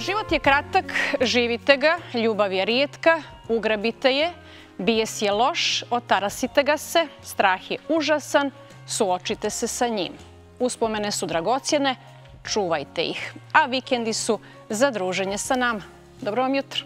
Život je kratak, živite ga, ljubav je rijetka, ugrabite je, bijes je loš, otarasite ga se, strah je užasan, suočite se sa njim. Uspomene su dragocjene, čuvajte ih, a vikendi su za druženje sa nama. Dobro vam jutro.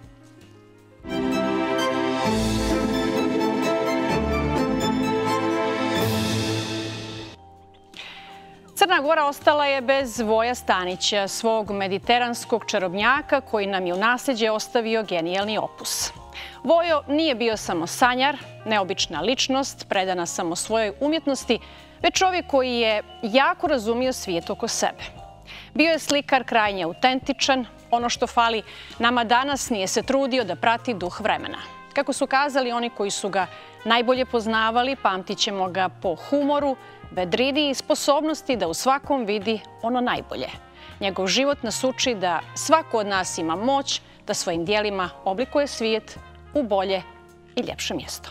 Crna Gora ostala je bez Voja Stanića, svog mediteranskog čarobnjaka koji nam je u nasljeđe ostavio genijalni opus. Vojo nije bio samo sanjar, neobična ličnost, predana samo svojoj umjetnosti, već čovjek koji je jako razumio svijet oko sebe. Bio je slikar krajnje autentičan, ono što fali nama danas nije se trudio da prati duh vremena. Kako su kazali oni koji su ga najbolje poznavali, pamtit ćemo ga po humoru, vedridi i sposobnosti da u svakom vidi ono najbolje. Njegov život nas uči da svako od nas ima moć da svojim dijelima oblikuje svijet u bolje i ljepše mjesto.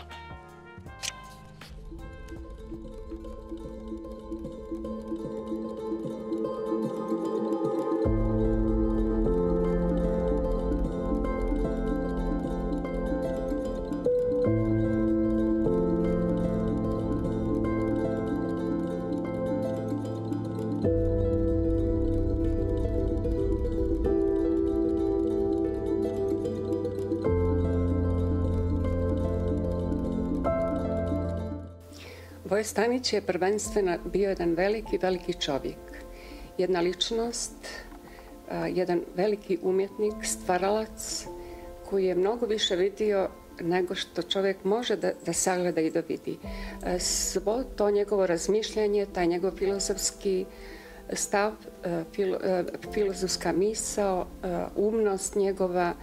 Vojo Stanić je prvenstveno bio jedan veliki čovjek. Jedna ličnost, jedan veliki umjetnik, stvaralac koji je mnogo više vidio nego što čovjek može da sagleda i da vidi. Svo to njegovo razmišljanje, taj njegov filozofski stav, filozofska misao, umnost njegova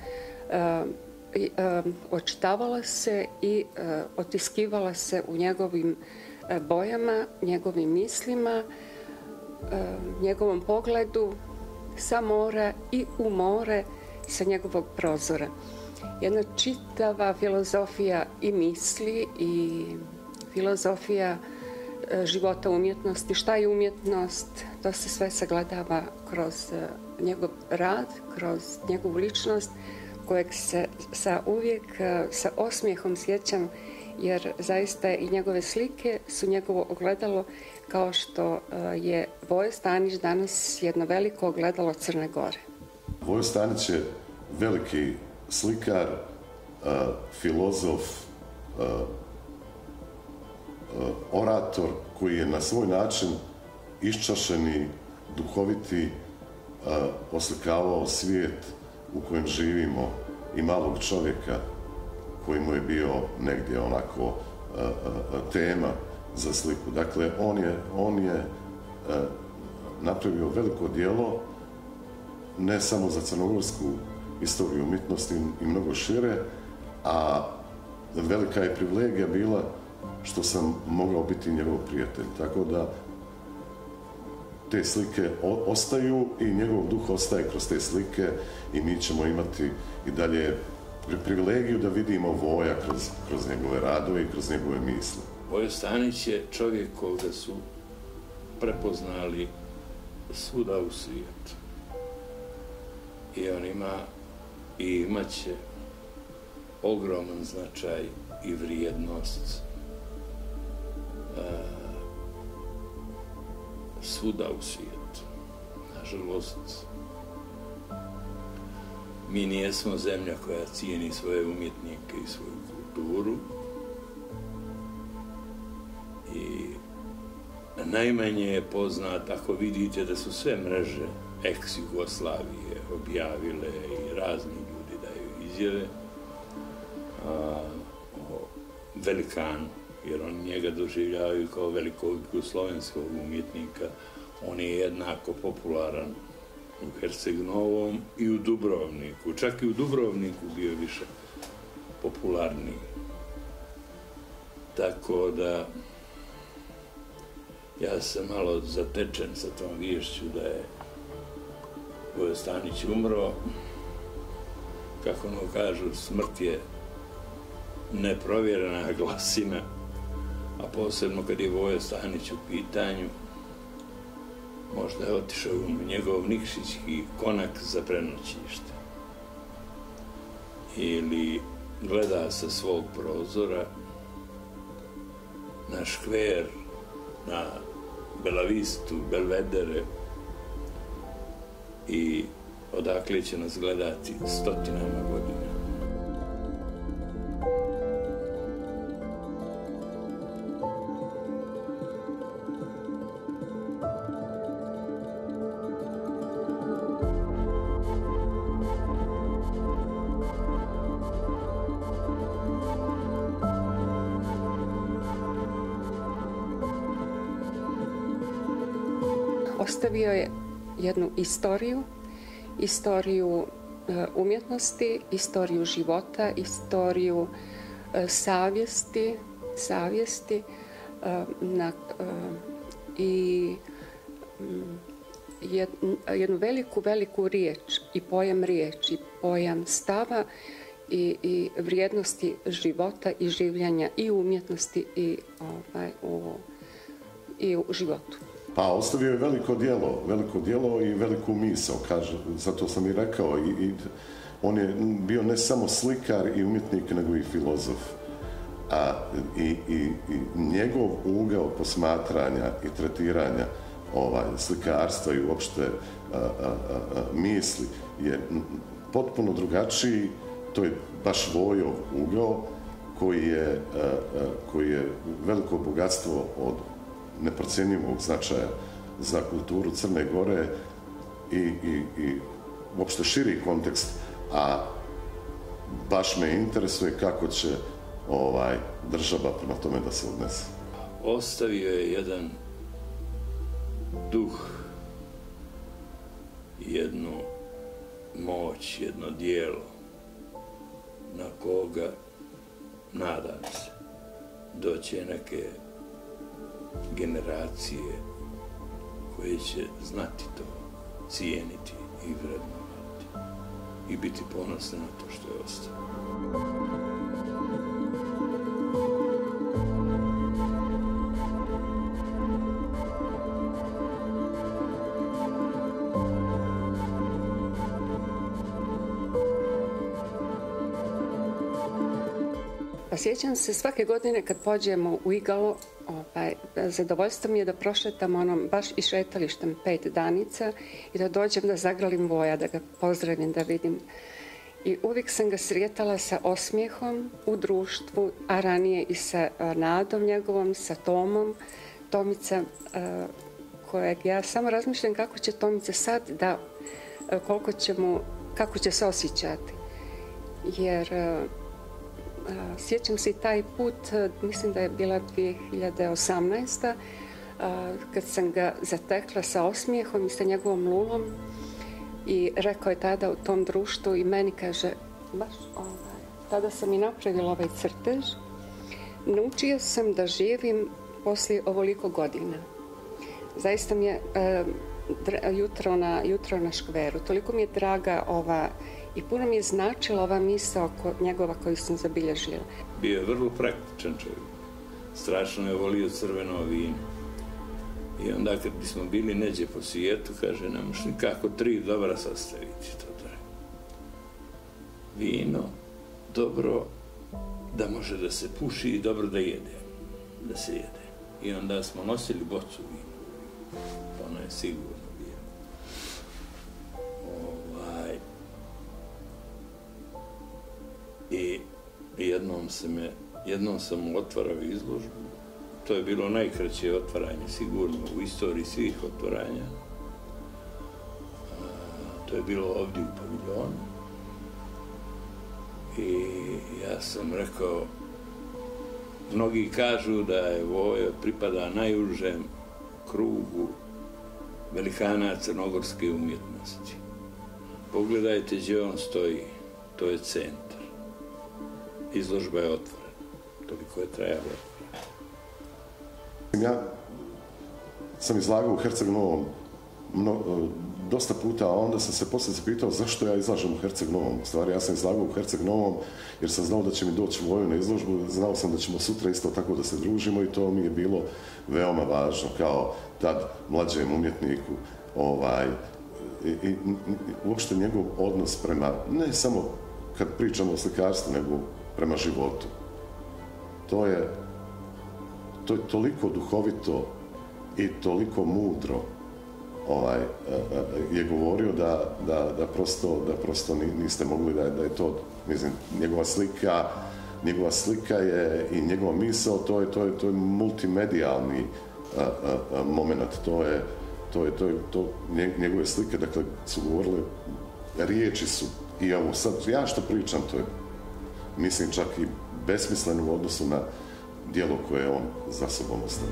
očitavala se i otiskivala se u njegovim bojama, njegovim mislima, njegovom pogledu sa mora i u more sa njegovog prozora. Jedna čitava filozofija i misli i filozofija života umjetnosti. Šta je umjetnost? To se sve sagledava kroz njegov rad, kroz njegovu ličnost, kojeg se uvijek sa osmijehom sjećam, jer zaista i njegove slike su njegovo ogledalo, kao što je Vojo Stanić danas jedno veliko ogledalo Crne Gore. Vojo Stanić je veliki slikar, filozof, orator koji je na svoj način iščašeni, duhoviti, oslikavao svijet u kojem živimo i malog čovjeka koji mu je bio negdje onako tema za sliku. Dakle, on je napravio veliko djelo ne samo za crnogorsku istoriju umjetnosti i mnogo šire, a velika je privilegija bila što sam mogao biti njegov prijatelj. Tako da te slike ostaju i njegov duh ostaje kroz te slike i mi ćemo imati i dalje privilegiju da vidimo Voja kroz njegove radove i kroz njegove misli. Vojo Stanić je čovjek koga su prepoznali svuda u svijetu. I on ima i imaće ogroman značaj i vrijednost svuda u svijetu. Nažalost, mi nijesmo zemlja koja cijeni svoje umjetnike i svoju kulturu i najmanje je poznat, ako vidite da su sve mreže ex-Jugoslavije objavile i razni ljudi daju izjave o velikanu, jer oni njega doživljavaju kao velikog jugoslovenskog umjetnika. On je jednako popularan u Herceg-Novom i u Dubrovniku. Čak i u Dubrovniku bio više popularniji. Tako da ja sam malo zatečen sa tom viješću da je Vojo Stanić umro. Kako ono kažu, smrt je neprovjerena glasina, a posebno kad je Vojo Stanić u pitanju, Možda je otišao u njegov nikšićki konak za prenoćište. Ili gleda sa svog prozora na škver, na Belavistu, Belvedere i odakle će nas gledati stotinama godina. Ostavio je jednu istoriju umjetnosti, istoriju života, istoriju savjesti i jednu veliku riječ i pojam stava i vrijednosti života i življenja i u umjetnosti i u životu. Pa ostavio je veliko djelo i veliku misao, zato sam i rekao. On je bio ne samo slikar i umjetnik, nego i filozof. I njegov ugao posmatranja i tretiranja slikarstva i uopšte misli je potpuno drugačiji. To je baš Vojov ugao koji je veliko bogatstvo od neprocjenjivog značaja za kulturu Crne Gore i uopšte širi kontekst, a baš me interesuje kako će država prema tome da se odnese. Ostavio je jedan duh, jednu moć, jedno dijelo na koga, nadam se, doće neke generacije koje će znati to, cijeniti i vrednovati i biti ponosne na to što je ostalo. Sjećam se svake godine kad pođemo u Igalo, zadovoljstvo mi je da prošetam baš i šetalištem 5 danica i da dođem da zagralim Voja, da ga pozdravim, da vidim. I uvijek sam ga srijetala sa osmijehom u društvu, a ranije i sa Nadom njegovom, sa Tomom. Tomica, kojeg ja samo razmišljam kako će Tomica sad kako će se osjećati. Jer sjećam se i taj put, mislim da je bila 2018. Kad sam ga zatekla sa osmijehom i sa njegovom lulom i rekao je tada u tom društvu i meni kaže, baš tada sam i napravila ovaj crtež, naučio sam da živim poslije ovoliko godina. Zaista mi je jutro na škveru, toliko mi je draga i puno mi je značila ova misao njegova koju sam zabilježila. Bio je vrlo praktičan čovjek. Strašno je volio crveno vino. I onda kad bismo bili neđe po svijetu, kaže, ne možeš nikako 3 dobra sastaviti. To treba. Vino, dobro, da može da se puši i dobro da se jede. I onda smo nosili bocu vina. Ono je sigurno bilo. I jednom sam otvarao izložbu. To je bilo najkraće otvaranje, sigurno, u istoriji svih otvaranja. To je bilo ovdje u paviljonu. I ja sam rekao, mnogi kažu da je Vojo pripada najužem krugu velikana crnogorske umjetnosti. Pogledajte gdje on stoji, to je centar. Izložba je otvorena, toliko je trajalo. Ja sam izlagao u Herceg Novom dosta puta, a onda sam se poslije pitao zašto ja izlažem u Herceg Novom. U stvari, ja sam izlagao u Herceg Novom jer sam znao da će mi doći Vojo na izložbu, znao sam da ćemo sutra isto tako da se družimo i to mi je bilo veoma važno kao tad mlađem umjetniku. I uopšte njegov odnos prema, ne samo kad pričamo o slikarstvu, nego prema životu. To je toliko duhovito i toliko mudro je govorio da prosto niste mogli da je to, mislim, njegova slika je i njegova misao, to je multimedijalni moment, njegove slike, dakle, su govorile, riječi su, i evo sad ja što pričam, to je, mislim, čak i besmisleno u odnosu na djelo koje je on za sobom ostavio.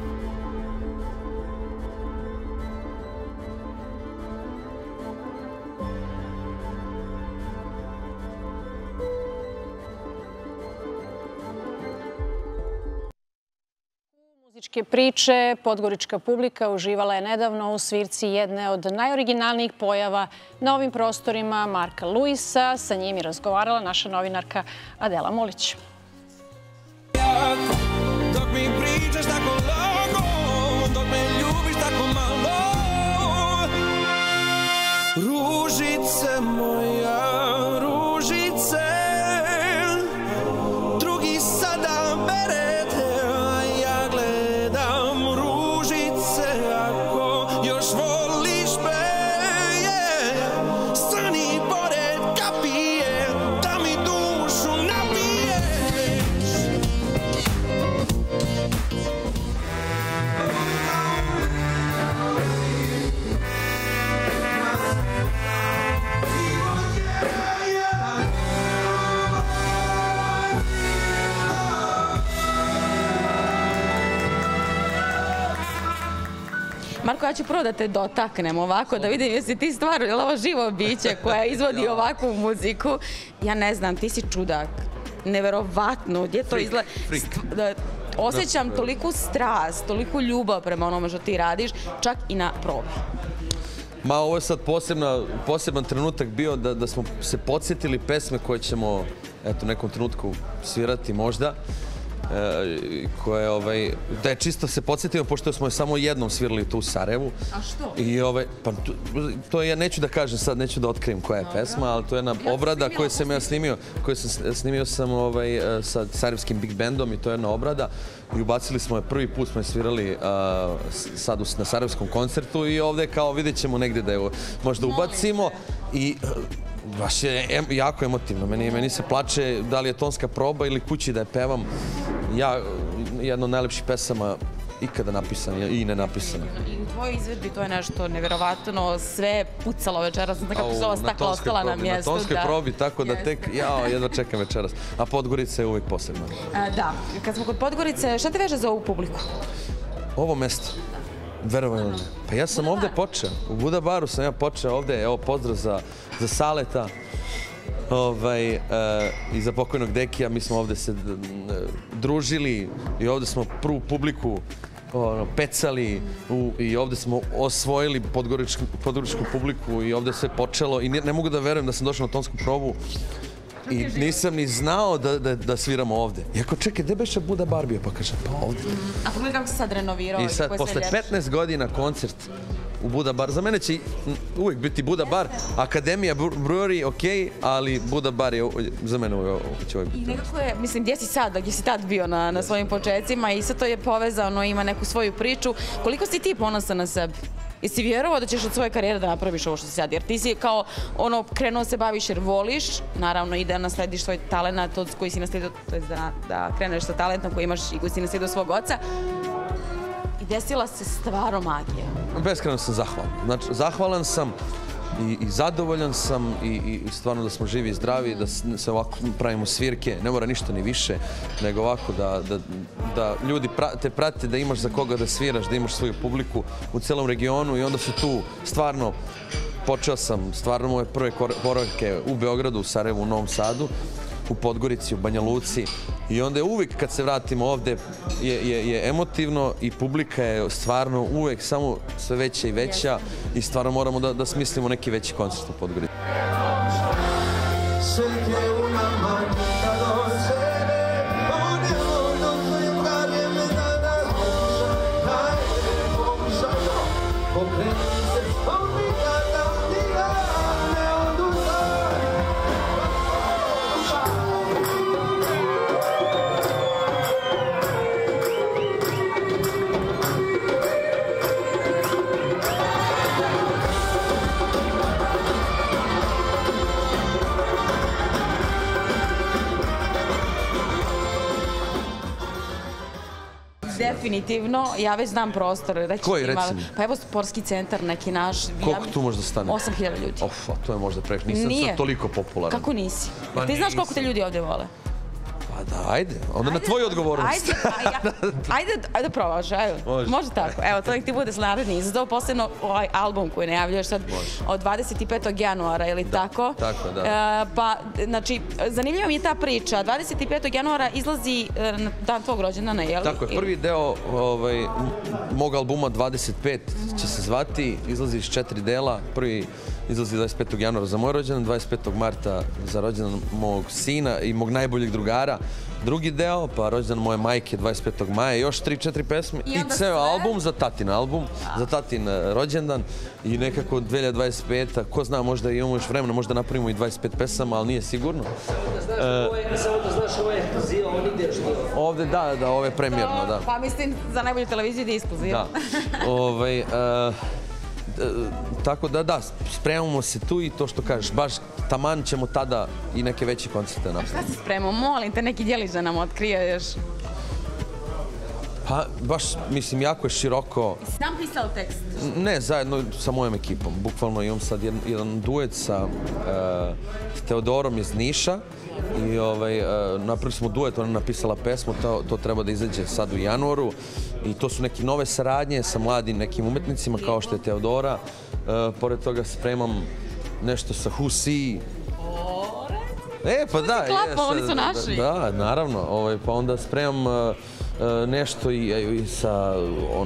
Muzičke priče podgorička publika uživala je nedavno u svirci jedne od najoriginalnijih pojava na ovim prostorima Marka Luisa. Sa njim je razgovarala naša novinarka Adela Mulić. Dok mi pričaš tako lako, dok me ljubiš tako malo, ružice moja, ružice, drugi sada berete, a ja gledam ružice, ako još voliš me, stani pored kapije, da mi dušu napiješ. Marko, ja ću prvo da te dotaknem ovako, da vidim jesi ti stvarno, je li ovo živo biće koja izvodi ovakvu muziku. Ja ne znam, ti si čudak, neverovatno, gdje to izgleda. Osjećam toliku strast, toliku ljubav prema onome što ti radiš, čak i na probi. Ma, ovo je sad poseban trenutak bio da smo se podsjetili pesme koje ćemo u nekom trenutku svirati možda. Da je čisto se podsjetimo, pošto smo je samo jednom svirali tu u Sarajevu. A što? Pa to ja neću da kažem sad, neću da otkrijem koja je pesma, ali to je jedna obrada koju sam ja snimio sam sa sarajevskim big bandom i to je jedna obrada i ubacili smo je, prvi put smo je svirali sad na sarajevskom koncertu i ovdje kao vidjet ćemo negdje da je možda ubacimo i baš je jako emotivno, meni se plače da li je tonska proba ili kući da je pevam. Jedna od najlepših pesama ikada napisana i ne napisana. I u tvojoj izvedbi to je nešto neverovatno, sve pucalo večeras, kako su ova stakla ostala na mjestu. Na tonskoj probi, tako da tek, jedva čekam večeras. A Podgorica je uvijek posebna. Da, kad smo kod Podgorice, šta te veže za ovu publiku? Ovo mesto. Verovatno. Pa ja sam ovdje počeo. U Buda baru sam ja počeo ovdje. Evo, pozdrav za Saleta i za pokojnog Dekija. Mi smo ovdje se družili i ovdje smo prvu publiku pecali i ovdje smo osvojili podgoričku publiku i ovdje sve počelo. I ne mogu da verujem da sam došao na tonsku probu i nisam ni znao da sviramo ovdje. I ako čekaj, gdje beše Buda bar bio? Pa kažem, pa ovdje. A pogledaj kako se sad renovirao. I sad, posle 15 godina koncert u Buda bar. Za mene će uvijek biti Buda bar. Akademija Brewery, ok, ali Buda bar je za mene će uvijek biti. I nekako je, mislim, gdje si tad bio na svojim početcima i sve to je povezano, ima neku svoju priču. Koliko si ti ponosan na sebi? Jesi vjerovao da ćeš od svoje karijere da napraviš ovo što si sad? Jer ti si kao krenuo se baviš jer voliš, naravno i da naslediš svoj talent od koji si nasledio, to je da kreneš sa talentom koji imaš i koji si nasledio svog oca. I desila se stvarno magija. Beskrajno sam zahvalan. Znači, zahvalan sam i zadovoljan sam i stvarno da smo živi i zdravi, da se ovako pravimo svirke, ne mora ništa ni više, nego ovako da ljudi te prate, da imaš za koga da sviraš, da imaš svoju publiku u celom regionu i onda su tu stvarno, počeo sam stvarno moje prve korake u Beogradu, u Sarajevu, u Novom Sadu u Podgorici, u Banja Luci. I onda je uvijek kad se vratimo ovde je emotivno i publika je stvarno uvijek samo sve veća i veća i stvarno moramo da smislimo neki veći koncert u Podgorici. Definitivno, ja već znam prostor. Koji, recimo? Pa evo sportski centar neki naš. Koliko tu može da stane? 8.000 ljudi. Of, to je možda preko. Nisam sad toliko popularan. Kako nisi? Ti znaš koliko te ljudi ovdje vole? Pa da, ajde. Onda na tvoju odgovornost. Ajde probaš, može tako. Evo, to nek ti bude naredni izazov, posebno ovaj album koji najavljuješ sad od 25. januara, ili tako? Tako, da. Pa, znači, zanimljiva mi je ta priča. 25. januara izlazi na dan tvog rođendana, je li? Tako je, prvi deo mog albuma 25 će se zvati, izlazi iz 4 dela. Prvi izlazi 25. januara za moj rođendan, 25. marta za rođendan mog sina i mog najboljeg drugara. Drugi deo, pa rođendan moje majke 25. maja, još 3-4 pesme i ceo album za tatin album, za tatin rođendan i nekako 2025. Ko zna, možda imamo još vremena, možda napravimo i 25 pesama, ali nije sigurno. Samo da znaš, ovo je ekskluziva, ovo nigdje još nije. Ovde, da, ovo je premijerno, da. Pa mislim, za najbolju televiziju je ekskluziva. Da. Tako da, spremamo se tu i to što kažeš, baš taman ćemo tada i neke veće koncerte napraviti. Šta se spremamo? Molim te, neki djelić da nam otkrije još. Pa, baš, mislim, jako je široko. Si sam pisao tekst? Ne, zajedno sa mojom ekipom. Bukvalno imam sad jedan duet sa Teodorom iz Niša i napravili smo duet, ona je napisala pesmu, to treba da izađe sad u januaru i to su neke nove saradnje sa mladim nekim umetnicima kao što je Teodora. Pored toga spremam nešto sa Husi. Pa da. Oni su naši. Da, naravno. Pa onda spremam nešto i sa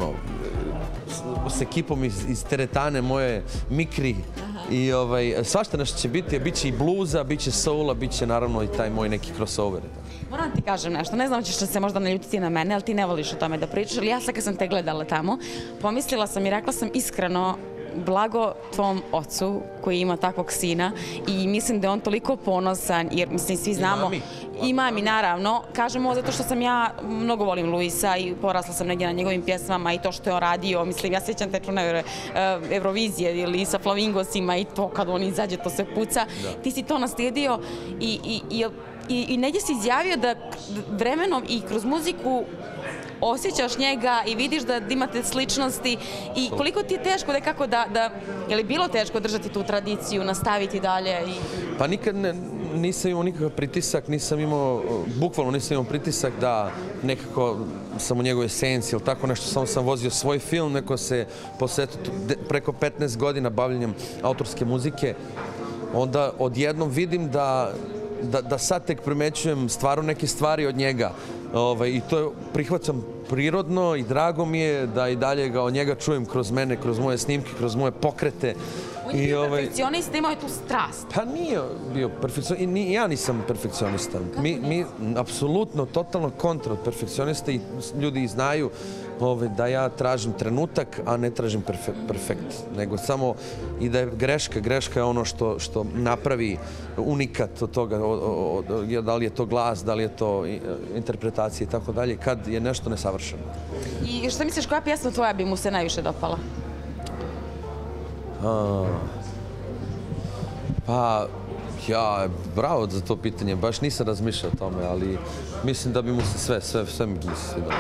s ekipom iz teretane moje Mikri i svašta nešto će biti, bit će i bluza, bit će soula, bit će naravno i taj moj neki crossover. Moram ti kažem nešto, ne znam ćeš se možda naljutiti na mene, ali ti ne voliš o tome da pričaš, ali ja sad kad sam te gledala tamo, pomislila sam i rekla sam iskreno, blago tvom ocu koji ima takvog sina i mislim da je on toliko ponosan jer mislim svi znamo i mami naravno, kažem ovo zato što sam ja mnogo volim Luisa i porasla sam negdje na njegovim pjesmama i to što je on radio, mislim ja sjećam te čune Eurovizije ili sa Flamingosima i to kad on izađe to se puca, ti si to naslijedio i negdje si izjavio da vremenom i kroz muziku osjećaš njega i vidiš da imate sličnosti i koliko ti je teško nekako je li bilo teško držati tu tradiciju, nastaviti dalje? Pa nikad nisam imao nikakav pritisak, bukvalno nisam imao pritisak da nekako sam u njegovoj esenciji ili tako nešto, samo sam vozio svoj film, neko se posvetio preko 15 godina bavljenjem autorske muzike, onda odjednom vidim da sad tek primećujem stvarno neke stvari od njega i to prihvaćam prirodno i drago mi je da i dalje od njega čujem kroz mene, kroz moje snimke, kroz moje pokrete. On je bio perfekcionista, imao je tu strast. Pa nije bio perfekcionista, i ja nisam perfekcionista. Mi apsolutno, totalno kontra od perfekcionista i ljudi znaju da ja tražim trenutak, a ne tražim perfekt, nego samo i da je greška je ono što napravi unikat od toga, da li je to glas, da li je to interpretacija i tako dalje, kad je nešto nesavršeno. I što misliš, koja pjesma tvoja bi mu se najviše dopala? Pa, bravo za to pitanje, baš nisam razmišljao o tome, ali mislim da bi mu se sve mi se svidalo.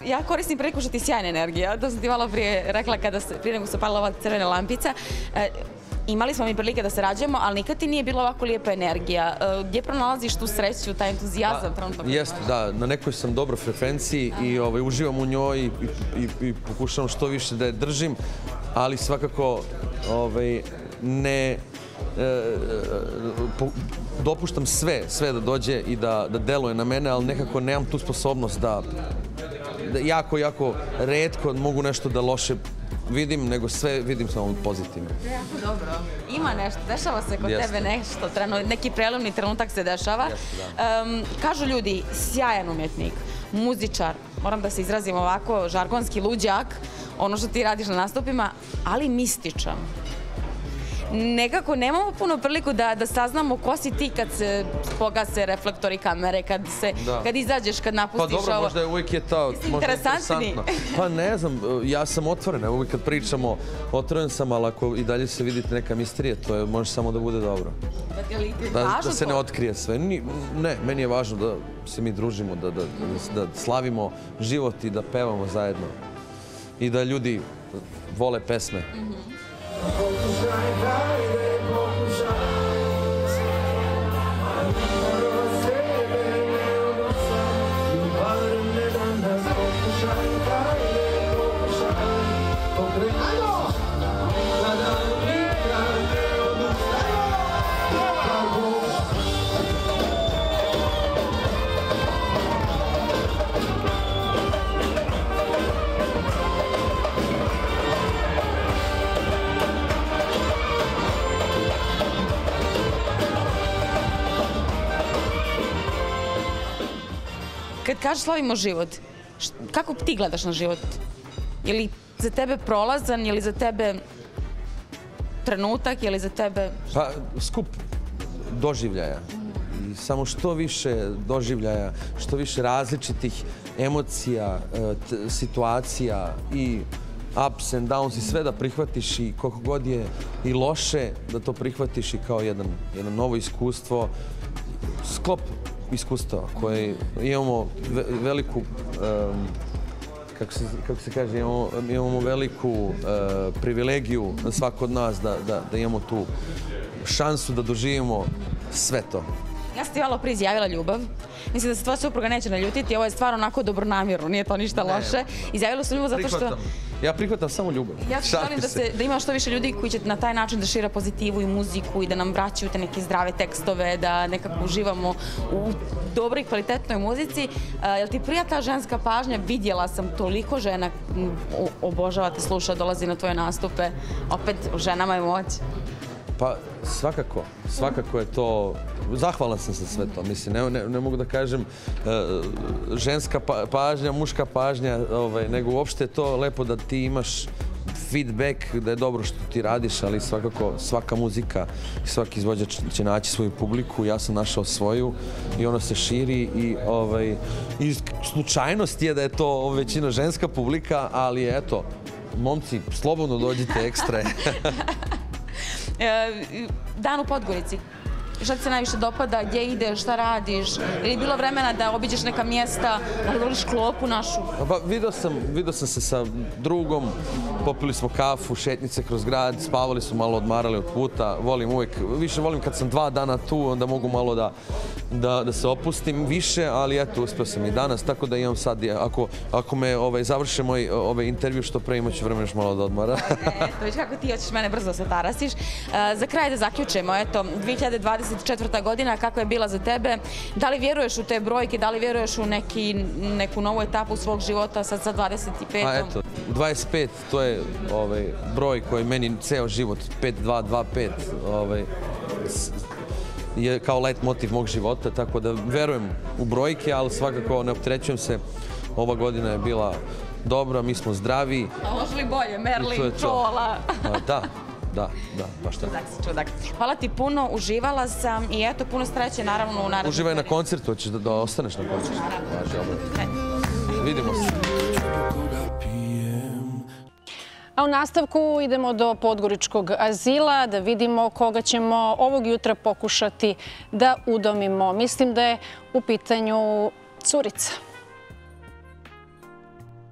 Ja koristim priliku što ti sjajna energija. To sam ti malo prije rekla prije nego se palila ova crvena lampica. Imali smo mi prilike da sarađujemo, ali nikad ti nije bila ovako lijepa energija. Gdje pronalaziš tu sreću, taj entuzijazam? Jeste, da. Na nekoj sam dobroj frekvenciji i uživam u njoj i pokušavam što više da je držim, ali svakako ne dopuštam sve da dođe i da deluje na mene, ali nekako nemam tu sposobnost da jako retko mogu nešto da loše vidim, nego sve vidim samo pozitivno. Jako dobro. Ima nešto, dešava se kod tebe nešto, neki prelomni trenutak se dešava. Kažu ljudi, sjajan umjetnik, muzičar, moram da se izrazim ovako, žargonski luđak, ono što ti radiš na nastupima, ali mističan. Nekako nemamo puno priliku da saznamo ko si ti kad se pogase reflektori kamere, kad izađeš, kad napustiš ovo. Pa dobro, možda uvijek je to interesantni. Pa ne znam, ja sam otvoren, uvijek kad pričamo, otvoren sam, ali ako i dalje se vidite neka misterija, to može samo da bude dobro. Da se ne otkrije sve. Ne, meni je važno da se mi družimo, da slavimo život i da pevamo zajedno. I da ljudi vole pesme. Pokušaj, hajde, pokušaj. Prvo sebe ne odnosaj, bar ne danas. Pokušaj, hajde, pokušaj. Pokrenimo! Sada nikad ne odnosaj. Kad kažeš slavimo život, kako ti gledaš na život? Je li za tebe prolazan, je li za tebe trenutak, je li za tebe... Pa, skup doživljaja. I samo što više doživljaja, što više različitih emocija, situacija i ups and downs i sve da prihvatiš i koliko god je i loše da to prihvatiš i kao jedno novo iskustvo. Sklop iskustva koje imamo veliku, kako se kaže, imamo veliku privilegiju na svako od nas da imamo tu šansu da doživimo sve to. Ja sam ti malo prije izjavila ljubav. Mislim da se tvoja supruga neće naljutiti, ovo je stvar onako dobronamjerno, nije to ništa loše. Izjavila sam ljubav zato što... Ja prihvatam samo ljubav. Ja želim da ima što više ljudi koji će na taj način da šire pozitivu i muziku i da nam vraćaju te neke zdrave tekstove, da nekako uživamo u dobroj i kvalitetnoj muzici. Jel ti prija ta ženska pažnja? Vidjela sam toliko žena, obožava te sluša, dolazi na tvoje nastupe. Opet, u ženama je moć. Pa svakako je to, zahvalan sam za sve to, mislim, ne mogu da kažem ženska pažnja, muška pažnja, nego uopšte je to lepo da ti imaš feedback, da je dobro što ti radiš, ali svakako svaka muzika i svaki izvođač će naći svoju publiku, ja sam našao svoju i ona se širi i slučajnost je da je to većina ženska publika, ali eto, momci, slobodno dođite ekstra. Dan u Podgorici. Šta ti se najviše dopada, gdje ideš, šta radiš? Ili je bilo vremena da obiđeš neka mjesta, da voliš Klopu našu? Pa vidio sam se sa drugom, popili smo kafu, šetnice kroz grad, spavali smo malo, odmarali od puta. Više volim kad sam 2 dana tu, onda mogu malo da se opustim više, ali eto, uspio sam i danas, tako da imam sad, ako me završe moj intervju, što pre imat ću vremena još malo da odmara. Eto, viš kako ti hoćeš mene brzo se tarasiš. Za kraj da zaključemo, eto, 2024. godina, kako je bila za tebe? Da li vjeruješ u te brojke, da li vjeruješ u neku novu etapu svog života sad sa 25. Pa eto, 25, to je broj koji meni ceo život, 5-2-2-5, je kao light motiv mog života, tako da verujem u brojke, ali svakako ne opterećujem se. Ova godina je bila dobra, mi smo zdravi. A može li bolje? Merlin, Čola. Da, baš tako. Čudak. Hvala ti puno, uživala sam i eto, puno sreće naravno u narednom. Uživaj na koncertu, hoćeš da ostaneš na koncertu. Vidimo se. A u nastavku idemo do Podgoričkog azila da vidimo koga ćemo ovog jutra pokušati da udomimo. Mislim da je u pitanju curica.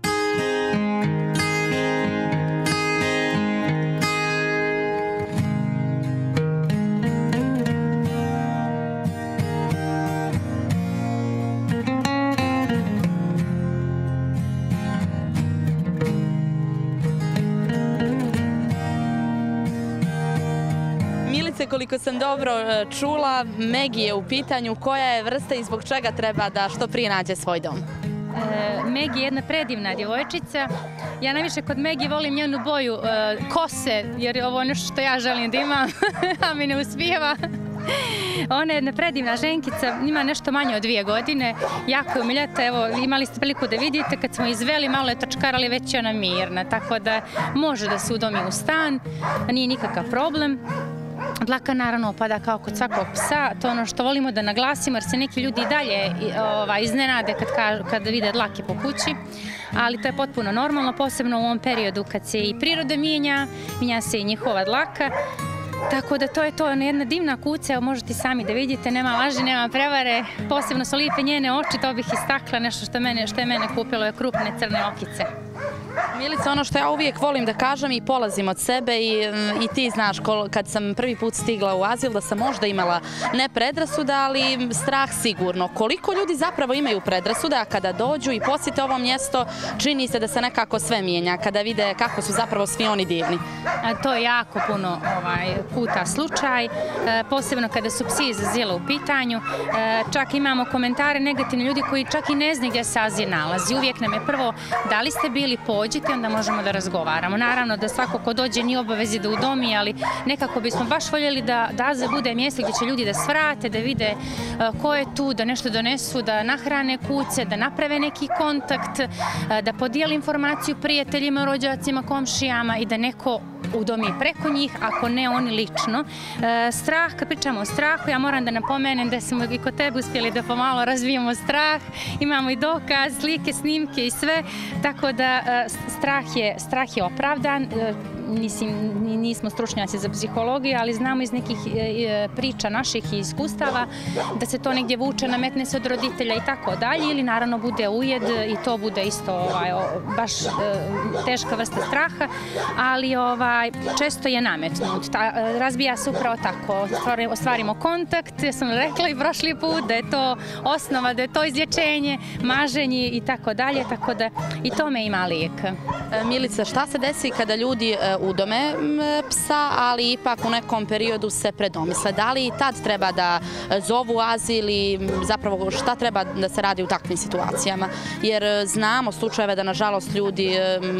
ukoliko sam dobro čula, Megi je u pitanju. Koja je vrsta i zbog čega treba da što prije nađe svoj dom? Megi je jedna predivna djevojčica. Ja najviše kod Megi volim njenu boju kose, jer ovo je nešto što ja želim da imam, a mi ne uspijeva. Ona je jedna predivna ženkica, ima nešto manje od 2 godine, jako je umiljata, evo imali ste priliku da vidite, kad smo izveli malo je točkarali, već je ona mirna, tako da može da se udomi u stan, nije nikakav problem. Dlaka naravno opada kao kod svakog psa, to je ono što volimo da naglasimo jer se neki ljudi i dalje iznenade kad vide dlake po kući, ali to je potpuno normalno, posebno u ovom periodu kad se i priroda mijenja se i njihova dlaka. Tako da to je to, jedna divna kuća, evo možete i sami da vidite, nema laži, nema prevare, posebno su lijepe njene oči, to bih istakla, nešto što je mene kupilo je krupne crne okice. Milica, ono što ja uvijek volim da kažem i polazim od sebe i ti znaš kad sam prvi put stigla u azil da sam možda imala ne predrasuda, ali strah sigurno. Koliko ljudi zapravo imaju predrasuda, a kada dođu i posjete ovo mjesto, čini se da se nekako sve mijenja, kada vide kako su zapravo svi oni divni. To je jako puno puta slučaj, posebno kada su psi iz azila u pitanju. Čak imamo komentare negativni ljudi koji čak i ne znaju gdje se azil nalazi. Uvijek nam je prvo, da li ste bili, pođite, onda možemo da razgovaramo. Naravno da svako ko dođe nije obavezi da udomi, ali nekako bismo baš voljeli da azil bude mjesto gdje će ljudi da svrate, da vide ko je tu, da nešto donesu, da nahrane kuće, da naprave neki kontakt, da podijeli informaciju prijateljima, rođacima, komšijama i da neko udomi preko njih, ako ne oni lično. Strah, kad pričamo o strahu, ja moram da napomenem da smo i kod tebe uspjeli da pomalo razvijemo strah, imamo i dokaz, slike, snimke i sve, tako da strah je opravdan. Nismo stručnjaci za psihologiju, ali znamo iz nekih priča naših i iskustava da se to negdje vuče, nametne se od roditelja i tako dalje, ili naravno bude ujed i to bude isto baš teška vrsta straha, ali često je nametnut. Razbija se upravo tako, ostvarimo kontakt, ja sam rekla i prošli put da je to osnova, da je to izlječenje, maženje i tako dalje, tako da i tome ima lijek. Milica, šta se desi kada ljudi udome psa, ali ipak u nekom periodu se predomisle? Da li i tad treba da zovu azil i zapravo šta treba da se radi u takvim situacijama? Jer znamo slučajeve da nažalost ljudi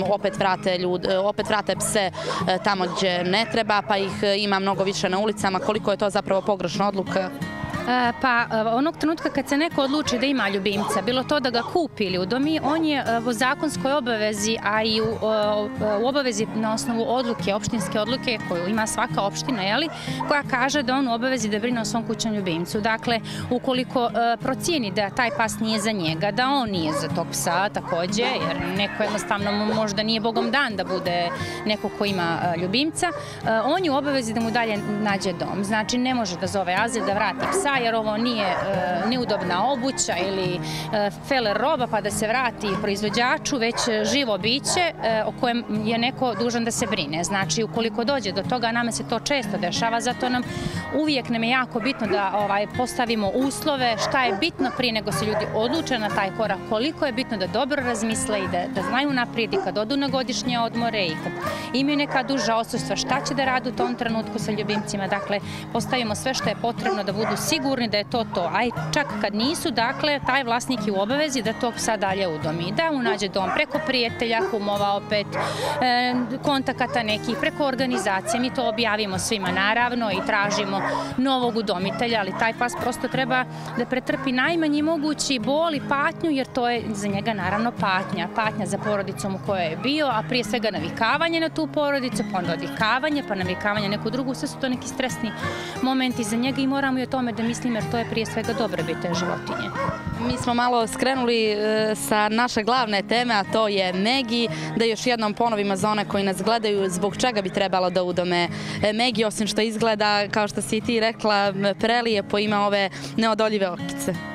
opet vrate pse tamo gdje ne treba, pa ih ima mnogo više na ulicama. Koliko je to zapravo pogrešna odluka? Pa onog trenutka kad se neko odluči da ima ljubimca, bilo to da ga kupi ili udomi, on je u zakonskoj obavezi, a i u obavezi na osnovu odluke, opštinske odluke koju ima svaka opština, koja kaže da on u obavezi da brine o svom kućnom ljubimcu. Dakle, ukoliko procijeni da taj pas nije za njega, da on nije za tog psa takođe, jer neko jednostavno možda nije Bogom dan da bude neko ko ima ljubimca, on je u obavezi da mu dalje nađe dom. Znači, ne može da zove azil, da vrati psa, jer ovo nije neudobna obuća ili feler roba pa da se vrati proizvođaču, već živo biće o kojem je neko dužan da se brine. Znači, ukoliko dođe do toga, nama se to često dešava, zato uvijek nam je jako bitno da postavimo uslove, šta je bitno prije nego se ljudi odluče na taj korak, koliko je bitno da dobro razmisle i da znaju naprijed i kad odu na godišnje odmore i kad imaju neka duža odsustva, šta će da rade u tom trenutku sa ljubimcima. Dakle, postavimo sve što je potrebno da budu sigurni da je to to. A i čak kad nisu, dakle, taj vlasnik je u obavezi da tog psa dalje udomi. Da mu nađe dom preko prijatelja, kumova opet, kontakata nekih, preko organizacije. Mi to objavimo svima naravno i tražimo novog udomitelja, ali taj pas prosto treba da pretrpi najmanji mogući bol i patnju, jer to je za njega naravno patnja. Patnja za porodicom u kojoj je bio, a prije svega navikavanje na tu porodicu, pa onda odvikavanje, pa navikavanje neku drugu. Sve su to neki stresni momenti za njega i moramo i o tome da mislim, jer to je prije svega dobrobit te životinje. Mi smo malo skrenuli sa naše glavne teme, a to je Megi. Da još jednom ponovimo za one koji nas gledaju zbog čega bi trebalo da udome Megi, osim što izgleda, kao što si i ti rekla, prelijepo, ima ove neodoljive okice.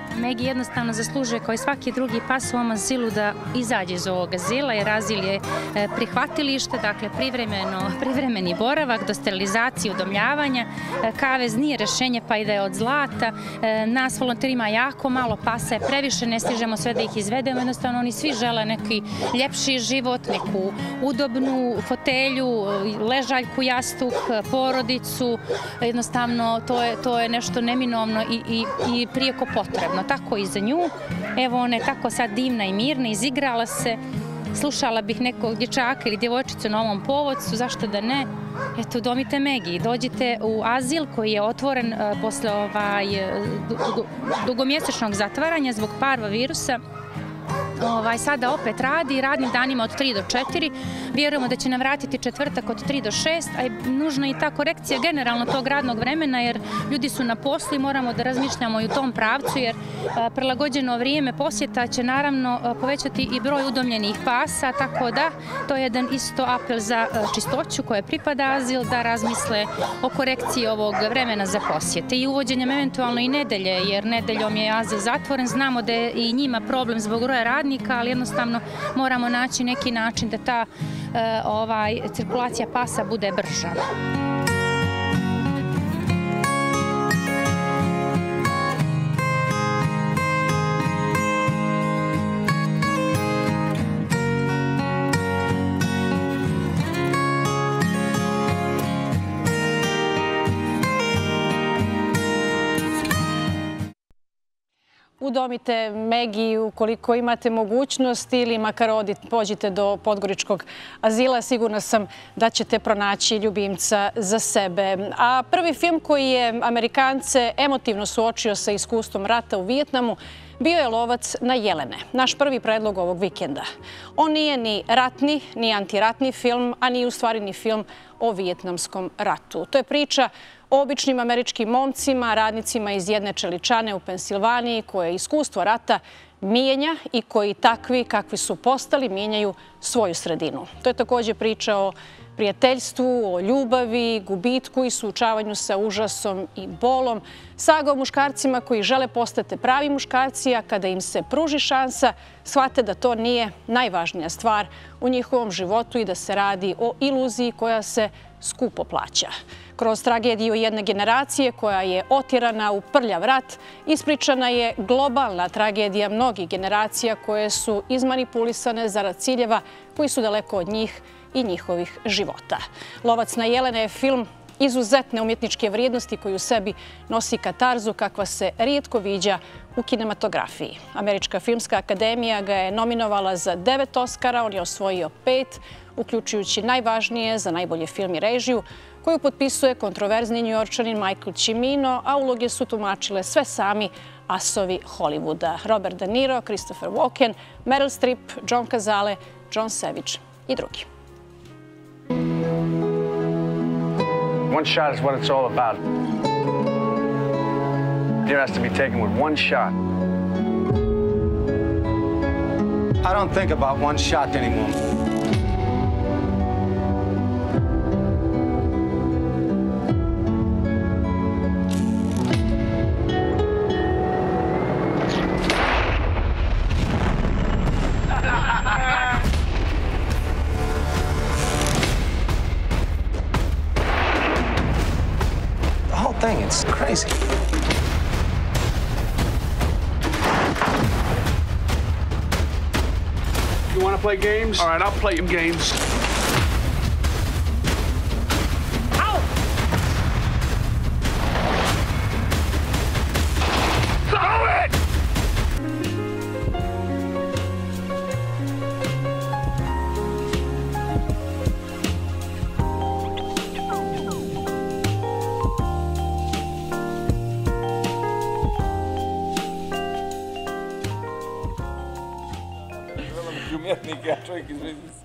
Megi jednostavno zaslužuje kao i svaki drugi pas u ovom azilu da izađe iz ovog azila, jer azil je prihvatilište, dakle privremeni boravak do sterilizacije, udomljavanja. Kavez nije rešenje pa i da je od zlata. Nas volonterima jako malo, pasa je previše, ne stižemo sve da ih izvedemo. Jednostavno oni svi žele neki ljepši život, neku udobnu fotelju, ležaljku, jastuk, porodicu. Jednostavno to je nešto neminovno i prijeko potrebno. Tako i za nju. Evo ona je tako sad divna i mirna, izigrala se. Slušala bih nekog dječaka ili djevojčicu na ovom povodcu, zašto da ne? Eto, udomite Megi, dođite u azil koji je otvoren posle dugomjesečnog zatvaranja zbog parva virusa. Sada opet radi, radnim danima od 3 do 4. Vjerujemo da će nam vratiti četvrtak od 3 do 6, a nužna je i ta korekcija generalno tog radnog vremena, jer ljudi su na poslu i moramo da razmišljamo i u tom pravcu, jer prilagođeno vrijeme posjeta će naravno povećati i broj udomljenih pasa, tako da to je jedan isto apel za čistoću koje pripada azil, da razmisle o korekciji ovog vremena za posjete i uvođenjem eventualno i nedelje, jer nedeljom je azil zatvoren. Znamo da je i njima problem zbog broja radnika, ali jednostavno moramo naći neki način da ta cirkulacija pasa bude brža. Udomite Megi ukoliko imate mogućnost ili makar pođite do Podgoričkog azila. Sigurna sam da ćete pronaći ljubimca za sebe. A prvi film koji je Amerikance emotivno suočio sa iskustvom rata u Vijetnamu bio je Lovac na jelene, naš prvi predlog ovog vikenda. On nije ni ratni, ni antiratni film, a nije u stvari ni film o vijetnamskom ratu. To je priča o običnim američkim momcima, radnicima iz jedne čeličane u Pensilvaniji koje iskustvo rata mijenja i koji takvi kakvi su postali mijenjaju svoju sredinu. To je također priča o prijateljstvu, o ljubavi, gubitku i suočavanju sa užasom i bolom. Saga o muškarcima koji žele postati pravi muškarci, a kada im se pruži šansa, shvate da to nije najvažnija stvar u njihovom životu i da se radi o iluziji koja se skupo plaća. Kroz tragediju jedne generacije koja je otjerana u prljav rat, ispričana je globalna tragedija mnogih generacija koje su izmanipulisane zarad ciljeva koji su daleko od njih i njihovih života. Lovac na jelene je film izuzetne umjetničke vrijednosti koji u sebi nosi katarzu kakva se rijetko viđa u kinematografiji. Američka filmska akademija ga je nominovala za 9 Oscara, on je osvojio 5, uključujući najvažnije za najbolji film i režiju, koju potpisuje kontroverzni Njujorčanin Michael Cimino, a uloge su tumačile sve sami asovi Hollywooda. Robert De Niro, Christopher Walken, Meryl Streep, John Cazale, John Savage i drugi. One shot is what it's all about. Deer has to be taken with one shot. I don't think about one shot anymore. Thing. It's crazy. You want to play games? All right, I'll play some games. Ow! Throw it!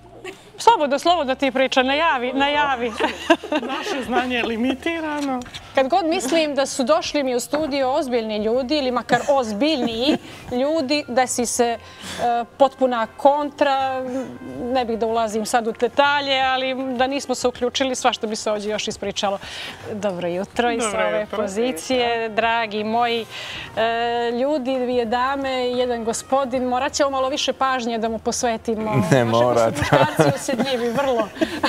Slobodno ti priča, najavi. Naše znanje je limitirano. Kad god mislim da su došli mi u studio ozbiljni ljudi ili makar ozbiljniji ljudi, desi se potpuna kontra, ne bih da ulazim sad u detalje, ali da nismo se uključili, svašta bi se ovdje još ispričalo. Dobro jutro i sa ove pozicije, dragi moji ljudi, dvije dame, jedan gospodin. Morat ćemo malo više pažnje da mu posvetimo. Ne morate. Muškarci osjetljivi, vrlo.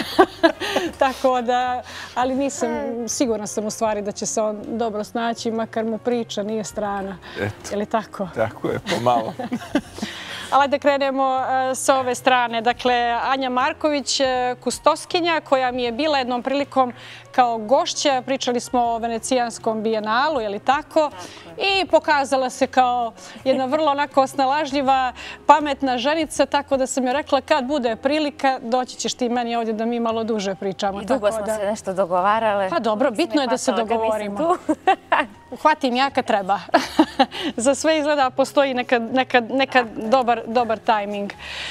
Tako da, ali nisam, sigurna sam u stvari da će se on dobro snaći, makar mu priča nije strana. Je li tako? Tako je, pomalo. Ali da krenemo s ove strane. Dakle, Anja Marković, kustoskinja, koja mi je bila jednom prilikom kao gošća. Pričali smo o Venecijanskom bijenalu, je li tako? I pokazala se kao jedna vrlo onako snalažljiva, pametna ženica, tako da sam joj rekla kad bude prilika, doći ćeš ti meni ovdje da mi malo duže pričamo. I dugo smo se nešto dogovarale. Pa dobro, bitno je da se dogovorimo. Uhvatim ja kad treba. Za sve izgleda postoji nekad dobar tajming.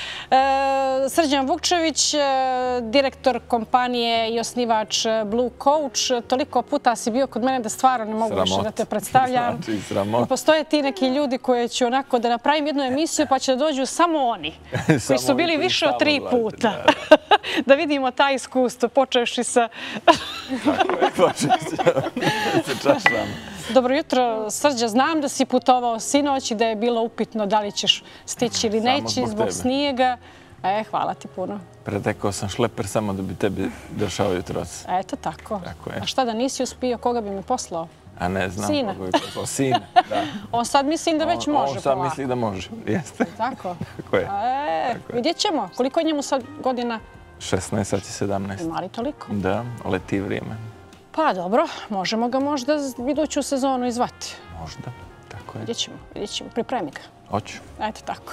Srđan Vukčević, direktor kompanije i osnivač Blue Coach. Toliko puta si bio kod mene da stvarno ne mogu više da te predstavljam. Postoje ti neki ljudi koje ću onako da napravim jednu emisiju pa će da dođu samo oni. Koji su bili više od 3 puta. Da vidimo ta iskustvo, počevši sa... Tako je, se čašram. Dobro jutro, Srđa. Znam da si putovao sinoć i da je bilo upitno da li ćeš stići ili neći zbog snijega. Hvala ti puno. Pretekao sam šleper samo da bi tebi došao jutros. Eto tako. A šta da nisi uspio, koga bi mi poslao? A ne znam koga bi poslao. Sina, da. On sad mislim da već može. On sad misli da može, jeste. Tako? Tako je. Vidjet ćemo. Koliko je njemu sad godina? 16, sad će 17. Ima li toliko? Da, leti vrijeme. Pa dobro, možemo ga možda iduću sezonu izvati. Možda, tako je. Vidjet ćemo, pripremi ga. Hoću. Eto tako.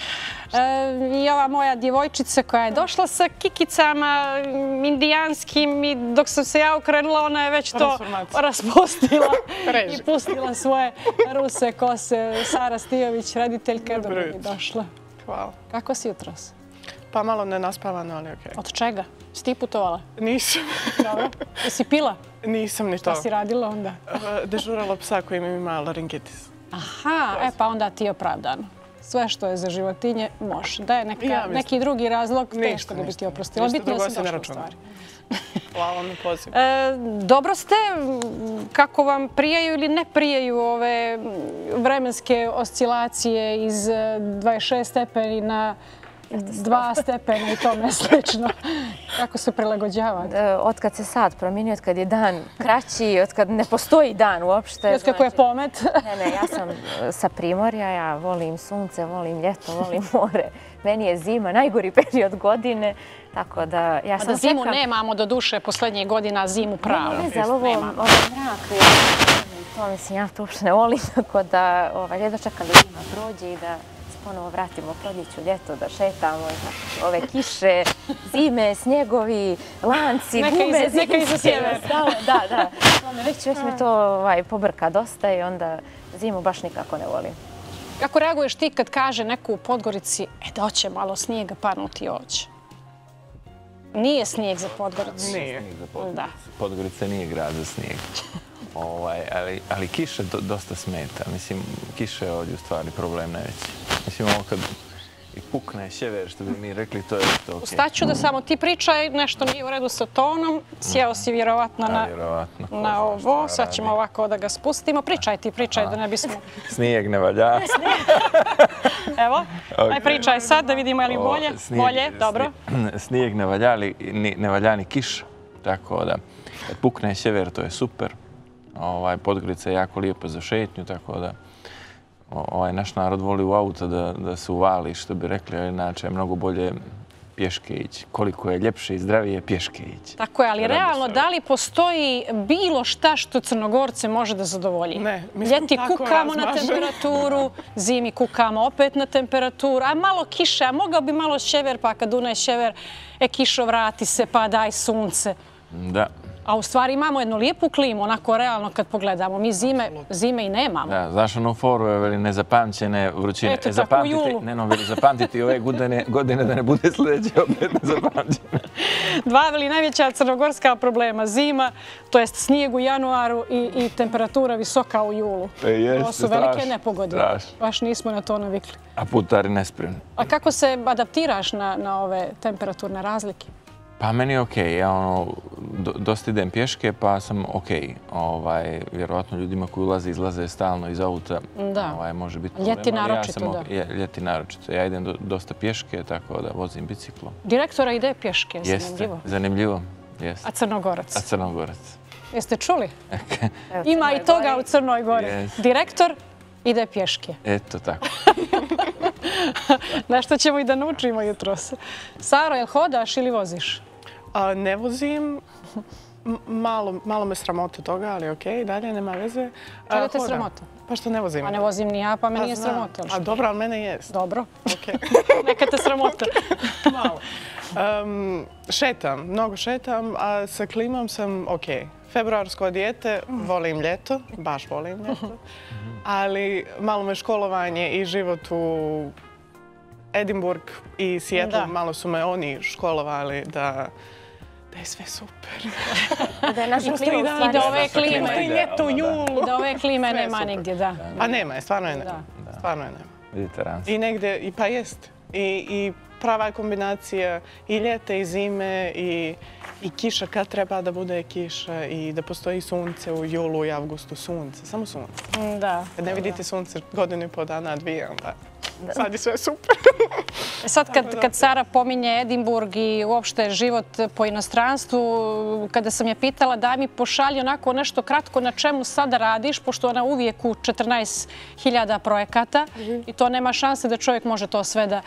I ova moja djevojčica koja je došla sa kikicama indijanskim i dok sam se ja okrenula, ona je već to raspustila i pustila svoje ruse kose. Sara Stijović, rediteljka, dobro mi došla. Hvala. Kako si jutros? Pa malo nenaspavano, ali okej. Od čega? Si ti putovala? Nisam. Dobro. Jesi pila? Nisam ni to. Šta si radila onda? Dežurala psa koji mi ima laringitis. Aha, pa onda ti je opravdano. Sve što je za životinje može. Da je neki drugi razlog, teško da bi ti oprostila. Bitno da sam došla u stvari. Hvala na poziv. Dobro ste, kako vam prijaju ili ne prijaju ove vremenske oscilacije iz 26 stepeni na 2 stepena i tome slično. Kako se prilagođavate? Otkad se sad promijenio, otkad je dan kraći, otkad ne postoji dan uopšte. I otkako je pomet? Ne, ja sam sa Primorja, ja volim sunce, volim ljeto, volim more. Meni je zima najgori period godine, tako da ja sam... Da zimu nemamo do duše posljednjih godina, zimu pravu. Ne, ali ovo mrak, to mislim, ja to uopšte ne volim, tako da jedno čekam da zima prođe i da ponovo vratimo proljeću, ljeto, da šetamo, ove kiše, zime, snjegovi, lanci, gume, neka iza sjever. Da. Već mi to pobrka dosta i onda zimu baš nikako ne volim. Kako reaguješ ti kad kaže neko u Podgorici, da hoće malo snijega panuti ovdje? Nije snijeg za Podgoricu. Nije. Podgorica nije grad za snijeg. Ali kiša dosta smeta. Mislim, kiša je ovdje u stvari problem najveći. Mislim, ovo kad i pukne sjever, što bi mi rekli, to je to okej. Staću da samo ti pričaj, nešto nije u redu sa tonom. Sjeo si vjerovatno na ovo. Sad ćemo ovako da ga spustimo. Pričaj da ne bismo... Snijeg ne valja. Evo, aj pričaj sad da vidimo je li bolje. Bolje, dobro. Snijeg ne valja ni kiša. Tako da, kad pukne sjever, to je super. Podgorica je jako lijepa za šetnju, tako da naš narod voli u auto da se uvali, što bi rekli, ali inače je mnogo bolje pješke ići. Koliko je ljepše i zdravije pješke ići. Tako je, ali realno, da li postoji bilo šta što Crnogorce može da zadovolji? Ne. Ljeti kukamo na temperaturu, zimi kukamo opet na temperaturu, a malo kiše, a mogao bi malo šever, pa kad une šever, kišo vrati se, pa daj sunce. Da. A u stvari imamo jednu lijepu klimu, onako realno kad pogledamo. Mi zime i nemamo. Da, znaš onu foru, veli, nezapamćene vrućine. Eto, tako u julu. Veli, zapamtiti ove godine da ne bude sljedeće opet nezapamćene. Dva, veli, najveća crnogorska problema. Zima, to jest snijeg u januaru i temperatura visoka u julu. To su velike nepogode. Baš nismo na to navikli. A putari nespremni. A kako se adaptiraš na ove temperaturne razlike? Pa meni je okej. Ja dosta idem pješke, pa sam okej. Vjerovatno ljudima koji ulaze i izlaze stalno iz auta može biti problema. Ljeti naročito, da. Ljeti naročito. Ja idem dosta pješke, tako da vozim biciklo. Direktora ide pješke, zanimljivo. Zanimljivo, A Crnogorac? A Crnogorac. Jeste čuli? Ima i toga u Crnoj Gori. Direktor ide pješke. Eto tako. Nešto ćemo i da naučimo jutros. Saro, jel hodaš ili voziš? Ne vozim. Malo me sramota toga, ali okej, dalje nema veze. Čega te sramota? Pa što ne vozim. Pa ne vozim ni ja, pa me nije sramota. A dobro, ali mene jest. Dobro. Neka te sramota. Malo. Šetam, mnogo šetam, a sa klimom sam okej. Februarsko dijete, volim ljeto, baš volim ljeto, ali malo me školovanje i život u Edinburgh i Seattle, malo su me oni školovali da je sve super. Da je naša klima u stvari. I da ove klime, i ljeto u julu. Da ove klime nema nigdje, da. A nema je, stvarno je nema. Stvarno je nema. Mediteranski. I negdje, pa jest. I prava je kombinacija i ljete i zime i kiša kad treba da bude kiša i da postoji sunce u julu i avgustu. Sunce, samo sunce. Da. Kad ne vidite sunce godinu i po dana, dvije, onda sad je sve super. Sad kad Sara pominje Edinburgh i uopšte život po inostranstvu, kada sam je pitala daj mi pošalji onako nešto kratko na čemu sada radiš, pošto ona uvijek u 14.000 projekata i to nema šanse da čovjek može to sve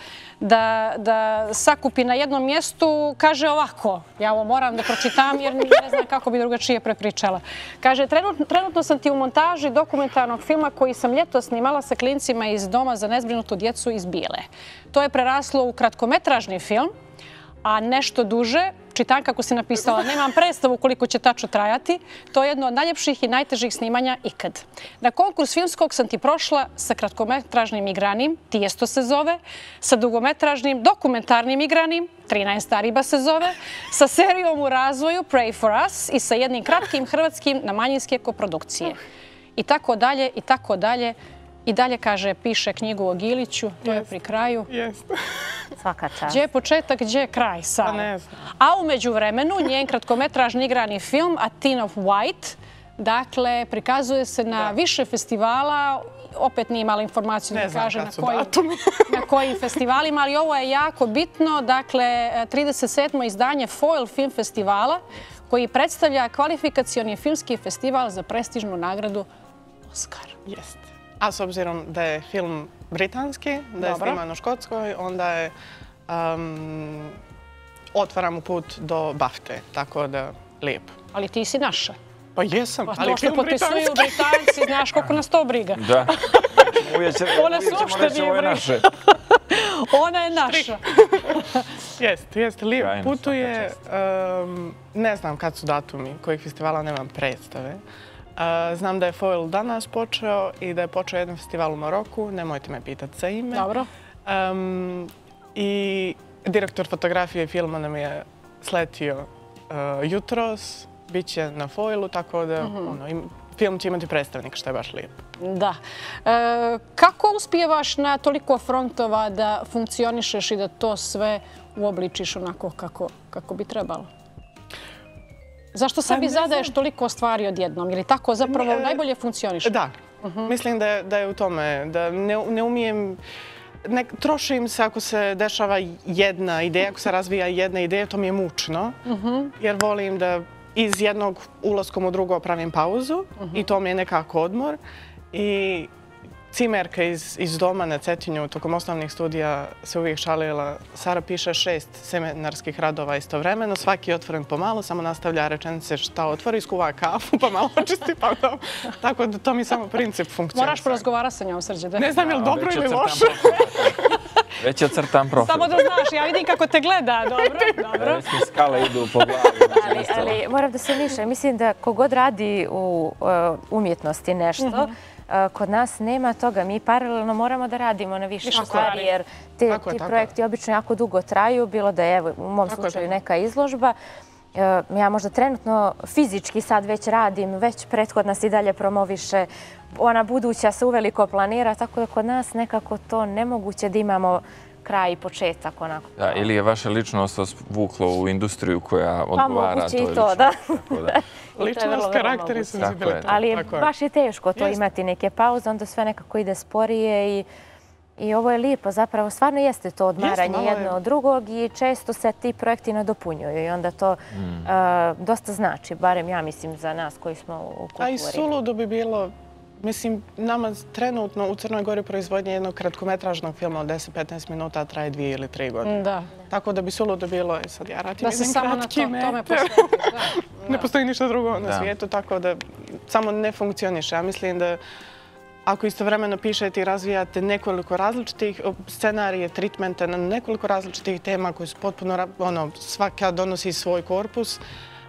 da sakupi na jednom mjestu, kaže ovako, ja ovo moram da pročitam jer ne znam kako bi drugačije prepričala. Kaže, trenutno sam ti u montaži dokumentarnog filma koji sam ljeto snimala sa klincima iz Doma za nezbrinutu djecu iz Bijele. To je preraslo u kratkometražni film, a nešto duže, čitam kako si napisala, nemam predstavu koliko će tačno trajati, to je jedno od najljepših i najtežih snimanja ikad. Na konkurs filmskog sam ti prošla sa kratkometražnim igranim, Tijesto se zove, sa dugometražnim dokumentarnim igranim, 13 riba se zove, sa serijom u razvoju, Pray for Us i sa jednim kratkim hrvatskim na manjinske koprodukcije. I tako dalje, i tako dalje. I dalje, kaže, piše knjigu o Giliću, to je pri kraju. Svaka čast. Gdje je početak, gdje je kraj, Sara? Pa ne znam. A umeđu vremenu, njen kratkometražni igrani film A Tin of White, dakle, prikazuje se na više festivala, opet nije imala informaciju da kaže na kojim festivalima, ali ovo je jako bitno, dakle, 37. izdanje Foil Film Festivala, koji predstavlja kvalifikacioni filmski festival za prestižnu nagradu Oscar. Jeste. A s obzirom da je film britanski, da je sniman u Škotskoj, onda je otvaramo put do BAFTA, tako da lijepo. Ali ti si naša. Pa jesam, ali to što potpisuju Britanci, znaš koliko nas to briga. Da. Ona se uopšte nije briga. Ona je naša. Jeste, lijepo putuje. Ne znam kad su datumi, kojih festivala nemam predstave. Znam da je Foil danas počeo i da je počeo jedan festival u Maroku. Nemojte me pitati za ime. Dobro. I direktor fotografije filma nam je sletio jutros. Biće na Foilu, tako da film će imati predstavnik, što je baš lijepo. Da. Kako uspijevaš na toliko frontova da funkcionišeš i da to sve uobličiš onako kako bi trebalo? Zašto sebi zadaješ toliko stvari odjednom? Ili tako zapravo najbolje funkcioniš? Da. Mislim da je u tome. Da ne umijem... Trošim se ako se dešava jedna ideja, ako se razvija jedna ideja, to mi je mučno. Jer volim da iz jednog ulaskom u drugo pravim pauzu i to mi je nekako odmor. I cimerka iz doma na Cetinju tokom osnovnih studija se uvijek šalila. Sara piše 6 seminarskih radova istovremeno, svaki je otvoren pomalo, samo nastavlja rečenice šta otvori, skuva kafu, pa malo očisti, pa dobro. Tako da to mi samo princip funkcionira. Moraš porazgovarati sa njom, Srđe. Ne znam je li dobro ili loše. Već je crtan profil. Samo da znaš, ja vidim kako te gleda. Dobro. Već mi skale idu po glavi. Ali moram da se mišljam. Mislim da kogod radi u umjetnosti nešto, kod nas nema toga. Mi paralelno moramo da radimo na više stvari, jer ti projekti obično jako dugo traju, bilo da je u mom slučaju neka izložba. Ja možda trenutno fizički sad već radim, već prethodna se i dalje promoviše, ona buduća se uveliko planira, tako da kod nas nekako to nemoguće da imamo kraj i početak onako. Da, ili je vaša ličnost vas vuklo u industriju koja odgovara toj ličnosti? Pa moguće i to, da. Ličnost, karakter i senzibilitet. Ali baš je teško to imati neke pauze, onda sve nekako ide sporije i ovo je lijepo, zapravo stvarno jeste to odmaranje jedno od drugog i često se ti projekti nadopunjuju i onda to dosta znači, barem ja mislim za nas koji smo u kulturi. A i suludo bi bilo, mislim, nama trenutno u Crnoj Gori proizvodnje jednog kratkometražnog filma od 10-15 minuta traje 2 ili 3 godine. Da. Tako da bi suludo bilo, sad ja radim jedan kratki metar. Da se samo na tome posvetiš. Ne postoji ništa drugo na svijetu, tako da samo ne funkcioniše. Ja mislim da ako istovremeno pišete i razvijate nekoliko različitih scenarije, tritmente na nekoliko različitih tema koji su potpuno, svaka donosi svoj korpus,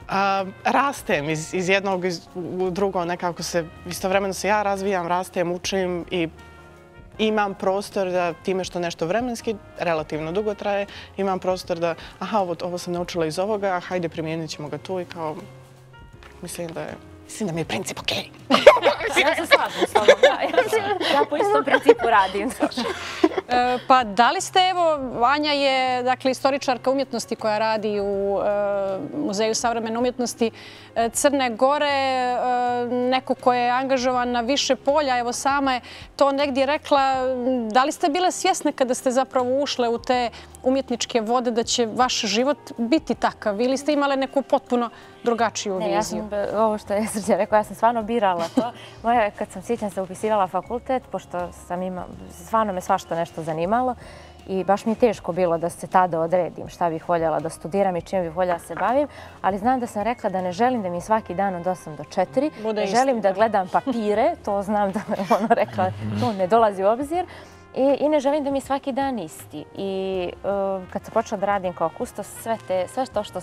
rastem iz jednog u drugo, nekako se, istovremeno se ja razvijam, rastem, učim i imam prostor da time što nešto vremenski relativno dugo traje, imam prostor da, ovo sam naučila iz ovoga, hajde primijenit ćemo ga tu i kao, mislim da mi je princip okej. Ja se slažem s tobom, ja po istom principu radim. Pa da li ste, evo, Anja je istoričarka umjetnosti koja radi u Muzeju savremene umjetnosti Crne Gore, neko ko je angažovan na više polja, evo sama je to negdje rekla, da li ste bile svjesne kada ste zapravo ušle u te umjetničke vode da će vaš život biti takav ili ste imale neku potpuno drugačiju viziju? Ne, ja sam, ovo što je Srđan rekao, ja sam stvarno birala to. Kad sam sjećam se upisivala fakultet, pošto sam imala, stvarno me svašta nešto zanimalo i baš mi je teško bilo da se tada odredim šta bih voljela da studiram i čim bih voljela se bavim, ali znam da sam rekla da ne želim da mi svaki dan od 8 do 4, ne želim da gledam papire, to znam da je ono rekla, to ne dolazi u obzir. I ne želim da mi svaki dan isti. I kad sam počela da radim kao kustos, sve to što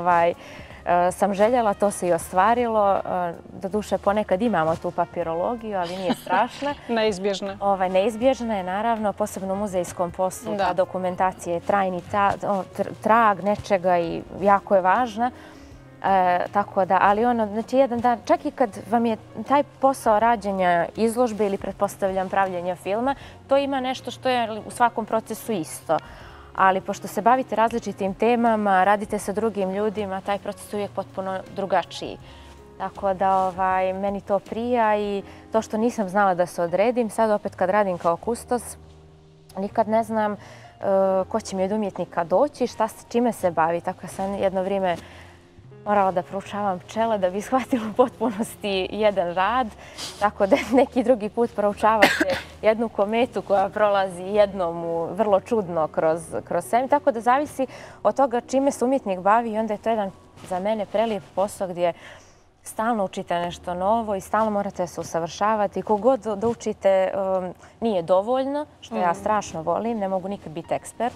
sam željela, to se i ostvarilo. Doduše, ponekad imamo tu papirologiju, ali nije strašna. Neizbježna. Neizbježna je, naravno, posebno u muzejskom poslu. Ta dokumentacija je trajni trag nečega i jako je važna. Tako da, ali znači jedan dan, čak i kad vam je taj posao rađenja izložbe ili pretpostavljam pravljenja filma, to ima nešto što je u svakom procesu isto. Ali pošto se bavite različitim temama, radite sa drugim ljudima, taj proces je uvijek potpuno drugačiji. Tako da meni to prija i to što nisam znala da se odredim, sad opet kad radim kao kustos, nikad ne znam ko će mi od umjetnika doći, čime se bavi. Tako sam jedno vrijeme morala da proučavam pčele da bi shvatila u potpunosti jedan rad, tako da neki drugi put proučavate jednu kometu koja prolazi jednom vrlo čudno kroz svemir, tako da zavisi od toga čime se umjetnik bavi i onda je to jedan za mene prelijep posao gdje stalno učite nešto novo i stalno morate se usavršavati. Kogod da učite nije dovoljno, što ja strašno volim, ne mogu nikad biti ekspert.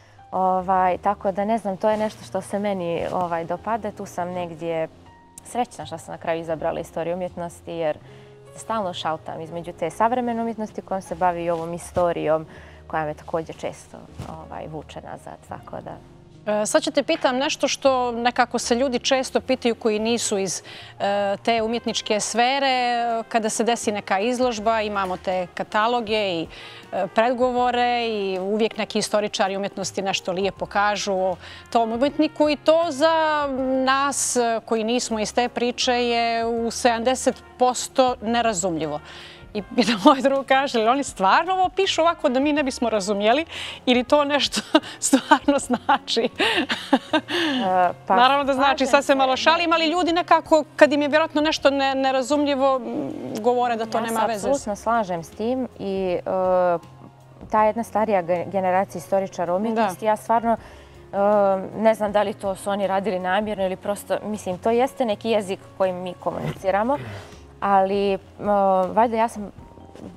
Tako da ne znam, to je nešto što se meni dopada. Tu sam negdje srećna što sam na kraju izabrala istoriju umjetnosti jer stalno šaltam između te savremene umjetnosti kojom se bavi i ovom istorijom koja me također često vuče nazad. Tako da... Sad ću te pitam nešto što nekako se ljudi često pitaju koji nisu iz te umjetničke sfere. Kada se desi neka izložba, imamo te kataloge i predgovore i uvijek neki istoričari umjetnosti nešto lijepo kažu o tom umjetniku i to za nas koji nismo iz te priče je u 70% nerazumljivo. I da moj drug kaže, ali oni stvarno ovo pišu ovako da mi ne bismo razumjeli ili to nešto stvarno znači? Naravno da znači, sad se malo šalim, ali ljudi nekako, kad im je vjerojatno nešto nerazumljivo, govore da to nema veze. Ja se apsolutno slažem s tim i ta jedna starija generacija istoričara umjetnosti, ja stvarno ne znam da li to su oni radili namjerno ili prosto, mislim, to jeste neki jezik kojim mi komuniciramo, ali valjda ja sam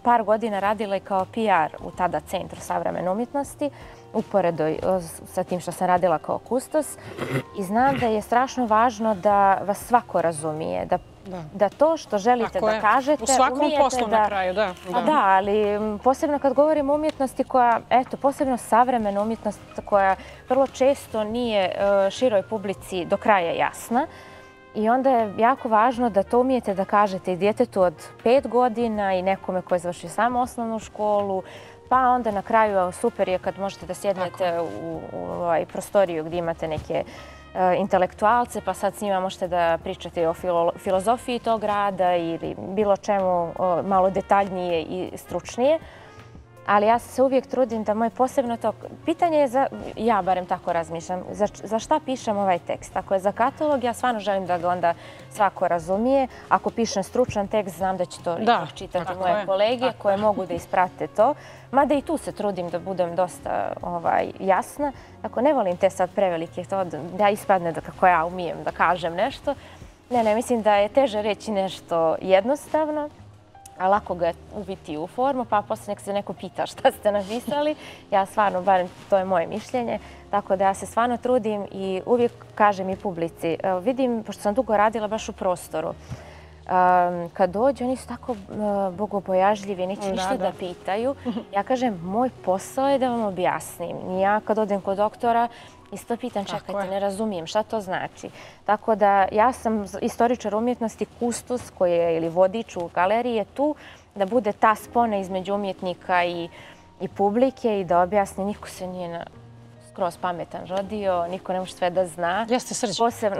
par godina radila i kao PR u tada Centru savremene umjetnosti, uporedo sa tim što sam radila kao kustos. I znam da je strašno važno da vas svako razumije, da to što želite da kažete, u svakom poslu na kraju, da. Da, ali posebno kad govorimo o umjetnosti koja, eto, posebno savremena umjetnost koja vrlo često nije široj publici do kraja jasna. I onda je jako važno da to umijete da kažete i djetetu od 5 godina i nekome koji je završio samo osnovnu školu, pa onda na kraju super je kad možete da sjednete u prostoriju gdje imate neke intelektualce, pa sad s njima možete da pričate o filozofiji tog rada ili bilo čemu malo detaljnije i stručnije. Ali ja se uvijek trudim da moje posebno to... Pitanje je, ja barem tako razmišljam, za šta pišem ovaj tekst? Ako je za katalog, ja stvarno želim da ga onda svako razumije. Ako pišem stručan tekst, znam da će to čitati moje kolege koje mogu da isprate to. Mada i tu se trudim da budem dosta jasna. Ako ne volim te sad prevelike, da ispadne da kako ja umijem da kažem nešto. Ne, mislim da je teže reći nešto jednostavno, a lako ga uviti u formu, pa posle nek se neko pita šta ste napisali. Ja stvarno, barem to je moje mišljenje, tako da ja se stvarno trudim i uvijek kažem i publici. Vidim, pošto sam dugo radila baš u prostoru, kad dođu, oni su tako bogobojažljivi, neće ništa da pitaju. Ja kažem, moj posao je da vam objasnim. Ja kad odem kod doktora, isto pitan, čekajte, ne razumijem, šta to znači? Tako da ja sam istoričar umjetnosti, kustos koji je ili vodič u galeriji je tu da bude ta spona između umjetnika i publike i da objasni. Niko se nije skroz pametan rodio, niko ne može sve da zna. Jeste Srđan. Posebno.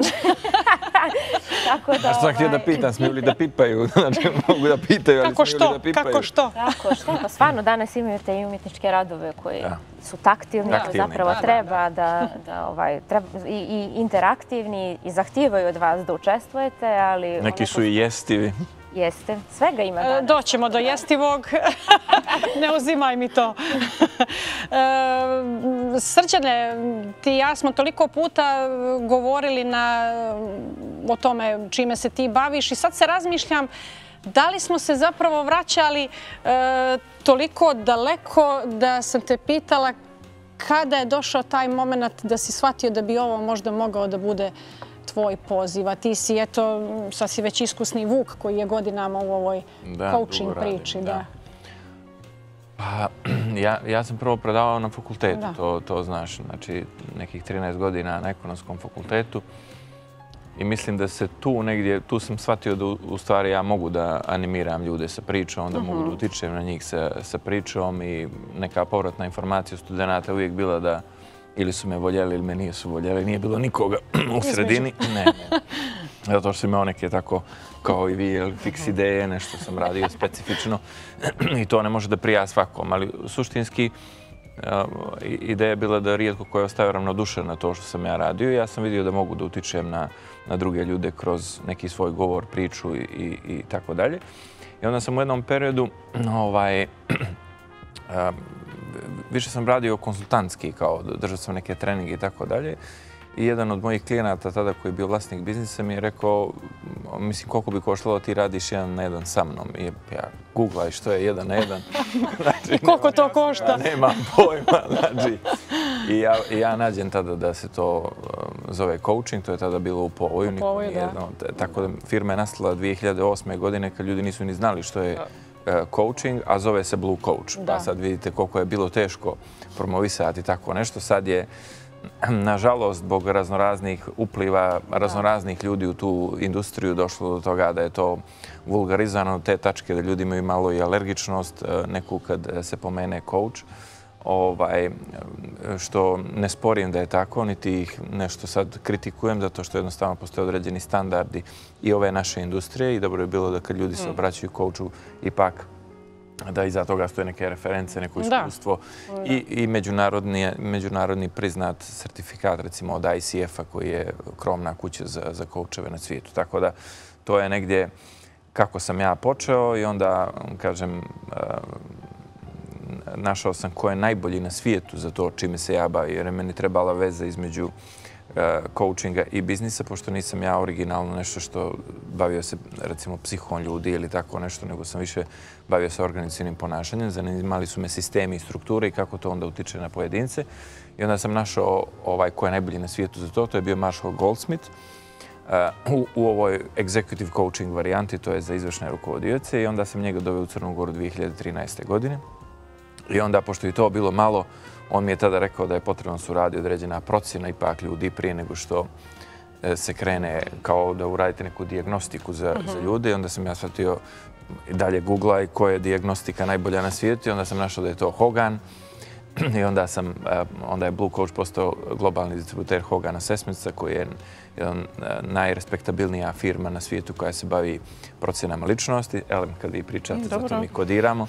A što sam htio da pitam, smiju li da pipaju? Znači, mogu da pitaju, ali smiju li da pipaju? Kako što? Kako što? Pa stvarno, danas imaju te i umjetničke radove koji su taktilni, zapravo treba da i interaktivni i zahtijevaju od vas da učestvujete, ali... Neki su i jestivi. Jeste, svega ima danas. Doćemo do jestivog, ne uzimaj mi to. Srđane, ti i ja smo toliko puta govorili o tome čime se ti baviš i sad se razmišljam da li smo se zapravo vraćali toliko daleko da sam te pitala kada je došao taj moment da si shvatio da bi ovo možda mogao da bude tvoj poziv, a ti si, eto, sad si već iskusni Vuk koji je godinama u ovoj coaching priči. Pa, ja sam prvo predavao na fakultetu, to znaš, znači nekih 13 godina na ekonomskom fakultetu i mislim da se tu negdje, tu sam shvatio da u stvari ja mogu da animiram ljude sa pričom, da mogu da utičem na njih sa pričom i neka povratna informacija studenata uvijek bila da ili su me voljeli ili me nisu voljeli. Nije bilo nikoga u sredini. Ne. Zato što sam imao neke tako kao i vi, fiks ideje, nešto sam radio specifično. I to ne može da prija svakom. Ali suštinski ideja je bila da rijetko ko je ostavio ravnodušan na to što sam ja radio. Ja sam vidio da mogu da utičem na druge ljude kroz neki svoj govor, priču i tako dalje. I onda sam u jednom periodu više sam radio konsultantski, kao držao sam neke treninge i tako dalje. I jedan od mojih klijenata tada koji je bio vlasnik biznisa mi je rekao, mislim, koliko bi koštalo ti radiš 1 na 1 sa mnom. I ja googlaj što je 1 na 1. I koliko to košta? Nemam pojma, znači. I ja nađem tada da se to zove coaching, to je tada bilo u Povoju. Tako da firma je nastala 2008. godine kad ljudi nisu ni znali što je coaching, a zove se Blue Coach. Pa sad vidite koliko je bilo teško promovisati tako nešto. Sad je, nažalost, zbog raznoraznih upliva, raznoraznih ljudi u tu industriju došlo do toga da je to vulgarizano te tačke da ljudi imaju malo i alergičnost neku kad se pomene coach. Što ne sporim da je tako, niti ih nešto sad kritikujem, zato što jednostavno postoje određeni standardi i ove naše industrije i dobro je bilo da kad ljudi se obraćaju coachu ipak da iza toga stoje neke reference, neko iskustvo i međunarodni priznat sertifikat, recimo od ICF-a koji je krovna kuća za coacheve na svijetu. Tako da to je negdje kako sam ja počeo i onda, kažem, našao sam ko je najbolji na svijetu za to čime se ja bavim, jer je meni trebala veza između coachinga i biznisa, pošto nisam ja originalno nešto što bavio se, recimo, psihom ljudi ili tako nešto, nego sam više bavio se organizacijnim ponašanjem. Zanimali su me sistemi i strukture i kako to onda utiče na pojedince. I onda sam našao ko je najbolji na svijetu za to. To je bio Marshall Goldsmith. U ovoj executive coaching varijanti, to je za izvršne rukovodioce. I onda sam njega doveo u Crnu Goru 2013. godine. I onda, pošto je to bilo malo, on mi je tada rekao da je potrebno su radi određena procjena ipak ljudi prije nego što se krene kao da uradite neku dijagnostiku za ljude. I onda sam ja shvatio dalje googlaj koja je dijagnostika najbolja na svijetu i onda sam našao da je to Hogan. I onda je Blue Coach postao globalni distributer Hogan Assessmentsa koji je jedan najrespektabilnija firma na svijetu koja se bavi procjenama ličnosti. Kad vi pričate, zato mi kodiramo.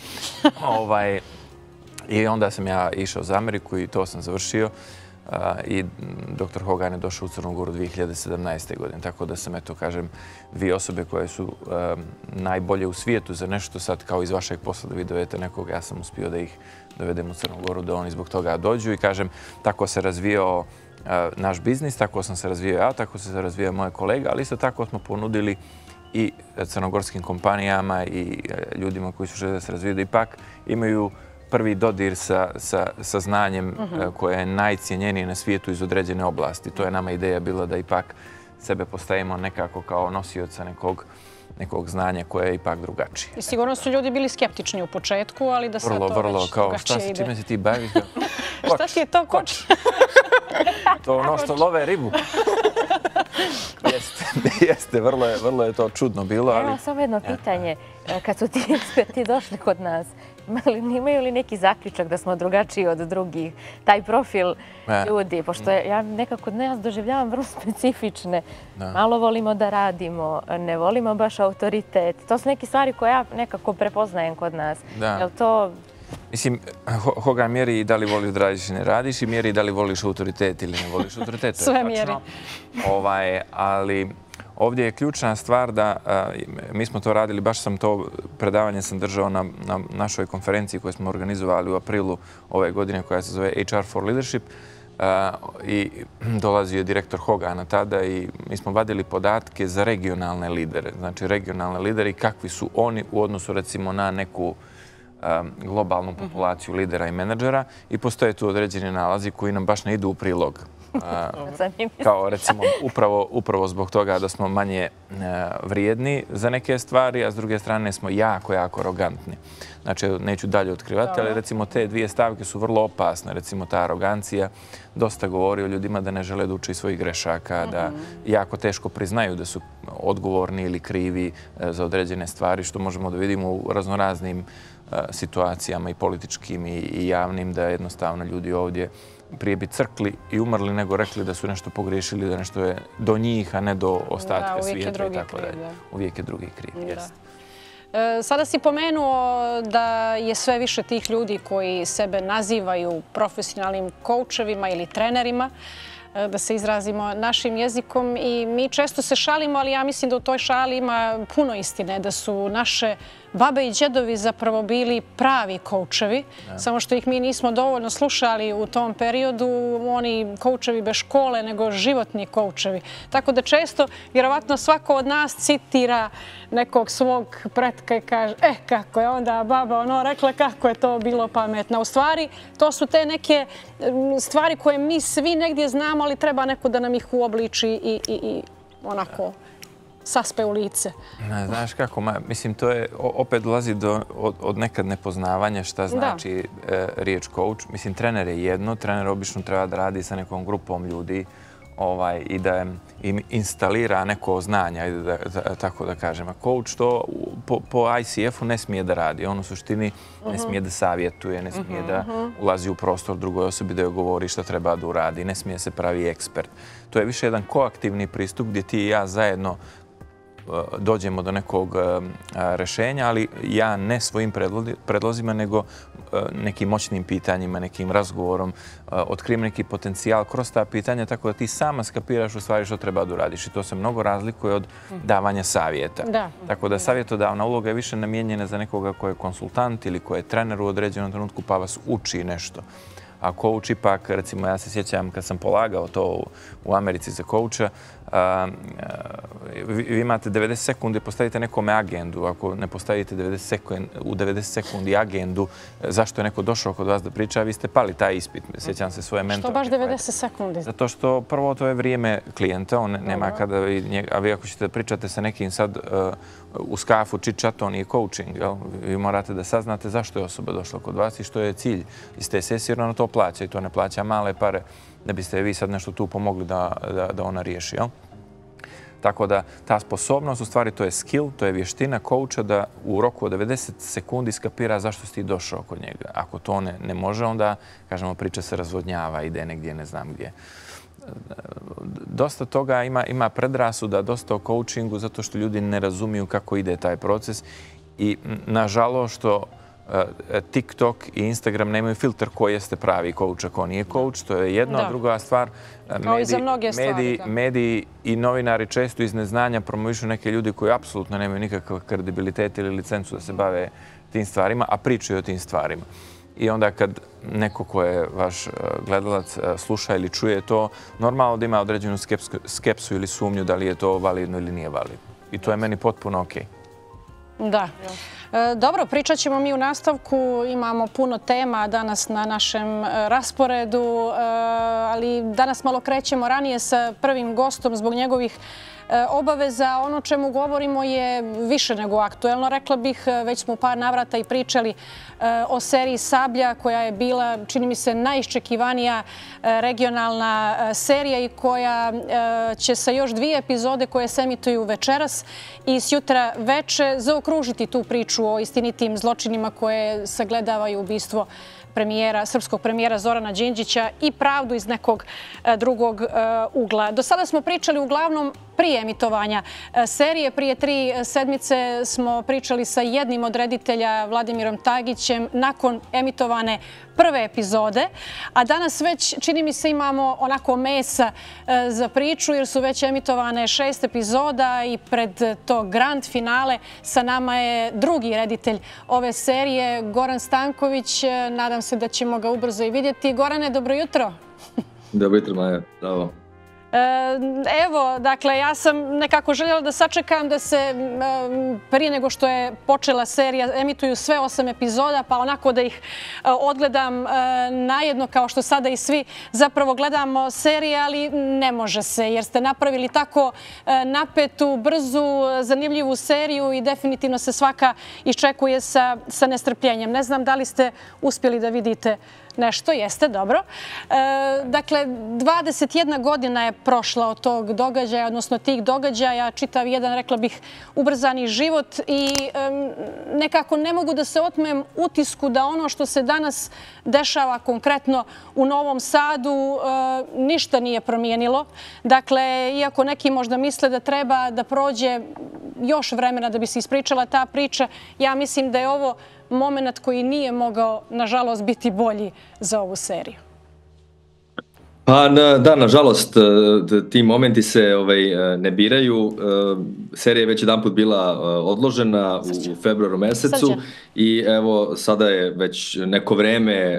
I onda sam ja išao za Ameriku i to sam završio. I dr. Hogan je došao u Crnu Goru 2017. godine. Tako da sam, eto, kažem, dvije osobe koje su najbolje u svijetu za nešto. Sad, kao iz vašeg posla da vi dovedete nekoga, ja sam uspio da ih dovedem u Crnu Goru, da oni zbog toga dođu. I kažem, tako se razvijao naš biznis, tako sam se razvijao ja, tako se razvijao moje kolega, ali isto tako smo ponudili i crnogorskim kompanijama i ljudima koji su žele da se razvijaju da ipak imaju prvi dodir sa znanjem koje je najcijenjenije na svijetu iz određene oblasti. To je nama ideja bila da ipak sebe postavimo nekako kao nosioca nekog znanja koje je ipak drugačije. I sigurno su ljudi bili skeptični u početku, ali da sad to već drugačije ide. Čime se ti baviš? Šta ti je to koč? To ono što love ribu. Jeste, vrlo je to čudno bilo. Evo samo jedno pitanje. Kad su ti eksperti došli kod nas, imaju li neki zaključak da smo drugačiji od drugih? Taj profil ljudi, pošto ja nekako nas doživljavam vrlo specifične. Malo volimo da radimo, ne volimo baš autoritet. To su neke stvari koje ja nekako prepoznajem kod nas. Je li to... Mislim, Hogan mjeri da li voliš da radiš i ne radiš i mjeri da li voliš autoritet ili ne voliš autoritet. Sve mjeri. Ali ovdje je ključna stvar da mi smo to radili, baš sam to predavanje sam držao na našoj konferenciji koju smo organizovali u aprilu ove godine koja se zove HR for Leadership i dolazio je direktor Hogana tada i mi smo vadili podatke za regionalne lidere. Znači regionalne lideri kakvi su oni u odnosu recimo na neku globalnu populaciju lidera i menadžera i postoje tu određeni nalazi koji nam baš ne idu u prilog. Kao recimo upravo zbog toga da smo manje vrijedni za neke stvari, a s druge strane smo jako arogantni. Znači, neću dalje otkrivati, ali recimo te dvije stavke su vrlo opasne. Recimo ta arogancija dosta govori o ljudima da ne žele da uče iz svojih grešaka, da jako teško priznaju da su odgovorni ili krivi za određene stvari, što možemo da vidimo u raznoraznim situacijama i političkim i javnim, da jednostavno ljudi ovdje prije bi crkli i umrli nego rekli da su nešto pogriješili, da nešto je do njih, a ne do ostatka svijeta i tako dalje. Uvijek je drugi kriv. Sada si pomenuo da je sve više tih ljudi koji sebe nazivaju profesionalnim koučevima ili trenerima, da se izrazimo našim jezikom i mi često se šalimo, ali ja mislim da u toj šali ima puno istine, da su naše babe i djedovi zapravo bili pravi koučevi, samo što ih mi nismo dovoljno slušali u tom periodu, oni koučevi bez škole, nego životni koučevi. Tako da često, vjerovatno svako od nas citira nekog svog pretka i kaže kako je onda baba rekla kako je to bilo pametno. U stvari, to su te neke stvari koje mi svi negdje znamo, ali treba neko da nam ih uobliči i onako saspe u lice. Znaš kako, mislim, to je, opet dolazi od nekad nepoznavanja šta znači riječ coach. Mislim, trener je jedno, trener obično treba da radi sa nekom grupom ljudi i da im instalira neko znanje, tako da kažem. A coach to po ICF-u ne smije da radi. On u suštini ne smije da savjetuje, ne smije da ulazi u prostor drugoj osobi da joj govori šta treba da uradi, ne smije se pravi ekspert. To je više jedan koaktivni pristup gdje ti i ja zajedno dođemo do nekog rešenja, ali ja ne svojim predlozima, nego nekim moćnim pitanjima, nekim razgovorom, otkrijem neki potencijal kroz ta pitanja, tako da ti sama skapiraš u stvari što treba da uradiš. I to se mnogo razlikuje od davanja savjeta. Tako da savjetodavna uloga je više namijenjena za nekoga ko je konsultant ili ko je trener u određenom trenutku pa vas uči nešto. a coach ipak, recimo ja se sjećam kad sam polagao to u Americi za coacha, vi imate 90 sekundi, postavite nekome agendu. Ako ne postavite u 90 sekundi agendu zašto je neko došao kod vas da priča, vi ste pali taj ispit. Sjećam se svoje mentorke. Što baš 90 sekundi? Zato što prvo to je vrijeme klijenta, on nema kada, a vi ako ćete da pričate sa nekim sad uz kafu, chit-chat, to nije coaching. Vi morate da saznate zašto je osoba došla kod vas i što je cilj iz te sesije, jer ona to plaća i to ne plaća male pare da biste vi sad nešto tu pomogli da ona riješi. Tako da ta sposobnost, u stvari to je skill, to je vještina coacha da u roku od 90 sekundi skapira zašto si ti došao kod njega. Ako to ne može, onda, kažemo, priča se razvodnjava, ide negdje, ne znam gdje. Dosta toga ima predrasuda, dosta o coachingu, zato što ljudi ne razumiju kako ide taj proces i nažalost što TikTok i Instagram nemaju filter koji jeste pravi coach, ako nije coach, to je jedna. A druga stvar, mediji i novinari često iz neznanja promovišu neke ljudi koji apsolutno nemaju nikakav kredibilitet ili licencu da se bave tim stvarima, a pričaju o tim stvarima. I onda kad neko ko je vaš gledalac sluša ili čuje to, normalno da ima određenu skepsu ili sumnju da li je to validno ili nije validno. I to je meni potpuno okej. Da. Dobro, pričat ćemo mi u nastavku. Imamo puno tema danas na našem rasporedu, ali danas malo krećemo ranije sa prvim gostom zbog njegovih obaveza. Ono čemu govorimo je više nego aktuelno. Rekla bih, već smo u par navrata i pričali o seriji Sablja, koja je bila, čini mi se, najiščekivanija regionalna serija i koja će sa još 2 epizode koje se emituju večeras i sjutra veče zaokružiti tu priču o istinitim zločinima koje sagledavaju ubistvo srpskog premijera Zorana Đinđića i pravdu iz nekog drugog ugla. Do sada smo pričali uglavnom prije emitovanja serije. Prije 3 sedmice smo pričali sa jednim od reditelja, Vladimirom Tagićem, nakon emitovane prve epizode. A danas već, čini mi se, imamo onako mesa za priču jer su već emitovane 6 epizoda i pred to grand finale sa nama je drugi reditelj ove serije, Goran Stanković. Nadam se da ćemo ga ubrzo i vidjeti. Gorane, dobro jutro. Dobro jutro, Maja. Bravo. Evo, dakle, ja sam nekako željela da sačekam da se prije nego što je počela serija emituju sve 8 epizoda, pa onako da ih odgledam najedno kao što sada i svi zapravo gledamo serije, ali ne može se jer ste napravili tako napetu, brzu, zanimljivu seriju i definitivno se svaka iščekuje sa nestrpljenjem. Ne znam da li ste uspjeli da vidite nešto, jeste, dobro. Dakle, 21 godina je prošla od tog događaja, odnosno tih događaja, čitav jedan, rekla bih, ubrzani život i nekako ne mogu da se otmem utisku da ono što se danas dešava konkretno u Novom Sadu ništa nije promijenilo. Dakle, iako neki možda misle da treba da prođe još vremena da bi se ispričala ta priča, ja mislim da je ovo moment koji nije mogao, nažalost, biti bolji za ovu seriju. Pa da, nažalost, ti momenti se ne biraju. Serija je već jedan put bila odložena u februaru mesecu i evo sada je već neko vreme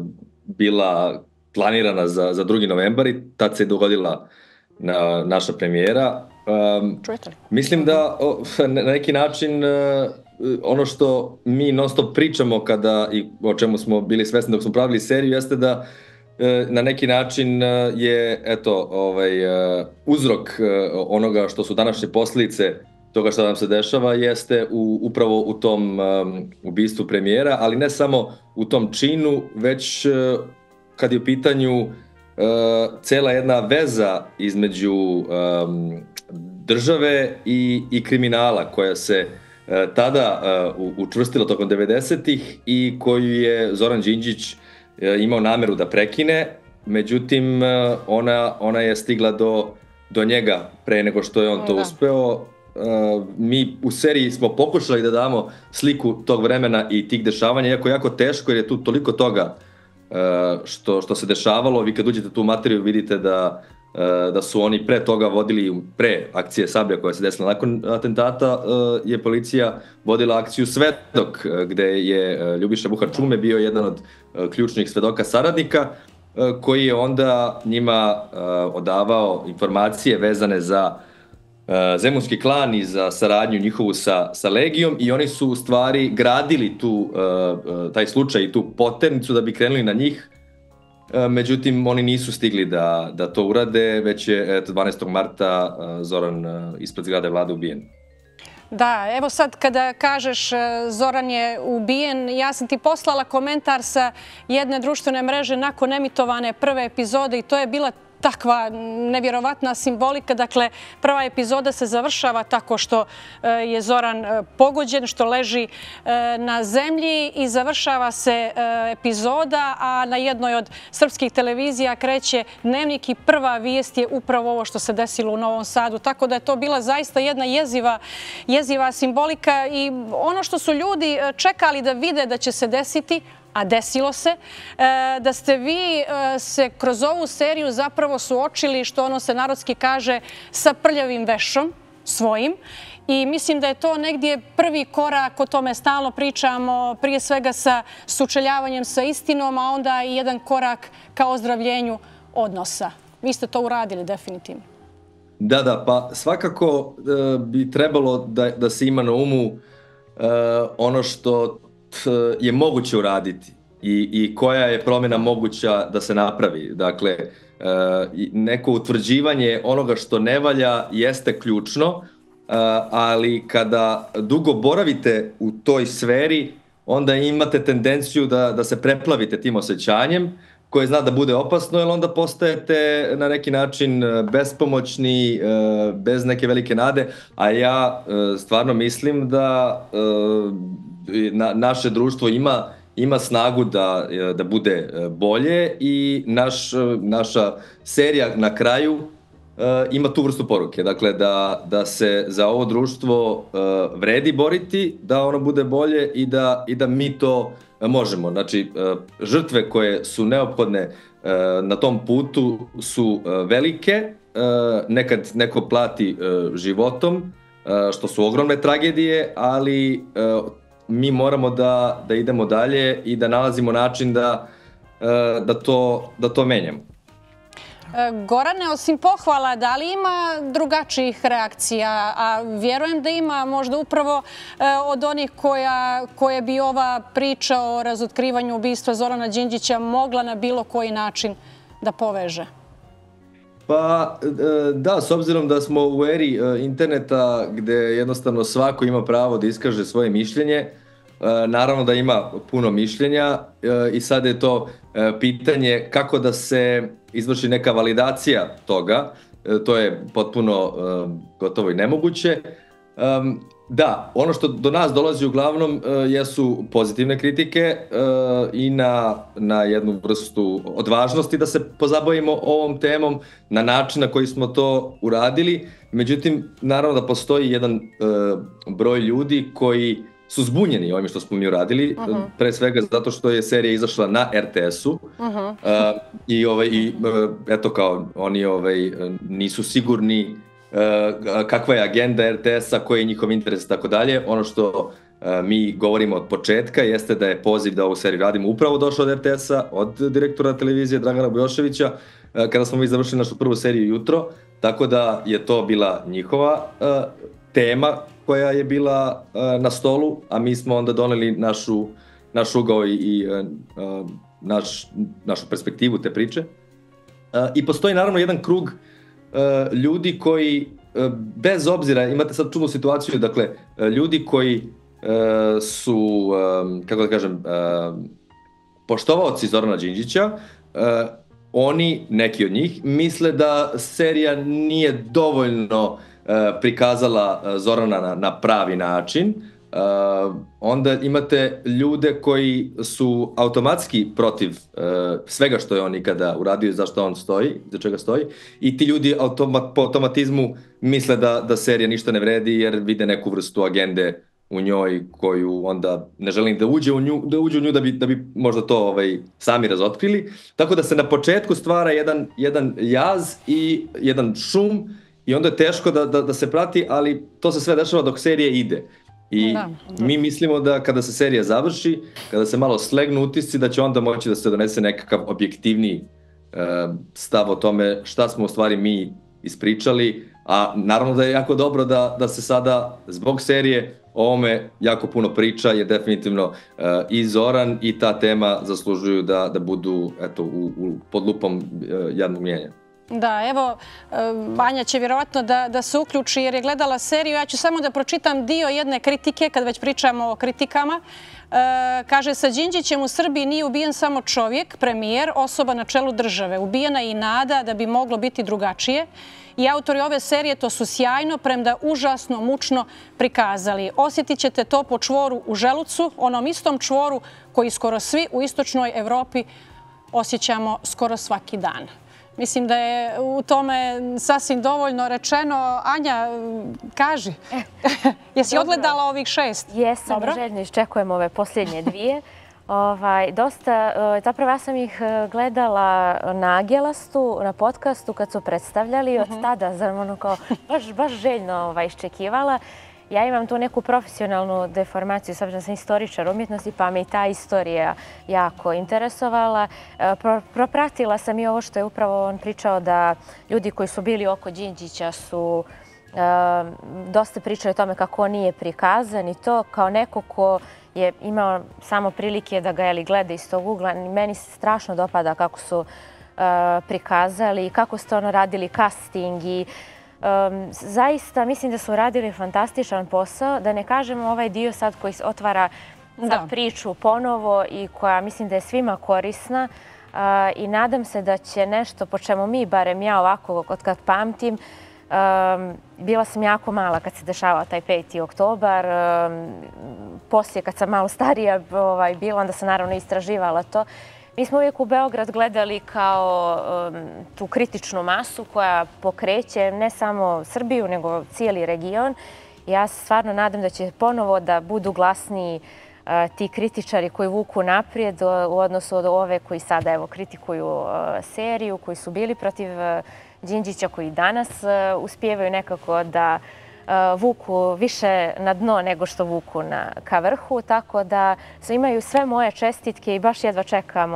bila planirana za 2. novembar i tad se je dogodila naša premijera. Mislim da na neki način ono što mi non stop pričamo kada i o čemu smo bili svesni dok smo pravili seriju jeste da na neki način je uzrok onoga što su današnje posljedice toga što nam se dešava jeste upravo u tom ubistvu premijera, ali ne samo u tom činu, već kad je u pitanju cela jedna veza između države i kriminala koja se tada učvrstila tokom 90-ih i koju je Zoran Đinđić imao nameru da prekine, međutim ona je stigla do njega pre nego što je on to uspeo. Mi u seriji smo pokušali da damo sliku tog vremena i tih dešavanja, iako je jako teško jer je tu toliko toga što se dešavalo. Vi kad uđete tu materiju vidite da da su oni pre toga vodili, pre akcije Sablja koja se desila nakon atentata, je policija vodila akciju Svedok, gde je Ljubiša Buhar Čume bio jedan od ključnih svedoka saradnika, koji je onda njima odavao informacije vezane za Zemunski klan i za saradnju njihovu sa Legijom, i oni su u stvari gradili taj slučaj i tu poternicu da bi krenuli na njih. Međutim, oni nisu stigli da to urade, već je 12. marta Zoran ispred zgrade Vlade ubijen. Da, evo sad kada kažeš Zoran je ubijen, ja sam ti poslala komentar sa jedne društvene mreže nakon emitovane prve epizode i to je bila takva nevjerovatna simbolika. Dakle, prva epizoda se završava tako što je Zoran pogođen, što leži na zemlji, i završava se epizoda, a na jednoj od srpskih televizija kreće dnevnik i prva vijest je upravo ovo što se desilo u Novom Sadu. Tako da je to bila zaista jedna jeziva simbolika i ono što su ljudi čekali da vide da će se desiti, a desilo se, da ste vi se kroz ovu seriju zapravo suočili, što ono se narodski kaže, sa prljavim vešom svojim. I mislim da je to negdje prvi korak, o tome stalno pričamo, prije svega sa sučeljavanjem sa istinom, a onda i jedan korak ka ozdravljenju odnosa. Vi ste to uradili definitivno. Da, pa svakako bi trebalo da se ima na umu ono što je moguće uraditi i koja je promjena moguća da se napravi. Dakle, neko utvrđivanje onoga što ne valja jeste ključno, ali kada dugo boravite u toj sferi, onda imate tendenciju da se preplavite tim osjećanjem koje zna da bude opasno, jer onda postajete na neki način bespomoćni, bez neke velike nade, a ja stvarno mislim da naše društvo ima snagu da bude bolje i naša serija na kraju ima tu vrstu poruke. Dakle, da se za ovo društvo vredi boriti, da ono bude bolje i da mi to možemo. Znači, žrtve koje su neophodne na tom putu su velike, nekad neko plati životom, što su ogromne tragedije, ali mi moramo da idemo dalje i da nalazimo način da to menjamo. Gorane, osim pohvala, da li ima drugačijih reakcija? A vjerujem da ima, možda upravo od onih koje bi ova priča o razotkrivanju ubistva Zorana Đinđića mogla na bilo koji način da poveže. Pa da, s obzirom da smo u eri interneta gdje jednostavno svako ima pravo da iskaže svoje mišljenje, naravno da ima puno mišljenja i sad je to pitanje kako da se izvrši neka validacija toga. To je potpuno gotovo i nemoguće. Da, ono što do nas dolazi uglavnom jesu pozitivne kritike i na jednu vrstu odvažnosti da se pozabavimo ovom temom na način na koji smo to uradili. Međutim, naravno da postoji jedan broj ljudi koji su zbunjeni ovim što smo mi uradili, pre svega zato što je serija izašla na RTS-u i eto kao oni nisu sigurni kakva je agenda RTS-a, koji je njihov interes i tako dalje. Ono što mi govorimo od početka jeste da je poziv da ovu seriju radimo upravo došao od RTS-a, od direktora televizije Dragana Bujoševića, kada smo mi završili našu prvu seriju jutro, tako da je to bila njihova tema koja je bila na stolu, a mi smo onda doneli naš ugao i našu perspektivu te priče. I postoji naravno jedan krug ljudi koji, bez obzira, imate sad čudnu situaciju, dakle, ljudi koji su, kako da kažem, poštovaoci Zorana Đinđića, oni, neki od njih, misle da serija nije dovoljno prikazala Zorana na pravi način. Onda imate ljude koji su automatski protiv svega što je on ikada uradio i zašto on stoji, za čega stoji, i ti ljudi po automatizmu misle da serija ništa ne vredi jer vide neku vrstu agende u njoj koju onda ne želim da uđe u nju da bi možda to sami razotkrili. Tako da se na početku stvara jedan jaz i jedan šum i onda je teško da se prati, ali to se sve dešava dok serija ide. I mi mislimo da kada se serija završi, kada se malo slegnu utisci, da će onda moći da se donese nekakav objektivniji stav o tome šta smo u stvari mi ispričali, a naravno da je jako dobro da se sada zbog serije o ovome jako puno priča, jer definitivno i Zoran i ta tema zaslužuju da budu pod lupom javnog mnijenja. Da, evo, Anja će vjerovatno da se uključi jer je gledala seriju. Ja ću samo da pročitam dio jedne kritike, kad već pričamo o kritikama. Kaže, sa Đinđićem u Srbiji nije ubijen samo čovjek, premijer, osoba na čelu države. Ubijena je i nada da bi moglo biti drugačije. I autori ove serije to su sjajno, premda užasno, mučno prikazali. Osjetit ćete to po čvoru u želucu, onom istom čvoru koji skoro svi u istočnoj Evropi osjećamo skoro svaki dan. Mislim da je u tome sasvim dovoljno rečeno. Anja, kaži, jesi odgledala ovih 6? Jesam, željno iščekujem ove posljednje 2. Dosta, zapravo ja sam ih gledala na Agelastu, na podcastu kad su predstavljali. Od tada sam baš željno iščekivala. Ja imam tu neku profesionalnu deformaciju, s obzirom da sam istoričar umjetnosti, pa me i ta istorija jako interesovala. Propratila sam i ovo što je upravo on pričao, da ljudi koji su bili oko Đinđića su dosta pričali o tome kako on nije prikazan i to kao neko ko je imao samo prilike da ga gleda iz tog ugla. Meni se strašno dopada kako su prikazali i kako ste radili casting i zaista mislim da su radili fantastičan posao. Da ne kažem ovaj dio sad koji otvara priču ponovo i koja mislim da je svima korisna i nadam se da će nešto po čemu mi, barem ja ovako od kad pamtim, bila sam jako mala kad se dešavao taj 5. oktobar. Poslije kad sam malo starija bila, onda sam naravno istraživala to. Mi smo uvijek u Beograd gledali kao tu kritičnu masu koja pokreće ne samo Srbiju, nego cijeli region. Ja se stvarno nadam da će ponovo da budu glasniji ti kritičari koji vuku naprijed u odnosu od ove koji sada kritikuju seriju, koji su bili protiv Đinđića, koji danas uspijevaju nekako da vuku više na dno nego što vuku ka vrhu, tako da imaju sve moje čestitke i baš jedva čekam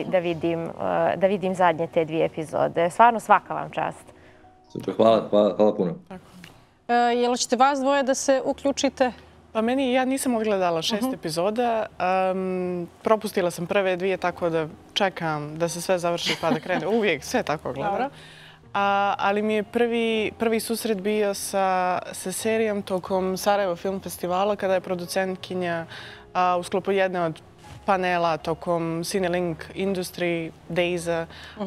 da vidim zadnje te 2 epizode. Stvarno svaka vam čast. Super, hvala puno. Jel ćete vas dvoje da se uključite? Pa ja nisam odgledala 6 epizoda. Propustila sam prve 2, tako da čekam da se sve završi pa da krene. Uvijek sve tako gledam. Ali mi je prvi susret bio sa serijom tokom Sarajevo Film Festivala, kada je producentkinja u sklopu jedne od panela tokom Cinelink Industry Days-a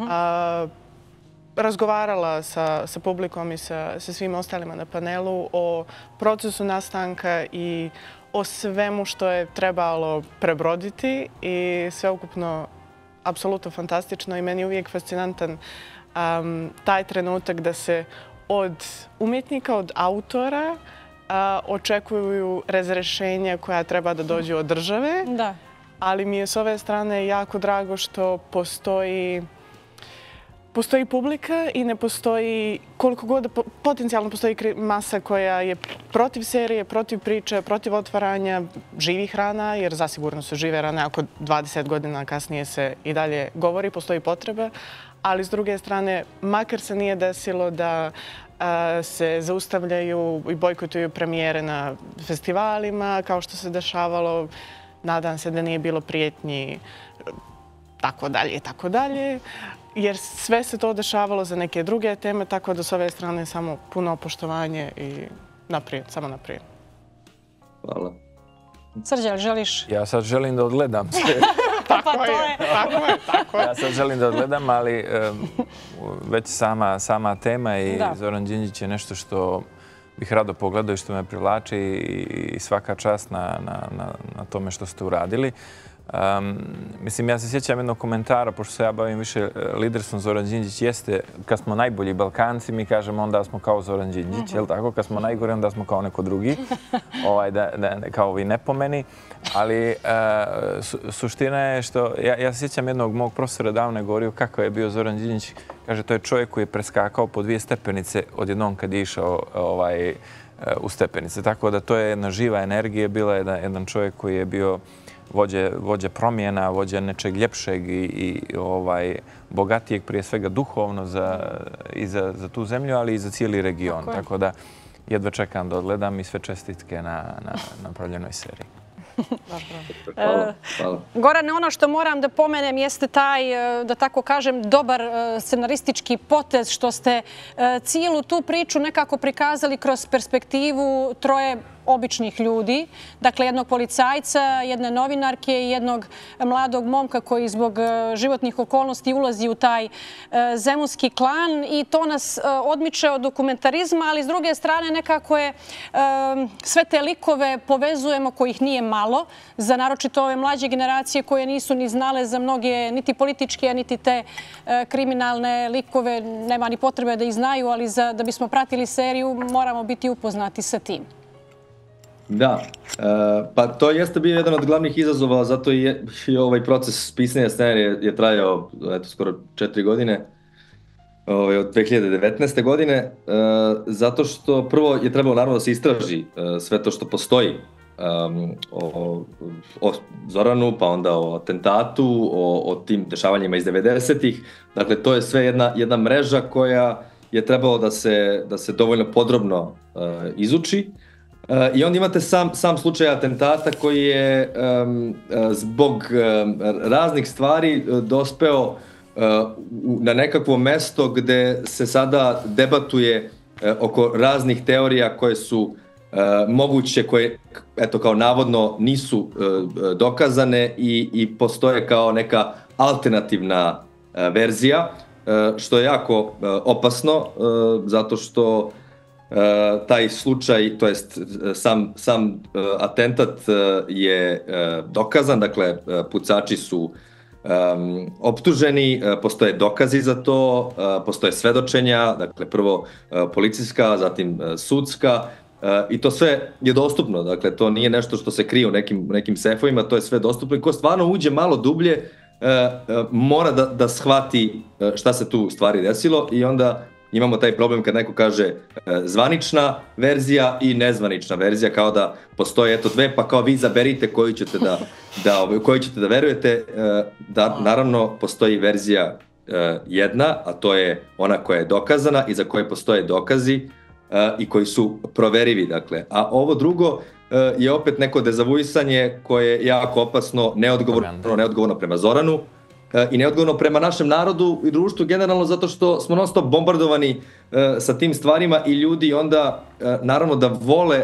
razgovarala sa publikom i sa svim ostalima na panelu o procesu nastanka i o svemu što je trebalo prebroditi i sveukupno apsolutno fantastično i meni je uvijek fascinantan taj trenutak da se od umjetnika, od autora očekuju razrešenja koja treba da dođu od države. Ali mi je s ove strane jako drago što postoji publika i ne postoji, koliko god potencijalno postoji masa koja je protiv serije, protiv priče, protiv otvaranja živih rana, jer zasigurno su žive rane ako 20 godina kasnije se i dalje govori, postoji potreba. Ali s druge strane, makar se nije desilo da se zaustavljaju i bojkotuju premijere na festivalima, kao što se dešavalo, nadam se da nije bilo prijetnji, tako dalje. Jer sve se to dešavalo za neke druge teme, tako da s ove strane samo puno poštovanje i naprijed, samo naprijed. Hvala. Srđan, želiš? Ja sad želim da odgledam sve. Tako je. Ja sad želim da odgledam, ali već sama tema i Zoran Đinđić je nešto što bih rado pogledao i što me privlači i svaka čast na tome što ste uradili. Mislim, ja se sjećam jednog komentara, pošto se ja bavim više liderstvom, Zoran Đinđić jeste, kad smo najbolji Balkanci, mi kažemo onda smo kao Zoran Đinđić, jel' tako? Kad smo najgori, onda smo kao neko drugi, kao ovi nepomeni. Ali suština je što, ja se sjećam jednog mog profesora davno je govorio kakav je bio Zoran Đinđić. Kaže, to je čovjek koji je preskakao po 2 stepenice odjednom kad je išao u stepenice. Tako da to je jedna živa energija, bila je jedan čovjek koji je bio vođa promjena, vođa nečeg ljepšeg i bogatijeg, prije svega duhovno i za tu zemlju, ali i za cijeli region. Tako da jedva čekam da odgledam i sve čestitke na napravljenoj seriji. Gorane, ono što moram da pomenem jeste taj, da tako kažem, dobar scenaristički potez što ste cijelu tu priču nekako prikazali kroz perspektivu 3 običnih ljudi. Dakle, jednog policajca, jedne novinarke i jednog mladog momka koji zbog životnih okolnosti ulazi u taj zemunski klan i to nas odmiče od dokumentarizma, ali s druge strane nekako je sve te likove povezujemo kojih nije malo za naročito ove mlađe generacije koje nisu ni znale za mnoge niti političke, niti te kriminalne likove. Nema ni potrebe da ih znaju, ali da bismo pratili seriju moramo biti upoznati sa tim. Da, pa to jeste bio jedan od glavnih izazova, zato i ovaj proces pisanja scenarija je trajao skoro 4 godine, od 2019. godine, zato što prvo je trebalo naravno da se istraži sve to što postoji o Zoranu, pa onda o atentatu, o tim dešavanjima iz 90-ih. Dakle, to je sve jedna mreža koja je trebalo da se dovoljno podrobno izuči. I onda imate sam slučaj atentata koji je zbog raznih stvari dospeo na nekakvo mesto gde se sada debatuje oko raznih teorija koje su moguće, koje eto kao navodno nisu dokazane i postoje kao neka alternativna verzija, što je jako opasno zato što taj slučaj, to jest sam atentat je dokazan, dakle pucači su optuženi, postoje dokazi za to, postoje svedočenja, dakle prvo policijska, zatim sudska i to sve je dostupno, dakle to nije nešto što se krije u nekim sefovima, to je sve dostupno i ko stvarno uđe malo dublje mora da shvati šta se tu stvari desilo i onda imamo taj problem kad neko kaže zvanična verzija i nezvanična verzija, kao da postoje eto 2, pa kao vi izaberite koju ćete da verujete. Naravno, postoji verzija jedna, a to je ona koja je dokazana i za koje postoje dokazi i koji su proverivi. Dakle. A ovo drugo je opet neko dezavuisanje koje je jako opasno, neodgovorno prema Zoranu, i neodgovorno prema našem narodu i društvu generalno zato što smo non stop bombardovani sa tim stvarima i ljudi onda naravno da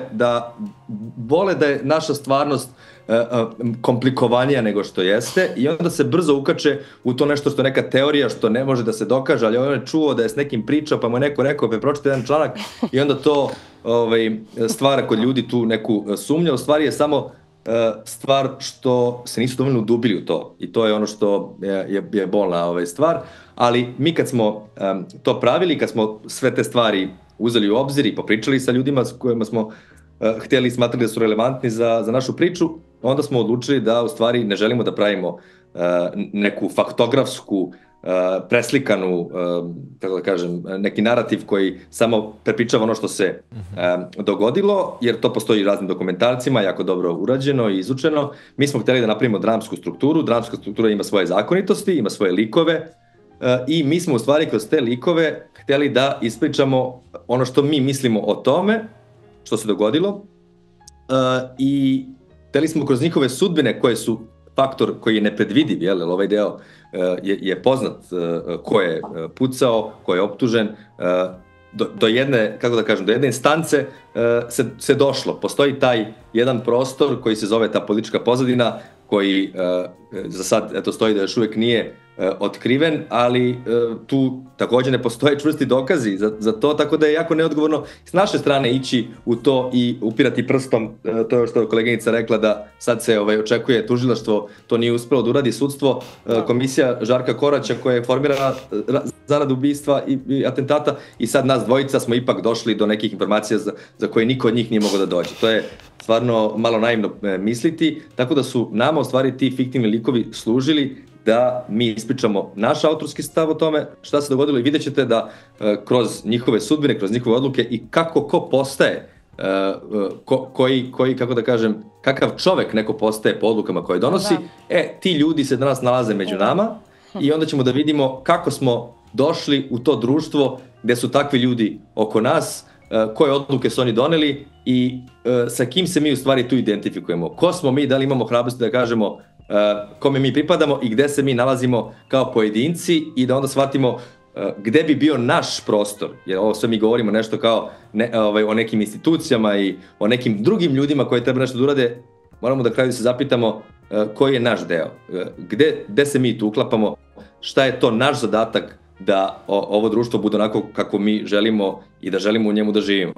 vole da je naša stvarnost komplikovanija nego što jeste i onda se brzo ukače u to nešto što je neka teorija što ne može da se dokaže, ali on je čuo da je s nekim pričao pa mu je neko rekao pa pročite jedan članak i onda to stvara kod ljudi tu neku sumnju, u stvari je samo stvar što se nisu dovoljno udubili u to i to je ono što je bolna stvar, ali mi kad smo to pravili, kad smo sve te stvari uzeli u obzir i popričali sa ljudima s kojima smo htjeli i smatrali da su relevantni za našu priču, onda smo odlučili da u stvari ne želimo da pravimo neku faktografsku preslikanu, tako da kažem, neki narativ koji samo prepričava ono što se dogodilo, jer to postoji u raznim dokumentarcima, jako dobro urađeno i izučeno. Mi smo htjeli da napravimo dramsku strukturu, dramska struktura ima svoje zakonitosti, ima svoje likove i mi smo u stvari kroz te likove htjeli da ispričamo ono što mi mislimo o tome, što se dogodilo i htjeli smo kroz njihove sudbine koje su faktor koji je nepredvidiv, jer ovaj deo je poznat ko je pucao, ko je optužen, do jedne, kako da kažem, do jedne instance se došlo. Postoji taj jedan prostor koji se zove ta politička pozadina, koji za sad stoji da još uvijek nije otkriven, ali tu također ne postoje čvrsti dokazi za to, tako da je jako neodgovorno s naše strane ići u to i upirati prstom, to je što je koleginica rekla da sad se očekuje tužilaštvo, to nije uspelo da uradi sudstvo, komisija Žarka Koraća koja je formirana zarad ubistva i atentata i sad nas dvojica smo ipak došli do nekih informacija za koje niko od njih nije mogao da dođe. To je stvarno malo naivno misliti, tako da su nama u stvari ti fiktivni likovi služili da mi ispričamo naš autorski stav o tome šta se dogodilo i vidjet ćete da kroz njihove sudbine, kroz njihove odluke i kako ko postaje, koji, kako da kažem, kakav čovek neko postaje po odlukama koje donosi, ti ljudi se danas nalaze među nama i onda ćemo da vidimo kako smo došli u to društvo gde su takvi ljudi oko nas, koje odluke su oni doneli i sa kim se mi u stvari tu identifikujemo. Ko smo mi, da li imamo hrabrosti da kažemo kome mi pripadamo i gde se mi nalazimo kao pojedinci i da onda shvatimo gde bi bio naš prostor, jer ovo sve mi govorimo nešto kao o nekim institucijama i o nekim drugim ljudima koji treba nešto da urade, moramo da kraju se zapitamo koji je naš deo, gde se mi tu uklapamo, šta je to naš zadatak da ovo društvo bude onako kako mi želimo i da želimo u njemu da živimo.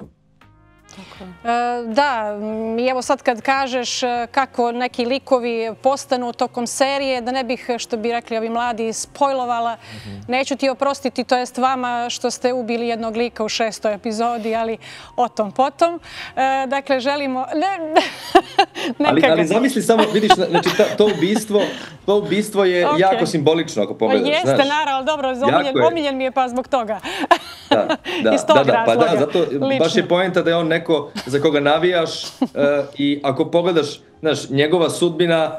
Da, i evo sad kad kažeš kako neki likovi postanu tokom serije, da ne bih, što bi rekli ovi mladi, spojlovala, neću ti oprostiti, to jest vama što ste ubili jednog lika u 6. epizodi, ali o tom potom. Dakle, želimo... Ali zamisli samo, vidiš, znači to ubistvo je jako simbolično ako pogledaš. Jeste, naravno, dobro, omiljen mi je pa zbog toga. Iz tog razloga. Pa da, zato baš je poenta da je on neko za koga navijaš i ako pogledaš, znaš, njegova sudbina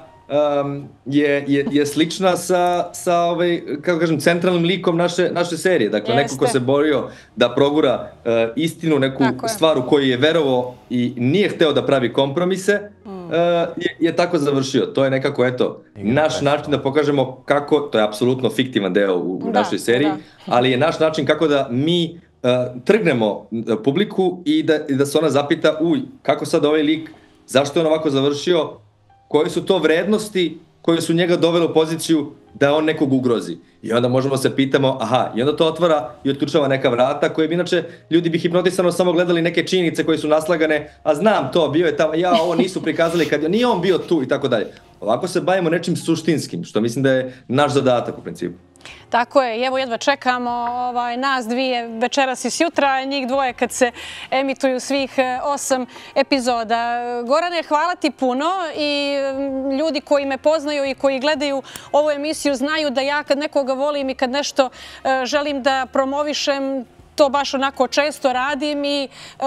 je slična sa kako kažem, centralnim likom naše serije. Dakle, neko ko se borio da progura istinu, neku stvar u koju je verovao i nije hteo da pravi kompromise, je tako završio. To je nekako, eto, naš način da pokažemo kako, to je apsolutno fiktivan deo u našoj seriji, ali je naš način kako da mi trgnemo publiku i da se ona zapita, kako sad ovaj lik, zašto je on ovako završio, koje su to vrednosti koje su njega dovele u poziciju da on nekog ugrozi. I onda možemo se pitamo, i onda to otvara i otključava neka vrata koje bi inače ljudi bi hipnotisano samo gledali neke činjenice koje su naslagane, a znam to, bio je tamo, ovo nisu prikazali kad nije on bio tu i tako dalje. Ovako se bavimo nečim suštinskim, što mislim da je naš zadatak u principu. Tako je, i evo jedva čekamo nas dvije večeras i sjutra, njih dvoje kad se emituju svih 8 epizoda. Gorane, hvala ti puno i ljudi koji me poznaju i koji gledaju ovu emisiju znaju da ja kad nekoga volim i kad nešto želim da promovišem, to baš onako često radim i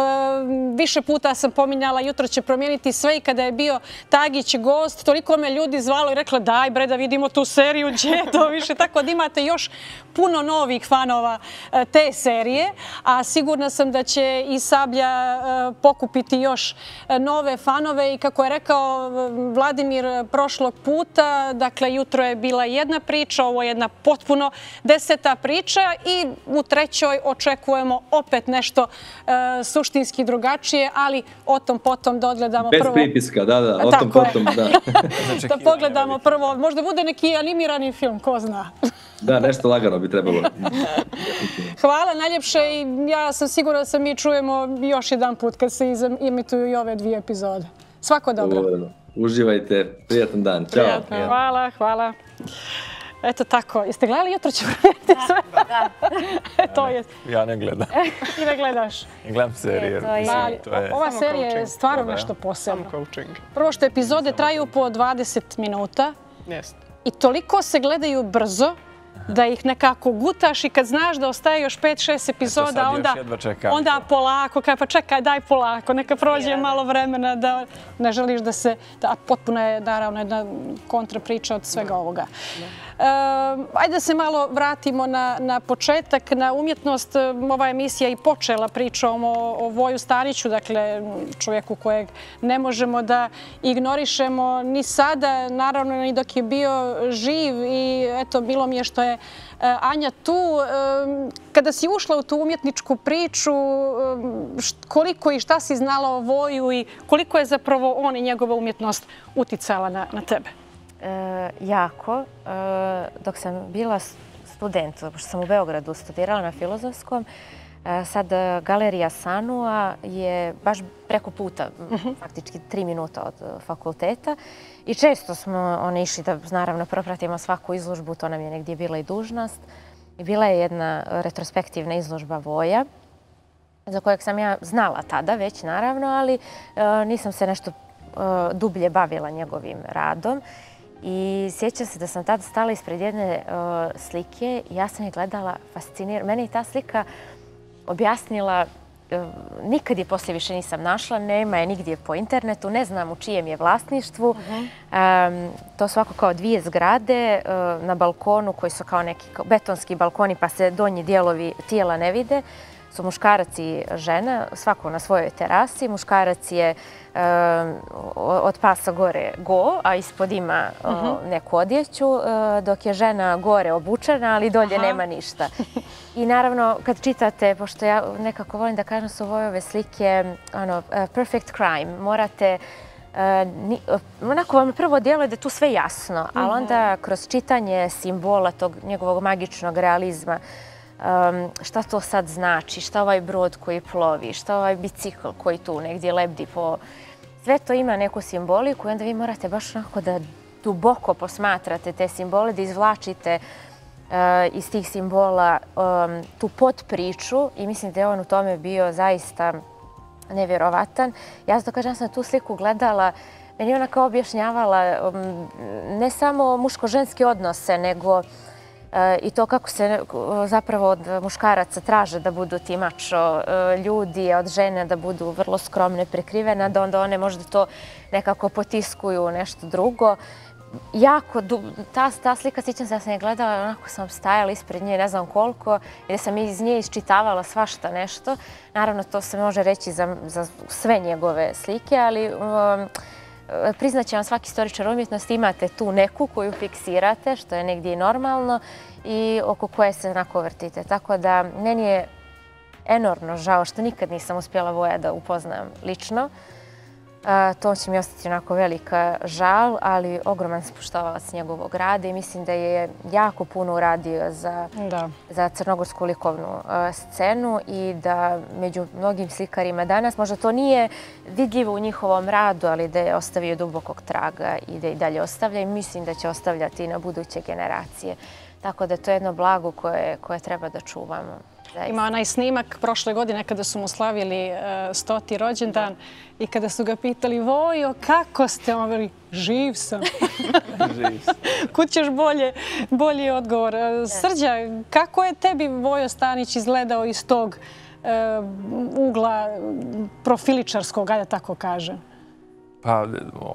više puta sam pominjala Jutro će promijeniti sve i kada je bio Tagić gost, toliko me ljudi zvalo i rekla daj bre da vidimo tu seriju, gdje je to više, tako da imate još puno novih fanova te serije, a sigurna sam da će i Sablja pokupiti još nove fanove i kako je rekao Vladimir prošlog puta, dakle jutro je bila jedna priča, ovo je jedna potpuno 10. priča i u 3. očekujemo opet nešto suštinski drugačije, ali o tom potom da odgledamo prvo. Bez pritiska, da, o tom potom, da. Da pogledamo prvo, možda bude neki animirani film, ko zna. Da, nešto lagano bi trebalo. Hvala najljepše i ja sam sigurna da se mi čujemo još jedan put kad se imituju i ove 2 epizode. Svako dobro. Uživajte, prijatan dan. Ćao. Hvala, hvala. Eto tako, jeste gledali Jutro će promijeniti sve? Da. To je. Ja ne gledam. Ti ne gledaš? Ne gledam serije. Ova serija je stvarno nešto posebno. Prvo što epizode traju po 20 minuta i toliko se gledaju brzo da ih nekako gutaš i kad znaš da ostaje još 5-6 epizoda, onda polako, pa čekaj, daj polako, neka prođe malo vremena da ne želiš da se, potpuno je naravno jedna kontrapriča od svega ovoga. Ajde da se malo vratimo na početak, na umjetnost. Ova emisija i počela pričom o Voju Staniću, dakle čovjeku kojeg ne možemo da ignorišemo ni sada, naravno ni dok je bio živ i eto, bilo mi je što je Anja tu. Kada si ušla u tu umjetničku priču, koliko i šta si znala o Voju i koliko je zapravo on i njegova umjetnost uticala na tebe? jako. Dok sam bila student, pošto sam u Beogradu studirala na Filozofskom, sad Galerija Sanua je baš preko puta, faktički 3 minuta od fakulteta. I često smo išli da, naravno, propratimo svaku izložbu, to nam je negdje bila i dužnost. I bila je jedna retrospektivna izložba Voja, za kojeg sam ja znala tada već, naravno, ali nisam se nešto dublje bavila njegovim radom. I sjećam se da sam tada stala ispred jedne slike i ja sam je gledala fascinirana. Mene je ta slika objasnila, nikad je poslije više nisam našla, nema je nigdje po internetu, ne znam u čijem je vlasništvu. To su ovako kao 2 zgrade na balkonu koji su kao neki betonski balkoni pa se donji dijelovi tijela ne vide. Su muškarac i žena, svako na svojoj terasi. Muškarac je od pasa gore go, a ispod ima neku odjeću, dok je žena gore obučena, ali dolje nema ništa. I naravno, kad čitate, pošto ja nekako volim da kažem su Vojove slike perfect crime, morate onako vam prvo djeluje da je tu sve jasno, ali onda kroz čitanje simbola tog njegovog magičnog realizma, šta to sad znači, šta ovaj brod koji plovi, šta ovaj bicikl koji tu negdje lebdi po... Sve to ima neku simboliku i onda vi morate baš onako da duboko posmatrate te simbole, da izvlačite iz tih simbola tu podpriču i mislim da je on u tome bio zaista nevjerovatan. Ja zato kažem, ja sam tu sliku gledala, meni je ona kao objašnjavala ne samo muško-ženske odnose, nego i to kako se zapravo od muškaraca traže da budu ti mačo ljudi, od žene da budu vrlo skromne, prekrivene, da onda one možda to nekako potiskuju nešto drugo. Jako, ta slika, sjećam se da sam je gledala, onako sam stajala ispred nje, ne znam koliko, jer sam iz nje iščitavala svašta nešto. Naravno, to se može reći za sve njegove slike, ali priznaće vam svaki istoričar umjetnosti, imate tu neku koju fiksirate, što je negdje i normalno, i oko koje se onako vrtite. Tako da, meni je enormno žao što nikad nisam uspjela Voja da upoznam lično. To će mi ostati onako velika žal, ali ogroman poštovalac njegovog rada i mislim da je jako puno uradio za crnogorsku likovnu scenu i da među mnogim slikarima danas, možda to nije vidljivo u njihovom radu, ali da je ostavio dubokog traga i da i dalje ostavlja i mislim da će ostavljati i na buduće generacije. Tako da to je jedno blago koje treba da čuvamo. Ima onaj snimak prošle godine kada su mu slavili 100. rođendan i kada su ga pitali Vojo, kako ste? On veli, živ sam. Kud ćeš bolji odgovor. Srđa, kako je tebi Vojo Stanić izgledao iz tog ugla profiličarskog, ajde tako kažem? Pa,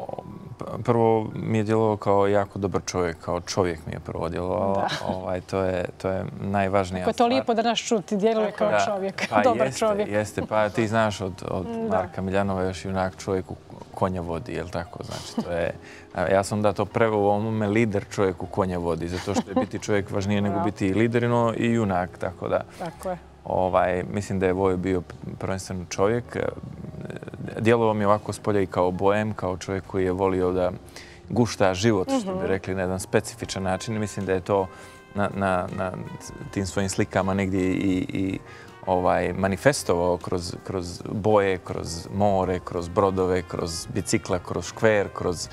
prvo mi je djelovao kao jako dobar čovjek, kao čovjek mi je prvo djelovao. To je najvažnija stvar. Kako je to lijepo da nas čuti, djeluje kao čovjek, dobar čovjek. Jeste, pa ti znaš od Marka Miljanova još junak čovjek u konja vodi, jel' tako? Znači, to je... Ja sam da to preveo u ovome lider čovjek u konja vodi, zato što je biti čovjek važnije nego biti i liderino i junak, tako da... Tako je. Mislim da je Vojo bio prvenstveno čovjek. Djelovao mi ovako s polja i kao bojem, kao čovjek koji je volio da gušta život, što bi rekli, na jedan specifičan način. Mislim da je to na tim svojim slikama negdje i manifestovao kroz boje, kroz more, kroz brodove, kroz bicikla, kroz škver, kroz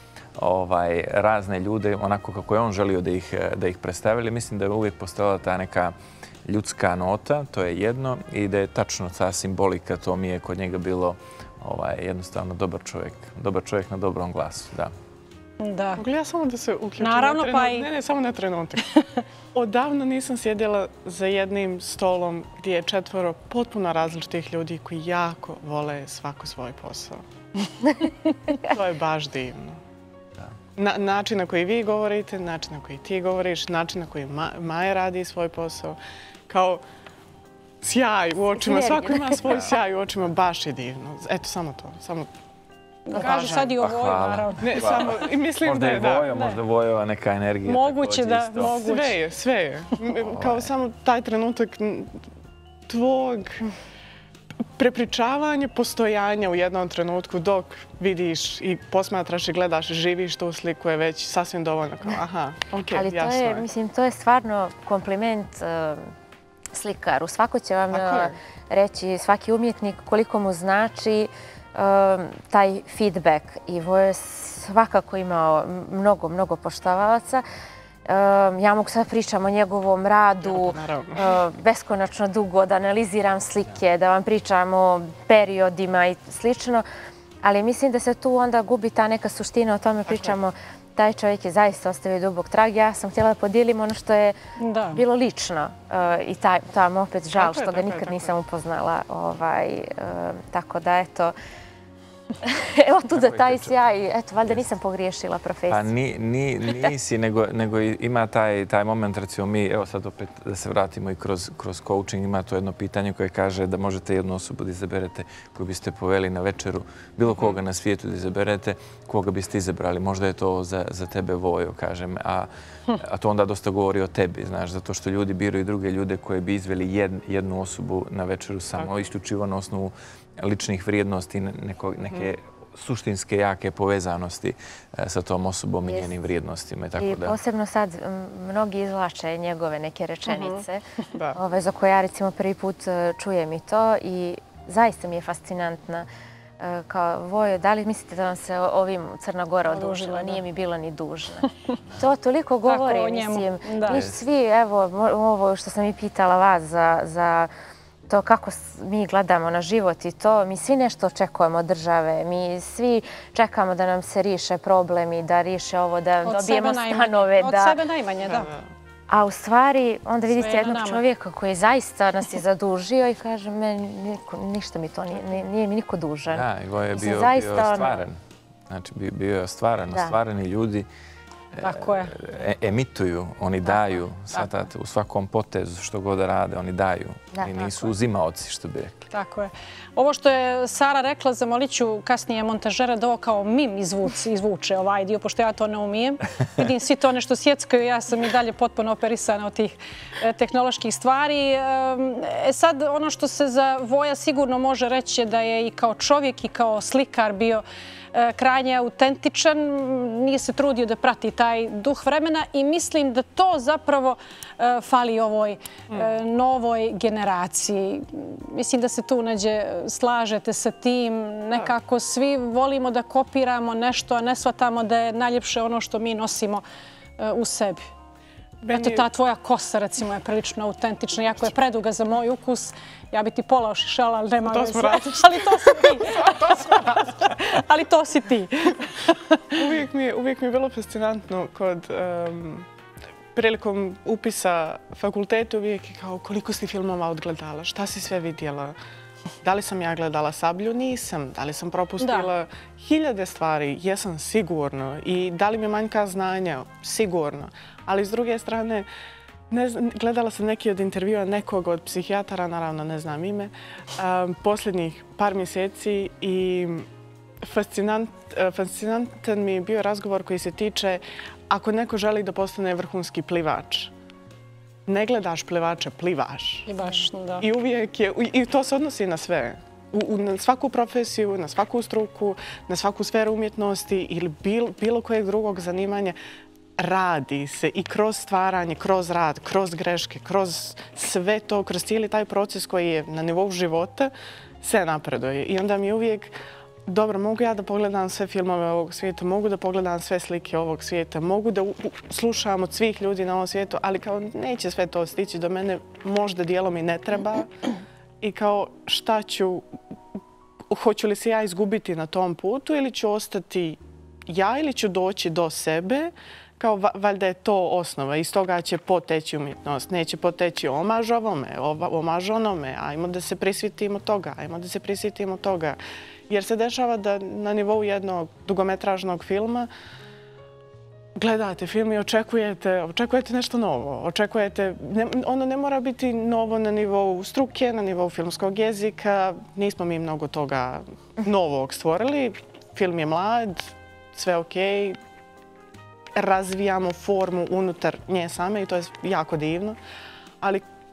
razne ljude, onako kako je on želio da ih predstavili. Mislim da je uvijek postojala ta neka ljudska nota, to je jedno, i da je tačno ta simbolika, to mi je kod njega bilo jednostavno dobar čovjek. Dobar čovjek na dobrom glasu, da. Da. Mogu li ja samo da se uključim? Naravno, pa i... Ne, samo na trenutak. Odavno nisam sjedila za jednim stolom gdje je 4 potpuno različitih ljudi koji jako vole svako svoj posao. To je baš divno. Način na koji vi govorite, način na koji ti govoriš, način na koji Maja radi svoj posao. Kao sjaj u očima, svako ima svoj sjaj u očima, baš je divno. Eto, samo to. Kažu sad i o Voju, naravno. Mislim da je, da. Možda Vojova neka energija. Moguće da, sve je. Kao samo taj trenutak tvog prepričavanje postojanja u jednom trenutku dok vidiš i posmatraš i gledaš i živiš tu sliku je već sasvim dovoljno. Aha, okej, ali jasno je. Mislim, to je stvarno kompliment slikaru. Svako će vam reći, svaki umjetnik, koliko mu znači taj feedback. I Vojo je svakako imao mnogo poštovalaca. Ja mogu sad pričam o njegovom radu beskonačno dugo, da analiziram slike, da vam pričam o periodima i slično, ali mislim da se tu onda gubi ta neka suština, o tome pričamo. Taj čovjek je zaista ostavio dubok trag. Ja sam htjela da podijelim ono što je bilo lično i tam opet žal što ga nikad nisam upoznala. Tako da, eto, evo tu da taj sjaj, eto, valjda nisam pogriješila profesiju. Pa nisi, nego ima taj moment, recimo mi, evo sad opet da se vratimo i kroz coaching, ima to jedno pitanje koje kaže da možete jednu osobu da izaberete koju biste poveli na večeru, bilo koga na svijetu da izaberete, koga biste izabrali. Možda je to za tebe Vojo, kažem, a to onda dosta govori o tebi, znaš, zato što ljudi biraju druge ljude koje bi izveli jednu osobu na večeru samo, isključivo na osnovu ličnih vrijednosti, neke suštinske, jake povezanosti sa tom osobom i njenim vrijednostima. I posebno sad mnogi izvlače njegove neke rečenice za koje ja recimo prvi put čujem i to i zaista mi je fascinantna. Kao Vojo, da li mislite da vam se ovim Crna Gora odužila? Nije mi bila ni dužna. To toliko govori, mislim. Svi, evo, ovo što sam i pitala vas za to kako mi gledamo na život i to, mi svi nešto očekujemo od države, mi svi čekamo da nam se riješe problemi, da riješe ovo, da dobijemo stanove. Od sebe najmanje, da. A u stvari, onda vidite jednog čovjeka koji zaista nas je zadužio i kaže, ništa mi to nije mi niko dužan. Da, i Vojo je bio ostvaren. Znači, bio je ostvareni ljudi emituju, oni daju, u svakom potezu što god da rade, oni daju. I nisu uzimaoci, što bi rekli. Tako je. Ovo što je Sara rekla, zamolit ću kasnije montažera da ovo kao mim izvuče ovaj dio, pošto ja to ne umijem. Vidim svi to nešto sjeckaju, ja sam i dalje potpuno operisana od tih tehnoloških stvari. Sad, ono što se za Voja sigurno može reći je da je i kao čovjek i kao slikar bio krajnje autentičan, nije se trudio da prati taj duh vremena i mislim da to zapravo fali ovoj novoj generaciji. Mislim da se tu slažete sa tim. Nekako svi volimo da kopiramo nešto, a ne shvatamo da je najljepše ono što mi nosimo u sebi. Eto, ta tvoja kosa, recimo, je prilično autentična. Jako je preduga za moj ukus. Ja bi ti pola ošišala, ali nema veze. Ali to si ti. Ali to si ti. Uvijek mi je bilo fascinantno kod prilikom upisa fakulteta uvijek je kao koliko si filmova odgledala, šta si sve vidjela. Da li sam ja gledala Sablju? Nisam. Da li sam propustila hiljade stvari? Jesam, sigurno. I da li mi manjka znanja? Sigurno. Ali s druge strane, gledala sam neki od intervjua nekog od psihijatara, naravno ne znam ime, posljednjih par mjeseci i fascinantan mi je bio razgovor koji se tiče ako neko želi da postane vrhunski plivač. Ne gledaš plivače, plivaš. Plivaš, da. I uvijek je, i to se odnosi na sve. Na svaku profesiju, na svaku struku, na svaku sferu umjetnosti ili bilo kojeg drugog zanimanja. Radi se i kroz stvaranje, kroz rad, kroz greške, kroz sve to, kroz cijeli taj proces koji je na nivou života, se napreduje. I onda mi je uvijek, dobro, mogu ja da pogledam sve filmove ovog svijeta, mogu da pogledam sve slike ovog svijeta, mogu da slušam od svih ljudi na ovom svijetu, ali kao neće sve to stići do mene, možda dijelom i ne treba. I kao šta ću, hoću li se ja izgubiti na tom putu ili ću ostati ja ili ću doći do sebe, kao valjda je to osnova. Iz toga će poteći umjetnost, neće poteći omaž ovome, omaž onome, ajmo da se prisjetimo toga, ajmo da se prisjetimo toga. Jer se dešava da na nivou jednog dugometražnog filma gledate film i očekujete nešto novo. Očekujete, ono ne mora biti novo na nivou struke, na nivou filmskog jezika. Nismo mi mnogo toga novog stvorili. Film je mlad, sve okej. Razvijamo formu unutar nje same i to je jako divno. Ali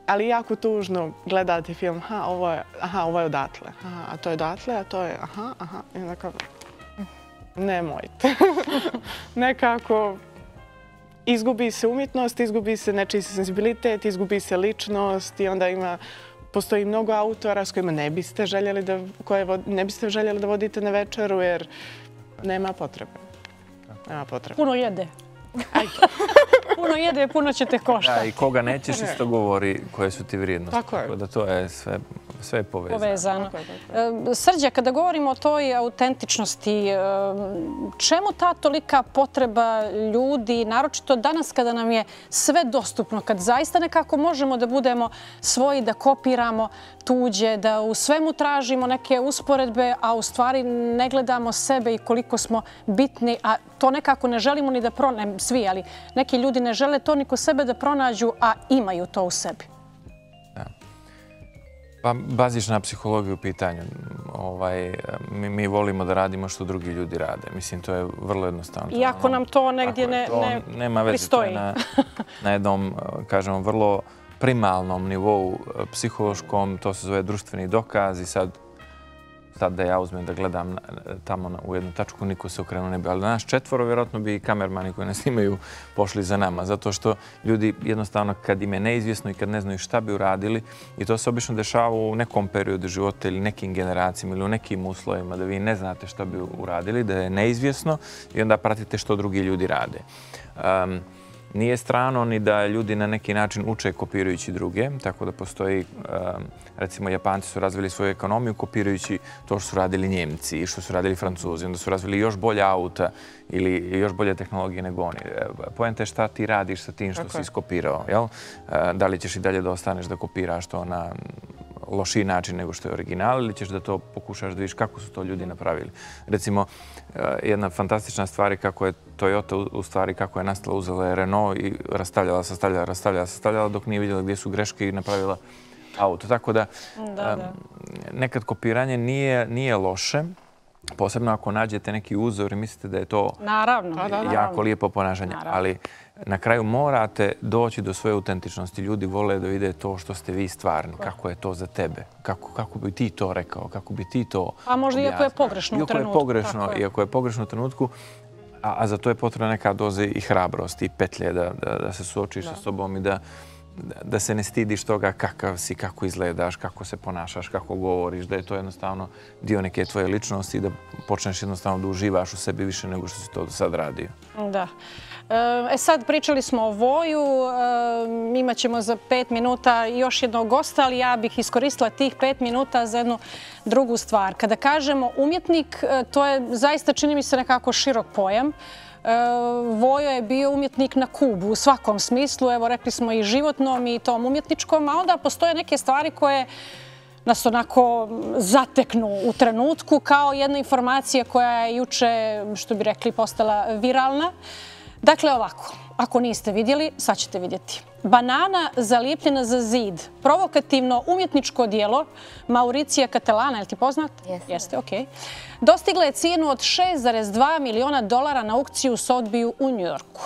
ali jako tužno gledati film, ovo je odatle, a to je odatle, a to je, i onako, nemojte. Nekako, izgubi se umjetnost, izgubi se nečiji senzibilitet, izgubi se ličnost i onda postoji mnogo autora s kojima ne biste željeli da vodite na večeru jer nema potrebe. Puno jede. Puno jede, puno će te koštati. Da, i koga nećeš isto govori koje su ti vrijednosti. Tako da to je sve povezano. Srđa, kada govorimo o toj autentičnosti, čemu ta tolika potreba ljudi, naročito danas kada nam je sve dostupno, kad zaista nekako možemo da budemo svoji, da kopiramo tuđe, da u svemu tražimo neke usporedbe, a u stvari ne gledamo sebe i koliko smo bitni, a to nekako ne želimo ni da pronađemo, svi, ali neki ljudi ne žele to ni kod sebe da pronađu, a imaju to u sebi. Pa bazična psihologija u pitanju. Mi volimo da radimo što drugi ljudi rade. Mislim, to je vrlo jednostavno. Iako nam to negdje ne pristoji. Nema veze, to je na jednom, kažemo, vrlo primalnom nivou psihološkom, to se zove društveni dokaz i sad da ja uzmem da gledam tamo u jednu tačku, niko se okrenuo ne bi. Ali nas četvoro, vjerojatno bi i kamermani koji nas snimaju pošli za nama. Zato što ljudi jednostavno kad im je neizvjesno i kad ne znaju šta bi uradili, i to se obično dešava u nekom periodu života ili nekim generacijama ili u nekim uslovima, da vi ne znate šta bi uradili, da je neizvjesno i onda pratite što drugi ljudi rade. Nije strano ni da ljudi na neki način uče kopirajući druge, tako da postoji, recimo, Japanci su razvili svoju ekonomiju kopirajući to što su radili Njemci i što su radili Francuzi, onda su razvili još bolje auta ili još bolje tehnologije nego oni. Poenta je šta ti radiš sa tim što si iskopirao, jel? Da li ćeš i dalje da ostaneš da kopiraš to na lošiji način nego što je original ili ćeš da to pokušaš da vidiš kako su to ljudi napravili. Recimo, jedna fantastična stvar je kako je Toyota u stvari kako je nastala, uzela je Renault i rastavljala dok nije vidjela gdje su greške i napravila auto. Tako da nekad kopiranje nije loše, posebno ako nađete neki uzor i mislite da je to jako lijepo ponašanje. Ali na kraju morate doći do svoje autentičnosti. Ljudi vole da vide to što ste vi stvarni, kako je to za tebe, kako bi ti to rekao, kako bi ti to objasnio. A možda iako je pogrešno u trenutku. Iako je pogrešno u trenutku, a za to je potrebna neka doza i hrabrosti i petlje da se suočiš sa sobom i da se ne stidiš toga kakav si, kako izgledaš, kako se ponašaš, kako govoriš, da je to jednostavno dio neke tvoje ličnosti i da počneš jednostavno da uživaš u sebi više nego što si to do sad radio. Da. Sad pričali smo o Voju, imat ćemo za 5 minuta još jednog gosta, ali ja bih iskoristila tih 5 minuta za jednu drugu stvar. Kada kažemo umjetnik, to je zaista, čini mi se, nekako širok pojam. Vojo je bio umjetnik na Kubu u svakom smislu, evo rekli smo i životnom i tom umjetničkom, a onda postoje neke stvari koje nas onako zateknu u trenutku kao jedna informacija koja je juče, što bi rekli, postala viralna. Dakle, ovako, ako niste vidjeli, sad ćete vidjeti. Banana zalijepljena za zid. Provokativno umjetničko dijelo Mauricija Catalana, je li ti poznat? Jeste, okej. Dostigla je cijenu od $6,2 miliona na aukciju u Sotheby'u u Njujorku.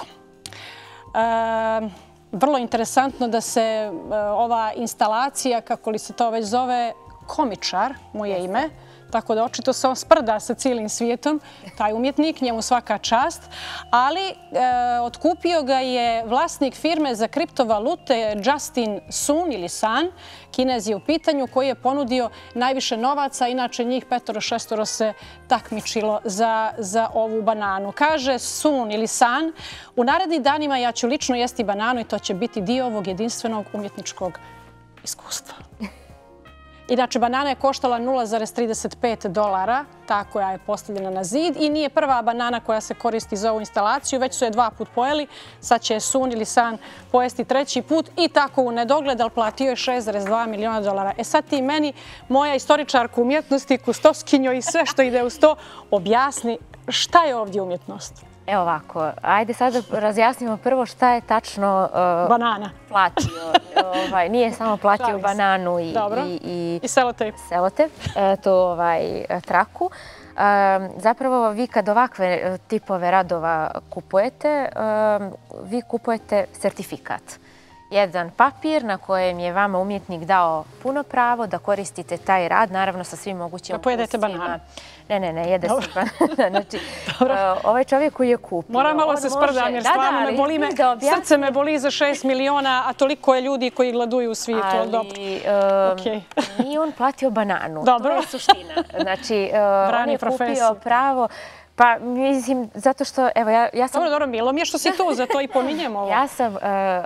Vrlo interesantno da se ova instalacija, kako li se to već zove, Komičar, mu je ime, tako da očito se on sprda sa cijelim svijetom, taj umjetnik, njemu svaka čast, ali otkupio ga je vlasnik firme za kriptovalute Justin Sun ili San, Kinez je u pitanju, koji je ponudio najviše novaca, inače njih 5-6 se takmičilo za ovu bananu. Kaže Sun ili San, u narednim danima ja ću lično jesti bananu i to će biti dio ovog jedinstvenog umjetničkog iskustva. Inače, banana je koštala $0,35, ta koja je postavljena na zid i nije prva banana koja se koristi za ovu instalaciju, već su je 2 put pojeli, sad će Sun ili San pojesti 3. put i tako u nedogled, ali platio je $6,2 miliona. E sad ti meni, moja istoričarka umjetnosti, kustoskinjo i sve što ide uz to, objasni šta je ovdje umjetnost. Evo ovako, ajde sad da razjasnimo prvo šta je tačno platio. Nije samo platio bananu i selotejp, to traku. Zapravo vi kad ovakve tipove radova kupujete, vi kupujete sertifikat. jedan papir na kojem je vama umjetnik dao puno pravo da koristite taj rad, naravno sa svim mogućim da pojedete banana. Ne, jede se banana. Znači, ovaj čovjek koji je kupio... Moram malo se sprdam jer stvarno me boli srce me boli za 6 miliona, a toliko je ljudi koji gladuju u svijetu. Ali nije on platio bananu. To je suština. Znači, on je kupio pravo... Pa, mislim, zato što, evo, ja sam... Dobro, milo mi je što si tu, zato i pominjem ovo. Ja sam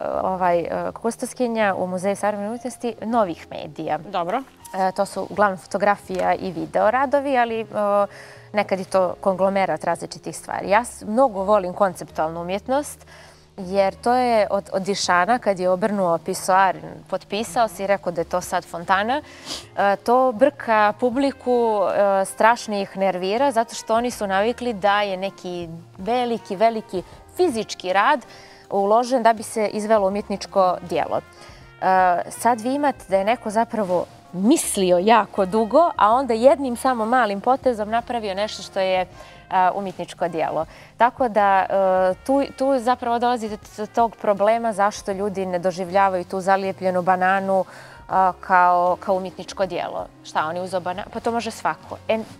kustoskinja u Muzeju savremene umjetnosti novih medija. Dobro. To su uglavnom fotografija i video radovi, ali nekad je to konglomerat različitih stvari. Ja mnogo volim konceptualnu umjetnost, jer to je od Dišana, kad je obrnuo pisoar, potpisao se i rekao da je to sad fontana. To brka publiku, strašno ih nervira, zato što oni su navikli da je neki veliki fizički rad uložen da bi se izvelo umjetničko djelo. Sad vi imate da je neko zapravo mislio jako dugo, a onda jednim samo malim potezom napravio nešto što je umjetničko djelo. Tako da tu zapravo dolazi do tog problema zašto ljudi ne doživljavaju tu zalijepljenu bananu kao umjetničko djelo. Šta, oni uzeo bananu? Pa to može svako.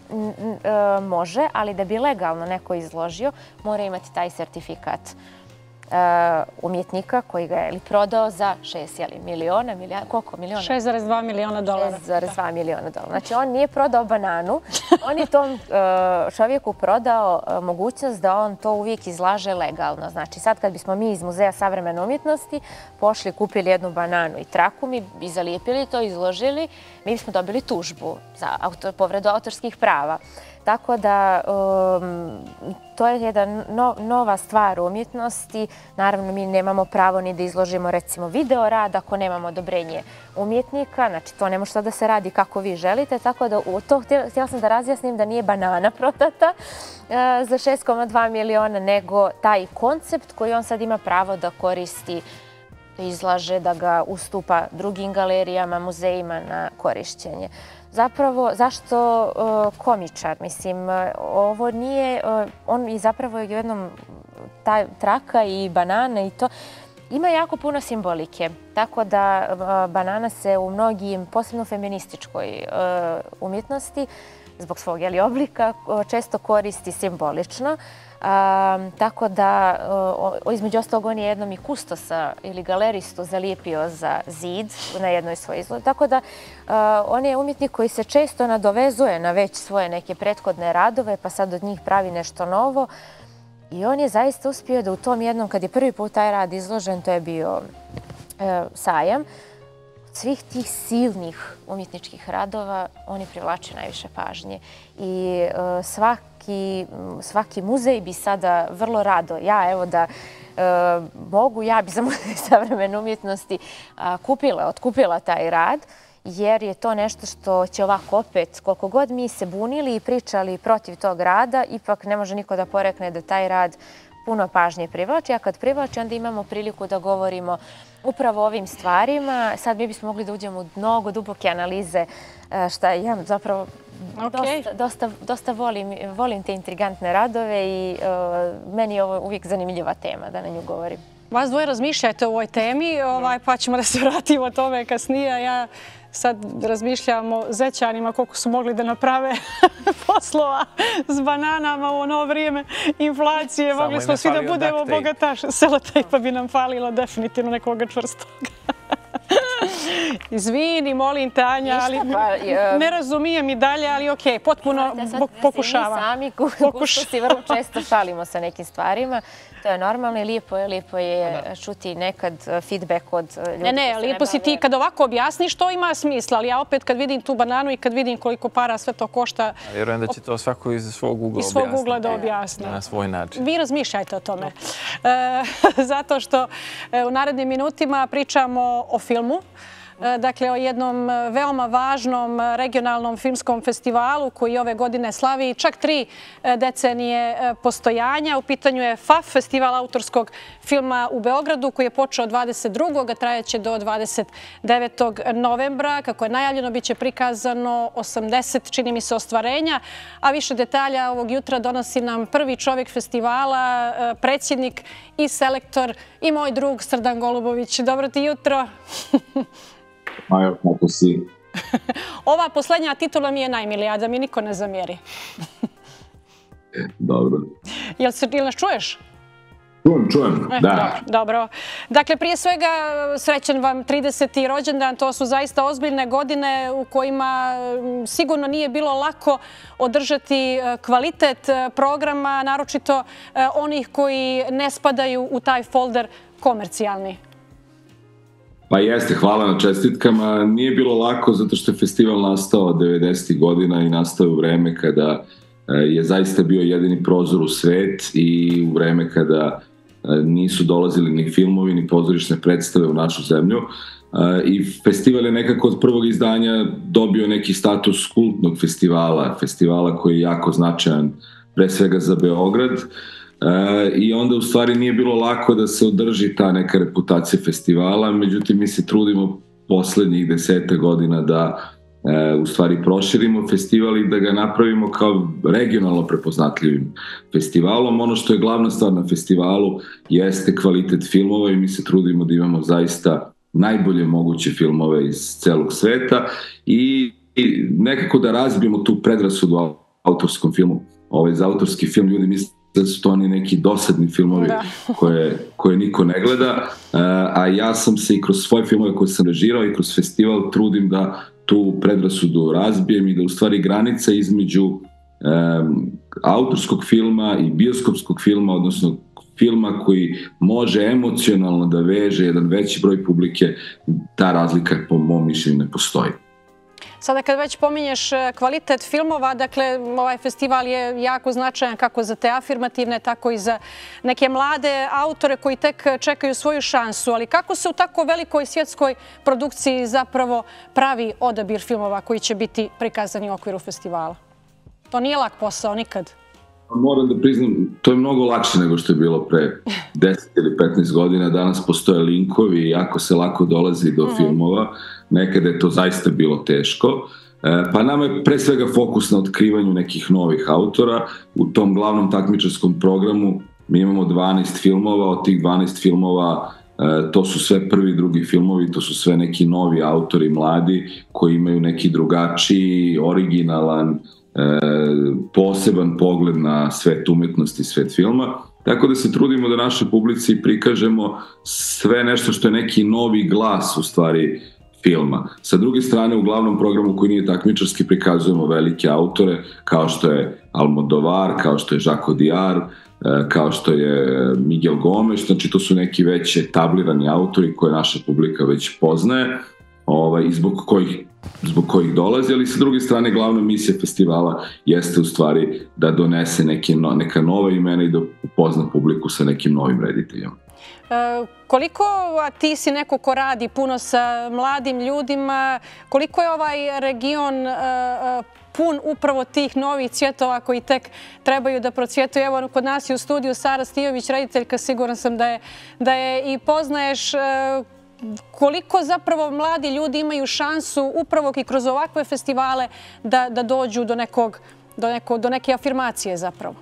Može, ali da bi legalno neko izložio, mora imati taj sertifikat umjetnika koji ga je prodao za 6 miliona, koliko miliona? 6,2 miliona dolara. 6,2 miliona dolara. Znači, on nije prodao bananu, on je tom čovjeku prodao mogućnost da on to uvijek izlaže legalno. Znači, sad kad bismo mi iz Muzeja savremene umjetnosti pošli, kupili jednu bananu i traku, mi bi zalijepili to, izložili, mi bismo dobili tužbu za povredu autorskih prava. Tako da to je jedna nova stvar u umjetnosti. Naravno, mi nemamo pravo ni da izložimo, recimo, video rad ako nemamo odobrenje umjetnika. Znači, to ne može da se radi kako vi želite. Tako da htjela sam da razjasnim da nije banana prodata za 6,2 miliona, nego taj koncept koji on sad ima pravo da koristi, izlaže, da ga ustupa drugim galerijama, muzejima na korišćenje. Zapravo, zašto komičar? Mislim, ovo nije, on i zapravo je jednom traka i banana i to, ima jako puno simbolike. Tako da banana se u mnogim, posebno feminističkoj umjetnosti, zbog svog oblika, često koristi simbolično. Tako da, između ostalog, on je jednom i kustosa ili galeristu zalijepio za zid na jednoj svojoj izložbi. Tako da, on je umjetnik koji se često nadovezuje na već svoje neke prethodne radove, pa sad od njih pravi nešto novo. I on je zaista uspio da u tom jednom, kad je prvi put taj rad izložen, to je bio sajam, od svih tih silnih umjetničkih radova, oni privlače najviše pažnje. I svaki muzej bi sada vrlo rado, ja bi za Muzej savremene umjetnosti otkupila taj rad, jer je to nešto što će ovako opet, koliko god mi se bunili i pričali protiv tog rada, ipak ne može niko da porekne da taj rad puno pažnje privlači, a kad privlači onda imamo priliku da govorimo upravo o ovim stvarima. Sad mi bismo mogli da uđemo u mnogo duboke analize, šta ja zapravo dosta volim te intrigantne radove i meni je ovo uvijek zanimljiva tema da na nju govorim. Vas dvoje razmišljajte o ovoj temi, pa ćemo da se vratimo o tome kasnije. Ja sad razmišljam o Zećanima koliko su mogli da naprave poslova s bananama u ono vrijeme inflacije. Mogli smo svi da budemo bogataši. Selotejpa bi nam falilo definitivno nekoga čvrstoga. Izvini, molim Tanja, ali ne razumijem i dalje, ali okej, potpuno pokušavam. Mi sami kustosi vrlo često šalimo sa nekim stvarima. To je normalno i lijepo je čuti nekad feedback od ljudi. Ne, lijepo si ti kad ovako objasniš, to ima smisla, ali ja opet kad vidim tu bananu i kad vidim koliko para sve to košta... Vjerujem da će to svako iz svog ugla objasniti. Iz svog ugla da objasni. Na svoj način. Vi razmišljajte o tome. Zato što u narednim minutima pričamo o filmu dakle o jednom veoma važnom regionalnom filmskom festivalu koji ove godine slavi čak 3 decenije postojanja. U pitanju je FAF, festival autorskog filma u Beogradu, koji je počeo 22. a trajeće do 29. novembra. Kako je najavljeno, bit će prikazano 80, čini mi se, ostvarenja, a više detalja ovog jutra donosi nam prvi čovjek festivala, predsjednik i selektor i moj drug Srdan Golubović. Dobro ti jutro. Majo, kako si? Ova poslednja titula mi je najmilija, da mi niko ne zamjeri. Dobro. Jel nas čuješ? Čujem, da. Dobro. Dakle, prije svega, srećan vam 30. rođendan. To su zaista ozbiljne godine u kojima sigurno nije bilo lako održati kvalitet programa, naročito onih koji ne spadaju u taj folder komercijalni. Pa jeste, hvala na čestitkama. Nije bilo lako zato što je festival nastao 90. godina i nastao u vreme kada je zaista bio jedini prozor u svet i u vreme kada nisu dolazili ni filmovi, ni pozorišne predstave u našu zemlju. I festival je nekako od prvog izdanja dobio neki status kultnog festivala koji je jako značajan pre svega za Beograd. I onda u stvari nije bilo lako da se održi ta neka reputacija festivala, međutim mi se trudimo poslednjih 10 godina da u stvari proširimo festival i da ga napravimo kao regionalno prepoznatljivim festivalom. Ono što je glavna stvar na festivalu jeste kvalitet filmova i mi se trudimo da imamo zaista najbolje moguće filmove iz celog sveta i nekako da razbijemo tu predrasudu o autorskom filmu. Za autorski film ljudi misle da su to oni neki dosadni filmovi koje niko ne gleda, a ja sam se i kroz svoje filmove koje sam režirao i kroz festival trudim da tu predrasudu razbijem i da u stvari granica između autorskog filma i bioskopskog filma, odnosno filma koji može emocionalno da veže jedan veći broj publike, ta razlika po mom mišljenju ne postoji. Sada kad već pominješ kvalitet filmova, dakle ovaj festival je jako značajan kako za te afirmativne, tako i za neke mlade autore koji tek čekaju svoju šansu. Ali kako se u tako velikoj svjetskoj produkciji zapravo pravi odabir filmova koji će biti prikazani u okviru festivala? To nije lak posao nikad. Moram da priznam, to je mnogo lakše nego što je bilo pre 10 ili 15 godina. Danas postoje linkovi i jako se lako dolazi do filmova. Nekada je to zaista bilo teško. Pa nama je pre svega fokus na otkrivanju nekih novih autora. U tom glavnom takmičarskom programu mi imamo 12 filmova. Od tih 12 filmova to su sve prvi i drugi filmovi, to su sve neki novi autori, mladi, koji imaju neki drugačiji, originalan, poseban pogled na svet umetnosti, svet filma. Tako da se trudimo da našoj publici prikažemo sve nešto što je neki novi glas u stvari filma. Sa druge strane, u glavnom programu koji nije takmičarski prikazujemo velike autore kao što je Almodovar, kao što je Jacques Audiard, kao što je Miguel Gomes, znači to su neki već etablirani autori koje naša publika već poznaje i zbog kojih dolazi, ali sa druge strane glavna misija festivala jeste u stvari da donese neka nova imena i da upozna publiku sa nekim novim rediteljima. Koliko, a ti si neko ko radi puno sa mladim ljudima, koliko je ovaj region pun upravo tih novih cvjetova koji tek trebaju da procvjetuju? Evo, kod nas je u studiju Sara Stijović, rediteljka, siguran sam da je i poznaješ. Koliko zapravo mladi ljudi imaju šansu upravo i kroz ovakve festivale da dođu do neke afirmacije zapravo?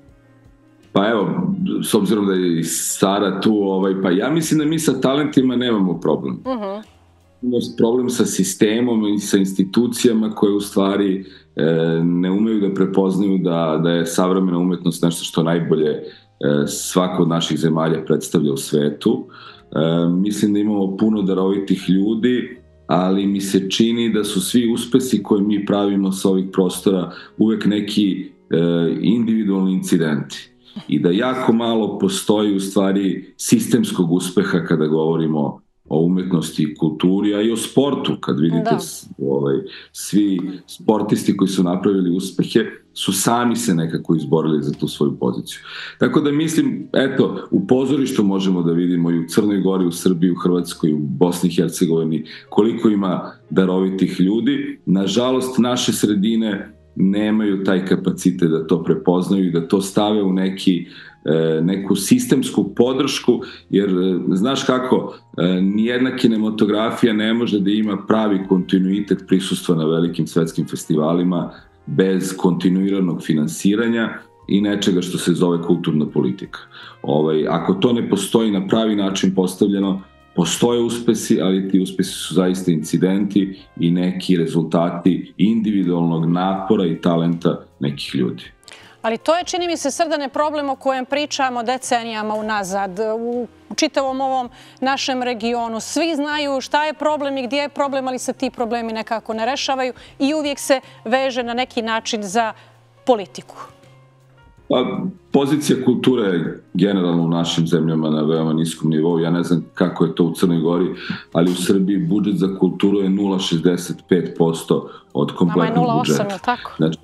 Pa evo, s obzirom da je i Sara tu, pa ja mislim da mi sa talentima nemamo problem. Imamo problem sa sistemom i sa institucijama koje u stvari ne umeju da prepoznaju da je savremena umetnost nešto što najbolje svako od naših zemalja predstavlja u svetu. Mislim da imamo puno darovitih ljudi, ali mi se čini da su svi uspesi koje mi pravimo sa ovih prostora uvek neki individualni incidenti i da jako malo postoji u stvari sistemskog uspeha kada govorimo o umetnosti i kulturi, a i o sportu, kad vidite svi sportisti koji su napravili uspehe, su sami se nekako izborili za tu svoju poziciju. Tako da mislim, eto, u pozorištu možemo da vidimo i u Crnoj Gori, u Srbiji, u Hrvatskoj, u Bosni i Hercegovini, koliko ima darovitih ljudi. Nažalost, naše sredine nemaju taj kapacitet da to prepoznaju i da to stave u neku sistemsku podršku, jer znaš kako, nijedna kinematografija ne može da ima pravi kontinuitet prisustva na velikim svetskim festivalima bez kontinuiranog finansiranja i nečega što se zove kulturna politika. Ako to ne postoji na pravi način postavljeno, postoje uspesi, ali ti uspesi su zaista incidenti i neki rezultati individualnog napora i talenta nekih ljudi. Ali to je, čini mi se, Srdane, problem o kojem pričamo decenijama unazad. U čitavom ovom našem regionu svi znaju šta je problem i gdje je problem, ali se ti problemi nekako ne rešavaju i uvijek se veže na neki način za politiku. Pozicija kulture je generalno u našim zemljama na veoma niskom nivou. Ja ne znam kako je to u Crnoj Gori, ali u Srbiji budžet za kulturu je 0,65% od kompletnog budžeta. Nama je 0,8, je li tako? Znači,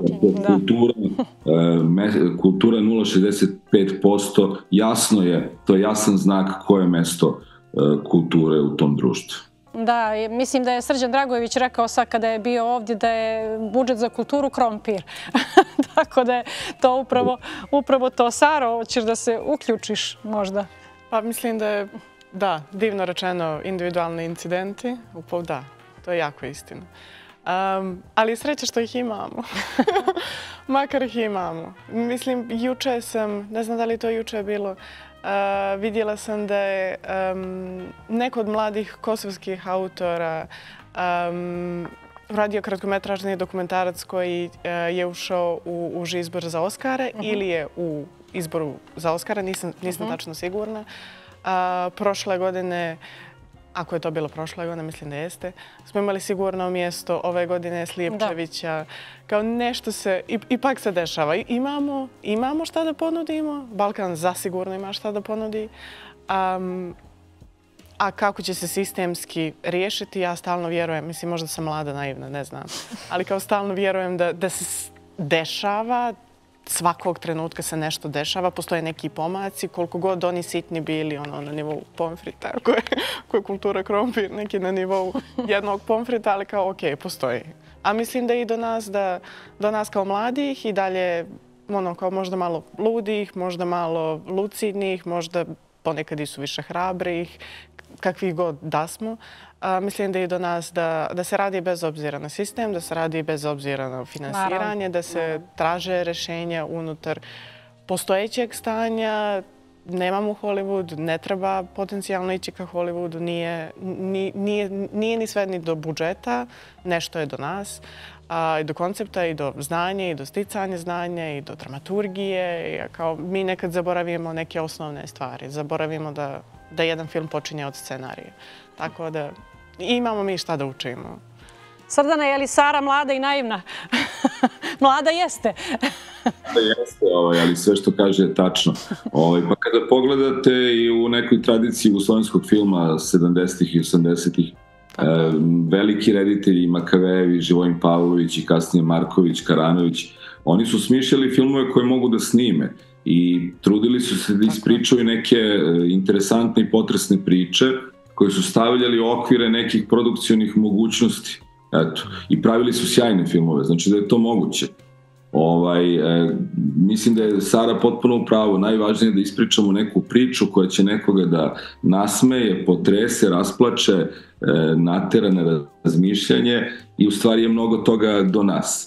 kultura 0,65%, jasno je, to je jasan znak koje je mesto kulture u tom društvu. Da, mislim da je Srđan Dragojević rekao sad kada je bio ovdje da je budžet za kulturu krompir. Tako da je to upravo to. Saro, hoćeš da se uključiš možda? Pa mislim da je, divno rečeno, individualni incidenti. Da, to je jako istina. Ali sreće što ih imamo. Makar ih imamo. Mislim, juče sam, ne znam da li to juče bilo, vidjela sam da je neko od mladih kosovskih autora radio kratkometražni dokumentarac koji je ušao u uži izbor za Oskare ili je u izboru za Oskara, nisam tačno sigurna. Prošle godine, ako je to bilo prošle godine, mislim da jeste, smo imali sigurno mjesto ove godine Slijepčevića. Kao nešto se, ipak se dešava. Imamo šta da ponudimo, Balkan zasigurno ima šta da ponudi. A kako će se sistemski riješiti, ja stalno vjerujem, mislim možda sam mlada, naivna, ne znam, ali kao stalno vjerujem da se dešava, svakog trenutka se nešto dešava, postoje neki pomaci, koliko god oni sitni bili na nivou pomfrita, koja je kultura krompir, neki na nivou jednog pomfrita, ali kao ok, postoji. A mislim da i do nas kao mladih i dalje kao možda malo ludih, možda malo lucidnih, možda ponekad i su više hrabrih, kakvih god da smo. Mislim da i do nas da se radi bez obzira na sistem, da se radi bez obzira na finansiranje, da se traže rješenja unutar postojećeg stanja. Nemamo Hollywood, ne treba potencijalno ići ka Hollywoodu, nije ni sve ni do budžeta, nešto je do nas, i do koncepta, i do znanja, i do sticanja znanja, i do dramaturgije. Mi nekad zaboravimo neke osnovne stvari, zaboravimo da jedan film počinje od scenarija. Tako da imamo mi šta da učimo. Srdana, je li Sara mlada i naivna? Mlada jeste. Jeste, ali sve što kaže je tačno. Pa kada pogledate i u nekoj tradiciji jugoslovenskog filma 70-ih i 80-ih, veliki reditelji Makavejevi, Živojin Pavlović i kasnije Marković, Karanović, oni su smišljali filmove koje mogu da snime i trudili su se da ispričaju neke interesantne i potresne priče koje su stavljali okvire nekih produkcionih mogućnosti. I pravili su sjajne filmove, znači da je to moguće. Mislim da je Sara potpuno u pravu. Najvažnije je da ispričamo neku priču koja će nekoga da nasmeje, potrese, rasplače, natera na razmišljanje i u stvari je mnogo toga do nas.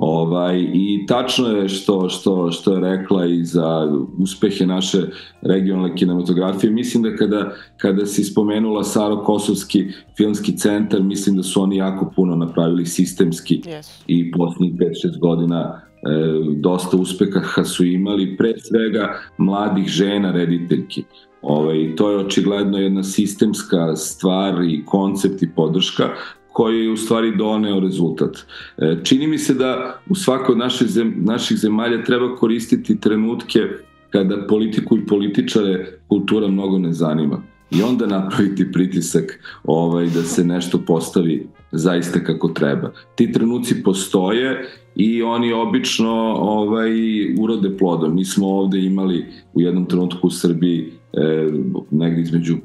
I tačno je što je rekla i za uspehe naše regionalne kinematografije. Mislim da kada si spomenula Saro Kosovski filmski centar, mislim da su oni jako puno napravili sistemski i posljednjih 5-6 godina dosta uspeha su imali, pre svega mladih žena rediteljki. To je očigledno jedna sistemska stvar i koncept i podrška koji je u stvari doneo rezultat. Čini mi se da u svakoj od naših zemalja treba koristiti trenutke kada politiku i političare kultura mnogo ne zanima. i onda napraviti pritisak da se nešto postavi zaista kako treba. Ti trenuci postoje i oni obično urode plodom. Mi smo ovde imali u jednom trenutku u Srbiji negdje između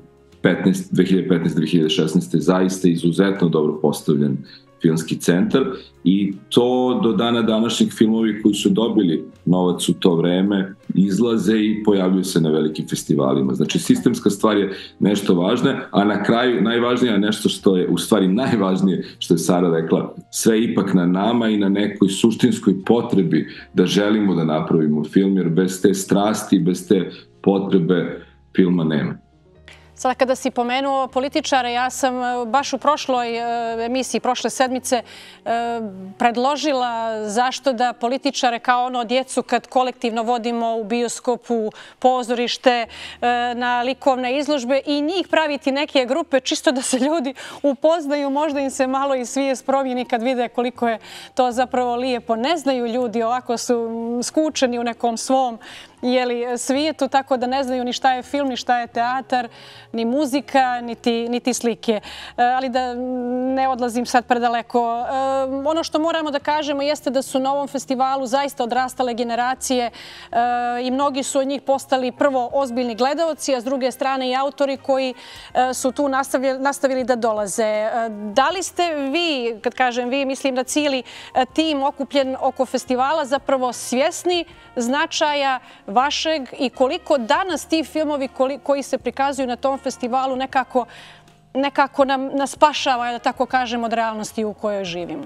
2015-2016. zaista izuzetno dobro postavljen filmski centar i to do dana današnjih filmovi koji su dobili novac u to vreme izlaze i pojavljuju se na velikim festivalima. Znači sistemska stvar je nešto važno, a na kraju najvažnije je nešto što je u stvari najvažnije, što je Sara rekla, sve ipak na nama i na nekoj suštinskoj potrebi da želimo da napravimo film, jer bez te strasti, bez te potrebe filma nema. Sada kada si pomenuo političare, ja sam baš u prošloj emisiji, prošle sedmice, predložila zašto da političare kao ono djecu kad kolektivno vodimo u bioskopu, pozorište, na likovne izložbe i njih praviti neke grupe čisto da se ljudi upoznaju, možda im se malo i svijest promijeni kad vide koliko je to zapravo lijepo. Ne znaju ljudi, ovako su skučeni u nekom svom svijetu, tako da ne znaju ni šta je film, ni šta je teatar, ni muzika, niti slike. Ali da ne odlazim sad predaleko. Ono što moramo da kažemo jeste da su na ovom festivalu zaista odrastale generacije i mnogi su od njih postali prvo ozbiljni gledaoci, a s druge strane i autori koji su tu nastavili da dolaze. Da li ste vi, kad kažem vi, mislim da cijeli tim okupljen oko festivala zapravo svjesni značaja vašeg i koliko danas ti filmovi koji se prikazuju na tom festivalu nekako nas spašava, da tako kažem, od realnosti u kojoj živimo?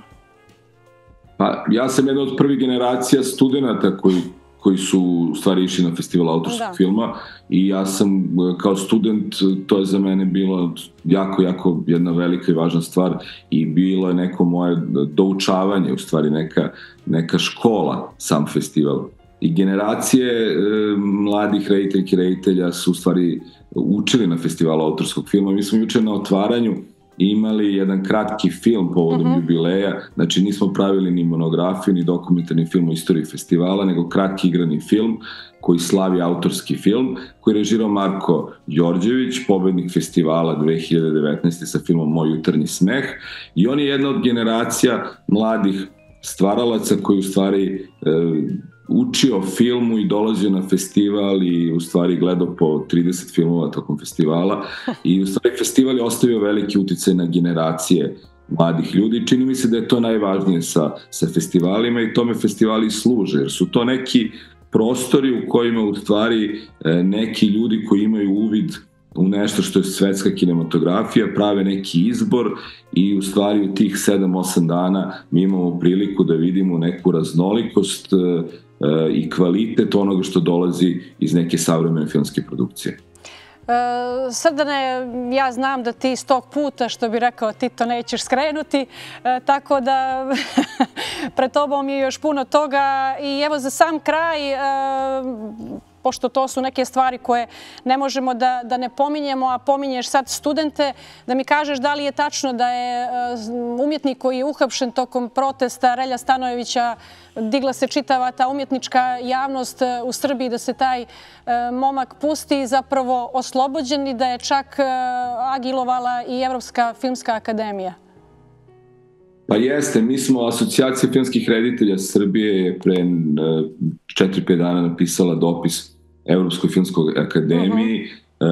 Pa, ja sam jedna od prvih generacija studenta koji su u stvari išli na festival autorskog filma i ja sam kao student, to je za mene bilo jako jedna velika i važna stvar i bilo je neko moje doučavanje, u stvari neka škola, sam festival. I generacije mladih rediteljki i reditelja su u stvari učili na festivalu autorskog filma. Mi smo jučer na otvaranju imali jedan kratki film povodom jubileja. Znači nismo pravili ni monografiju, ni dokumentarni film o istoriji festivala, nego kratki igrani film koji slavi autorski film, koji je režirao Marko Đorđević, pobednik festivala 2019. sa filmom Moj jutarnji smeh. I on je jedna od generacija mladih stvaralaca koji u stvari učio filmu i dolazio na festival i u stvari gledao po 30 filmova tokom festivala i u stvari festival je ostavio veliki uticaj na generacije mladih ljudi. Čini mi se da je to najvažnije sa festivalima i tome festivali služe, jer su to neki prostori u kojima u stvari neki ljudi koji imaju uvid u nešto što je svetska kinematografija, prave neki izbor i u stvari u tih 7-8 dana mi imamo priliku da vidimo neku raznolikost i kvalitet onoga što dolazi iz neke savremene filmske produkcije. Srdane, ja znam da ti 100 puta, što bi rekao Tito, nećeš skrenuti, tako da pred tobom je još puno toga. I evo za sam kraj, pošto to su neke stvari koje ne možemo da ne pominjemo, a pominješ sad studente, da mi kažeš da li je tačno da je umjetnik koji je uhapšen tokom protesta Relja Stanojevića, digla se čitava ta umjetnička javnost u Srbiji da se taj momak pusti, zapravo oslobođen i da je čak agilovala i Evropska filmska akademija? Pa jeste, mi smo Asocijacija filmskih reditelja Srbije je pre 4-5 dana napisala dopis Evropskoj filmskoj akademiji.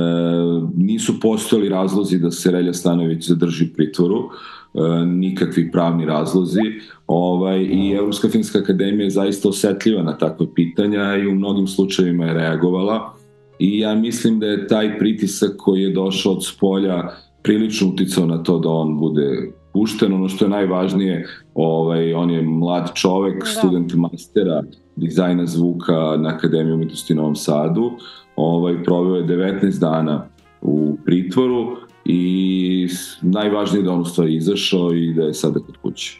Nisu postojali razlozi da se Relja Stanojević zadrži u pritvoru, nikakvi pravni razlozi i Evropska filmska akademija je zaista osetljiva na takve pitanja i u mnogim slučajevima je reagovala i ja mislim da je taj pritisak koji je došao od spolja prilično uticao na to da on bude pušten. Ono što je najvažnije, on je mlad čovek, student mastera dizajna zvuka na Akademiji umetnosti u Novom Sadu. Proveo je 19 dana u pritvoru i najvažnije je da on u stvari izašao i da je sada kod kuće.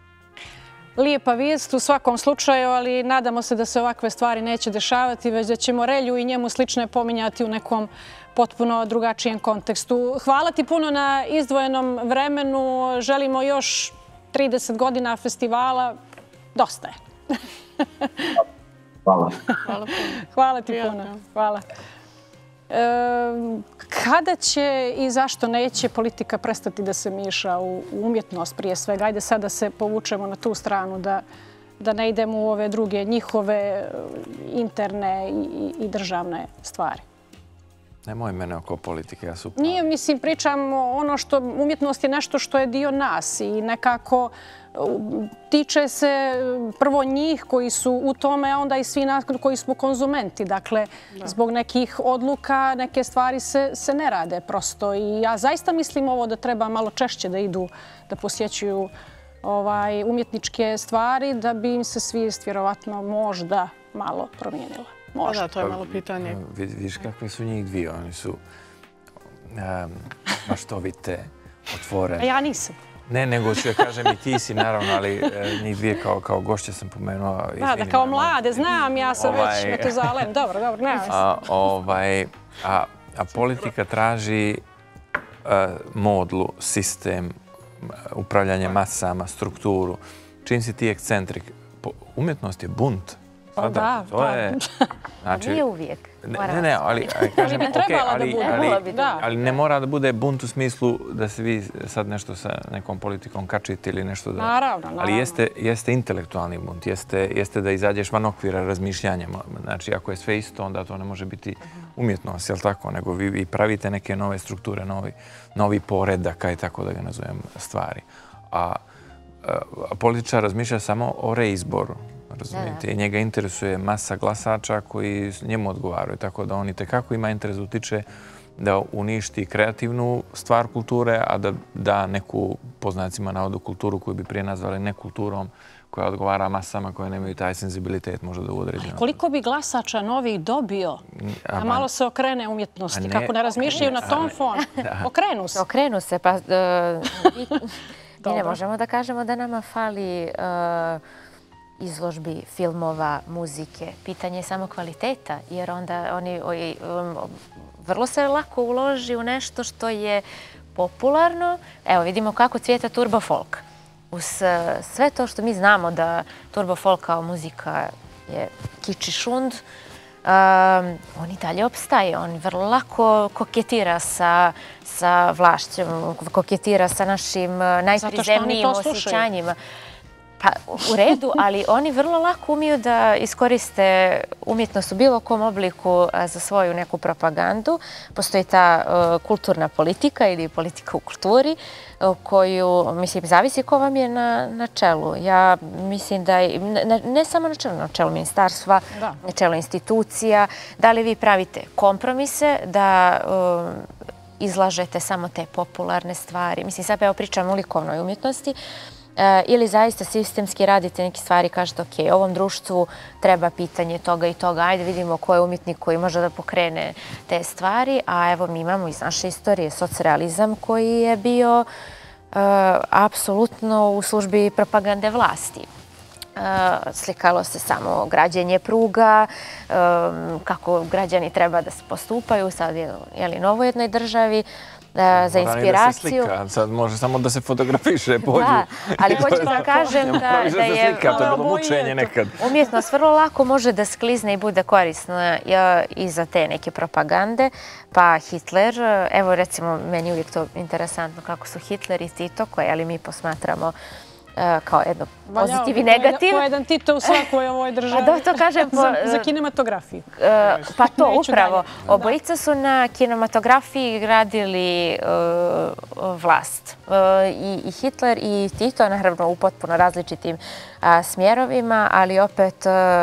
Lijepa vijest u svakom slučaju, ali nadamo se da se ovakve stvari neće dešavati, već da ćemo Relju i njemu slične pominjati u nekom potpuno drugačijem kontekstu. Hvala ti puno na izdvojenom vremenu. Želimo još 30 godina festivala. Dosta je. Hvala. Hvala ti puno. Hvala. Kada će i zašto neće politika prestati da se miša u umjetnost prije svega? Ajde sad da se povučemo na tu stranu, da ne idemo u ove druge njihove interne i državne stvari. Nemoj mene oko politike, ja su... Nije, mislim, pričam ono što umjetnost je nešto što je dio nas i nekako tiče se prvo njih koji su u tome, a onda i svi nas koji smo konzumenti. Dakle, zbog nekih odluka neke stvari se ne rade prosto. I ja zaista mislim ovo da treba malo češće da idu, da posjećuju umjetničke stvari, da bi im se svijest vjerovatno možda malo promijenila. Možda. Da, to je malo pitanje. Vidiš kakve su njih dvije. Oni su maštovite, otvorene. A ja nisam. Ne, nego ću ja kažem i ti si, naravno, ali njih dvije kao gošće sam pomenuo. Da, kao mlade, znam, ja sam već na to zalem. Dobro, nema se. A politika traži modlu, sistem, upravljanje masama, strukturu. Čim si ti ekscentrik, umjetnost je bunt. Pa da, nije uvijek. Ne, ali kažem, ali ne mora da bude bunt u smislu da se vi sad nešto sa nekom politikom kačite ili nešto da... Naravno. Ali jeste intelektualni bunt, jeste da izađeš van okvira razmišljanja. Znači, ako je sve isto, onda to ne može biti umjetnost, jel tako? Nego vi pravite neke nove strukture, novi poredak, i tako da ga nazovem, stvari. A političar razmišlja samo o reizboru. Razumijete, i njega interesuje masa glasača koji njemu odgovaraju, tako da on i tekako ima interes da utiče da uništi kreativnu stvar kulture, a da da neku, po znacima navoda, kulturu koju bi prije nazvali nekulturom, koja odgovara masama koje nemaju taj senzibilitet možda da u određenom. Koliko bi glasača novih dobio, a malo se okrene umjetnosti, kako ne razmišljaju na tom fonu? Okrenu se. Okrenu se, pa mi ne možemo da kažemo da nama fali izložbi, filmova, muzike. Pitanje je samo kvaliteta, jer onda oni vrlo se lako uloži u nešto što je popularno. Evo, vidimo kako cvijeta turbo folk. Uz sve to što mi znamo da turbo folk kao muzika je kič i šund, on i dalje opstaje. On vrlo lako koketira sa vlašćem, koketira sa našim najprizemnijim osjećanjima. Pa, u redu, ali oni vrlo lako umiju da iskoriste umjetnost u bilo kom obliku za svoju neku propagandu. Postoji ta kulturna politika ili politika u kulturi koju, mislim, zavisi ko vam je na čelu. Ja mislim da, ne samo na čelu ministarstva, na čelu institucija, da li vi pravite kompromise, da izlažete samo te popularne stvari. Mislim, sad evo pričam o likovnoj umjetnosti, ili zaista sistemski radite neke stvari i kažete ok, ovom društvu treba pitanje toga i toga, ajde vidimo ko je umjetnik koji može da pokrene te stvari, a evo mi imamo iz naše istorije socrealizam koji je bio apsolutno u službi propagande vlasti. Slikalo se samo građenje pruga, kako građani treba da se postupaju sad je novoj jednoj državi, za inspiraciju. Sad može samo da se fotografiše. Da, ali hoću da kažem da je umjetnost vrlo lako može da sklizne i bude korisna i za te neke propagande. Pa Hitler, evo recimo meni uvijek to interesantno kako su Hitler i Tito, koje mi posmatramo kao jedno pozitiv i negativ. Po jedan Tito u svakoj ovoj državi. Da, to kažem za kinematografiju. Pa to, upravo. Obojica su na kinematografiji gradili vlast. I Hitler i Tito, naravno u potpuno različitim smjerovima, ali opet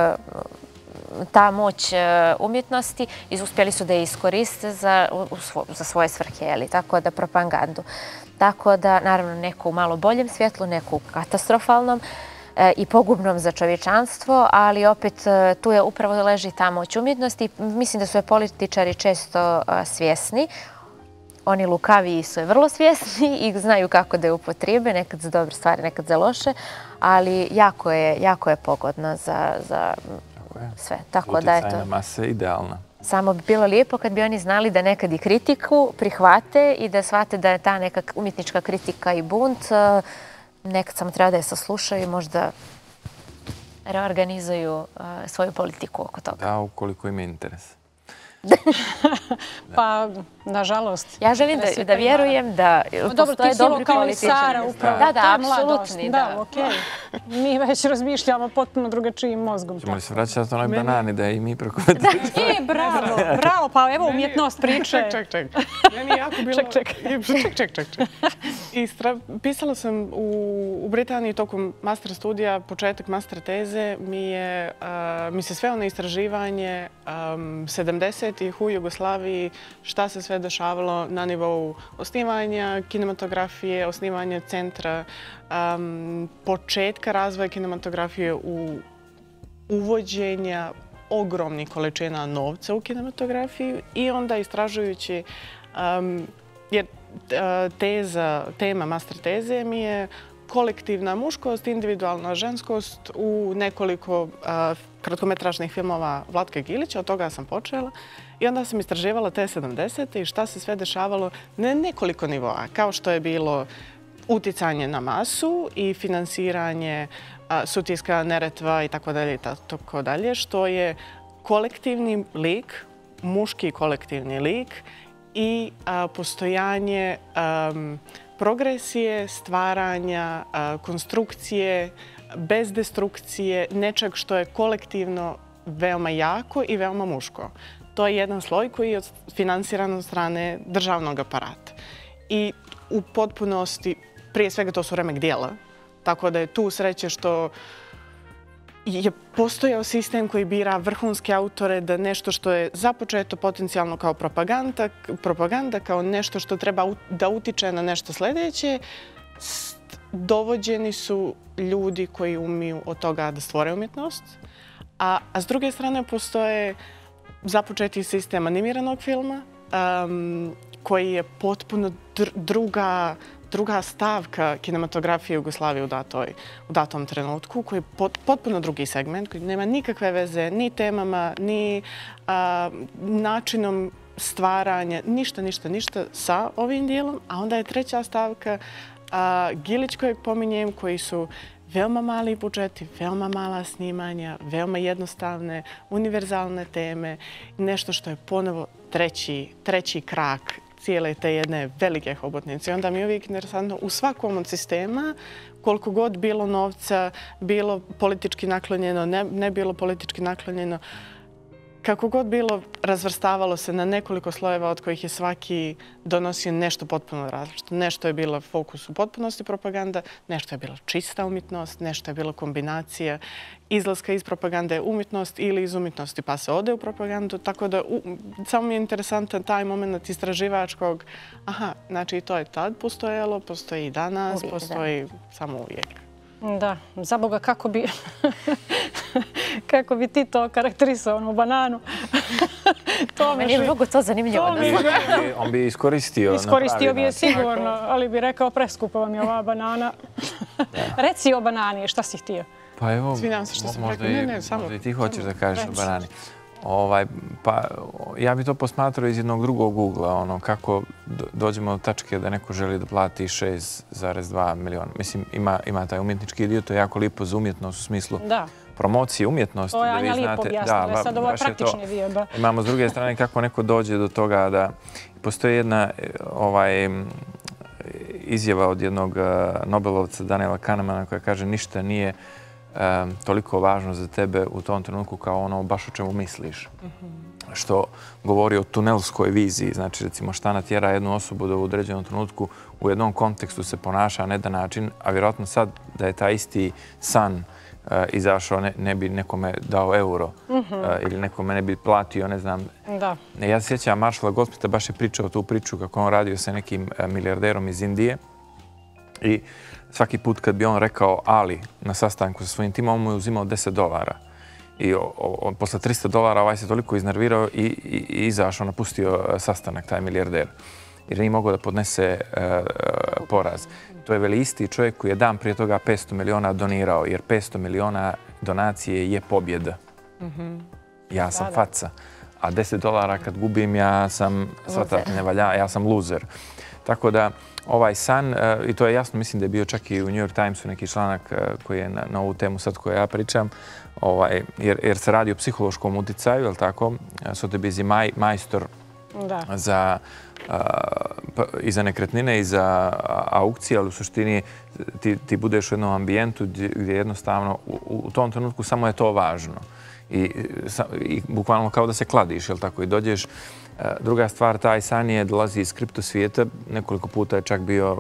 ta moć umjetnosti uspjeli su da je iskoriste za svoje svrhe, tako da propagandu. Tako da, naravno, neko u malo boljem svjetlu, neko u katastrofalnom i pogubnom za čovječanstvo, ali opet tu je upravo leži ta moć umjetnosti. Mislim da su je političari često svjesni. Oni lukaviji su je vrlo svjesni i znaju kako da je upotrijebe, nekad za dobre stvari, nekad za loše, ali jako je pogodno za sve. Utjecajna masa je idealna. Samo bi bilo lijepo kad bi oni znali da nekad i kritiku prihvate i da shvate da je ta neka umjetnička kritika i bunt. Nekad samo treba da je saslušaju i možda reorganizuju svoju politiku oko toga. Da, ukoliko ima interes. Pa, nažalost. Ja želim da vjerujem da postoje dobri političari. Sara upravo. Da, apsolutni. Da, okej. Mi već razmišljamo potpuno drugačijim mozgom. Ćemo li se vraćati na onoj banani da i mi prokomentarišemo? Bravo, pa evo umjetnost priče. Ček. Meni je jako bilo... Ček. I pisala sam u Britaniji tokom master studija, početak master teze, mi se sveo na istraživanje 70-ih u Jugoslaviji, šta se sve dešavalo na nivou osnivanja kinematografije, osnivanja centra, početka razvoja kinematografije u uvođenja ogromnih količina novca u kinematografiju i onda istražujući, jer tema master teze mi je kolektivna muškost, individualna ženskost u nekoliko kratkometražnih filmova Vlatka Gilića, od toga sam počela. I onda sam istraživala te 70. i šta se sve dešavalo na nekoliko nivoa, kao što je bilo uticanje na masu i finansiranje Sutjeska, Neretva i tako dalje, što je kolektivni lik, muški kolektivni lik i postojanje progresije, stvaranja, konstrukcije, bez destrukcije, nečeg što je kolektivno veoma jako i veoma muško. To je jedan sloj koji je finansiran od strane državnog aparata. I u potpunosti, prije svega to su remek dijela, tako da je tu sreće što je postojao sistem koji bira vrhunske autore da nešto što je započeto potencijalno kao propaganda, kao nešto što treba da utiče na nešto sljedeće, dovođeni su ljudi koji umiju od toga da stvore umjetnost. A s druge strane postoje započeti sistem animiranog filma koji je potpuno druga stavka kinematografije Jugoslavije u datom trenutku, koji je potpuno drugi segment, koji nema nikakve veze ni temama, ni načinom stvaranja, ništa sa ovim dijelom. A onda je treća stavka Gilić kojeg pominjem, koji su veoma mali budžeti, veoma mala snimanja, veoma jednostavne, univerzalne teme, nešto što je ponovo treći krak cijele te jedne velike hobotnice. I onda mi je uvijek interesantno u svakom od sistema, koliko god bilo novca, bilo politički naklonjeno, ne bilo politički naklonjeno, kako god bilo, razvrstavalo se na nekoliko slojeva od kojih je svaki donosio nešto potpuno različito. Nešto je bilo fokus u potpunosti propaganda, nešto je bilo čista umjetnost, nešto je bilo kombinacija izlaska iz propagande umjetnost ili iz umjetnosti pa se ode u propagandu. Tako da samo mi je interesantan taj moment istraživačkog, znači to je tad postojalo, postoji i danas, postoji samo uvijek. Da, za Boga, kako bi ti to karakterisao, onu bananu? Meni je mnogo to zanimljivo. On bi iskoristio. Iskoristio bi je sigurno, ali bi rekao preskupa vam je ova banana. Reci o banani, šta si htio? Pa evo, možda i ti hoćeš da kažeš o banani. Pa ja bi to posmatrao iz jednog drugog ugla, kako dođemo do tačke da neko želi da plati 6,2 miliona. Mislim, ima taj umjetnički dio, to je jako lijepo za umjetnost u smislu promocije umjetnosti. To je Anja lijepo objasnila, sad ovo je praktični dio. Imamo s druge strane kako neko dođe do toga da postoji jedna izjava od jednog Nobelovca Daniela Kahnemana koja kaže ništa nije toliko važno za tebe u tom trenutku kao ono baš o čemu misliš. Što govori o tunelskoj viziji. Znači, recimo, šta natjera jednu osobu da u određenom trenutku u jednom kontekstu se ponaša na jedan način, a vjerojatno sad da je taj isti san izašao, ne bi nekome dao euro ili nekome ne bi platio, ne znam. Ja se sjećam Marshalla Goldsmitha, baš je pričao tu priču kako on radio sa nekim milijarderom iz Indije i svaki put kad bi on rekao Ali na sastanku sa svojim timom, on mu je uzimao $10. I posle $300 ovaj se toliko iznervirao i izašao, napustio sastanak, taj milijarder. Jer nije mogao da podnese poraz. To je veli isti čovjek koji je dan prije toga 500 miliona donirao, jer 500 miliona donacije je pobjeda. Ja sam faca. A $10 kad gubim, ja sam, ne valja, ja sam loser. Tako da ovaj san, i to je jasno, mislim da je bio čak i u New York Timesu neki članak koji je na ovu temu sad koju ja pričam, jer se radi o psihološkom uticaju, je li tako? Sotheby's je majstor i za nekretnine i za aukcije, ali u suštini ti budeš u jednom ambijentu gdje jednostavno u tom trenutku samo je to važno. I bukvalno kao da se kladiš, je li tako? I dođeš. Druga stvar, taj san je dolazi iz kripto svijeta. Nekoliko puta je čak bio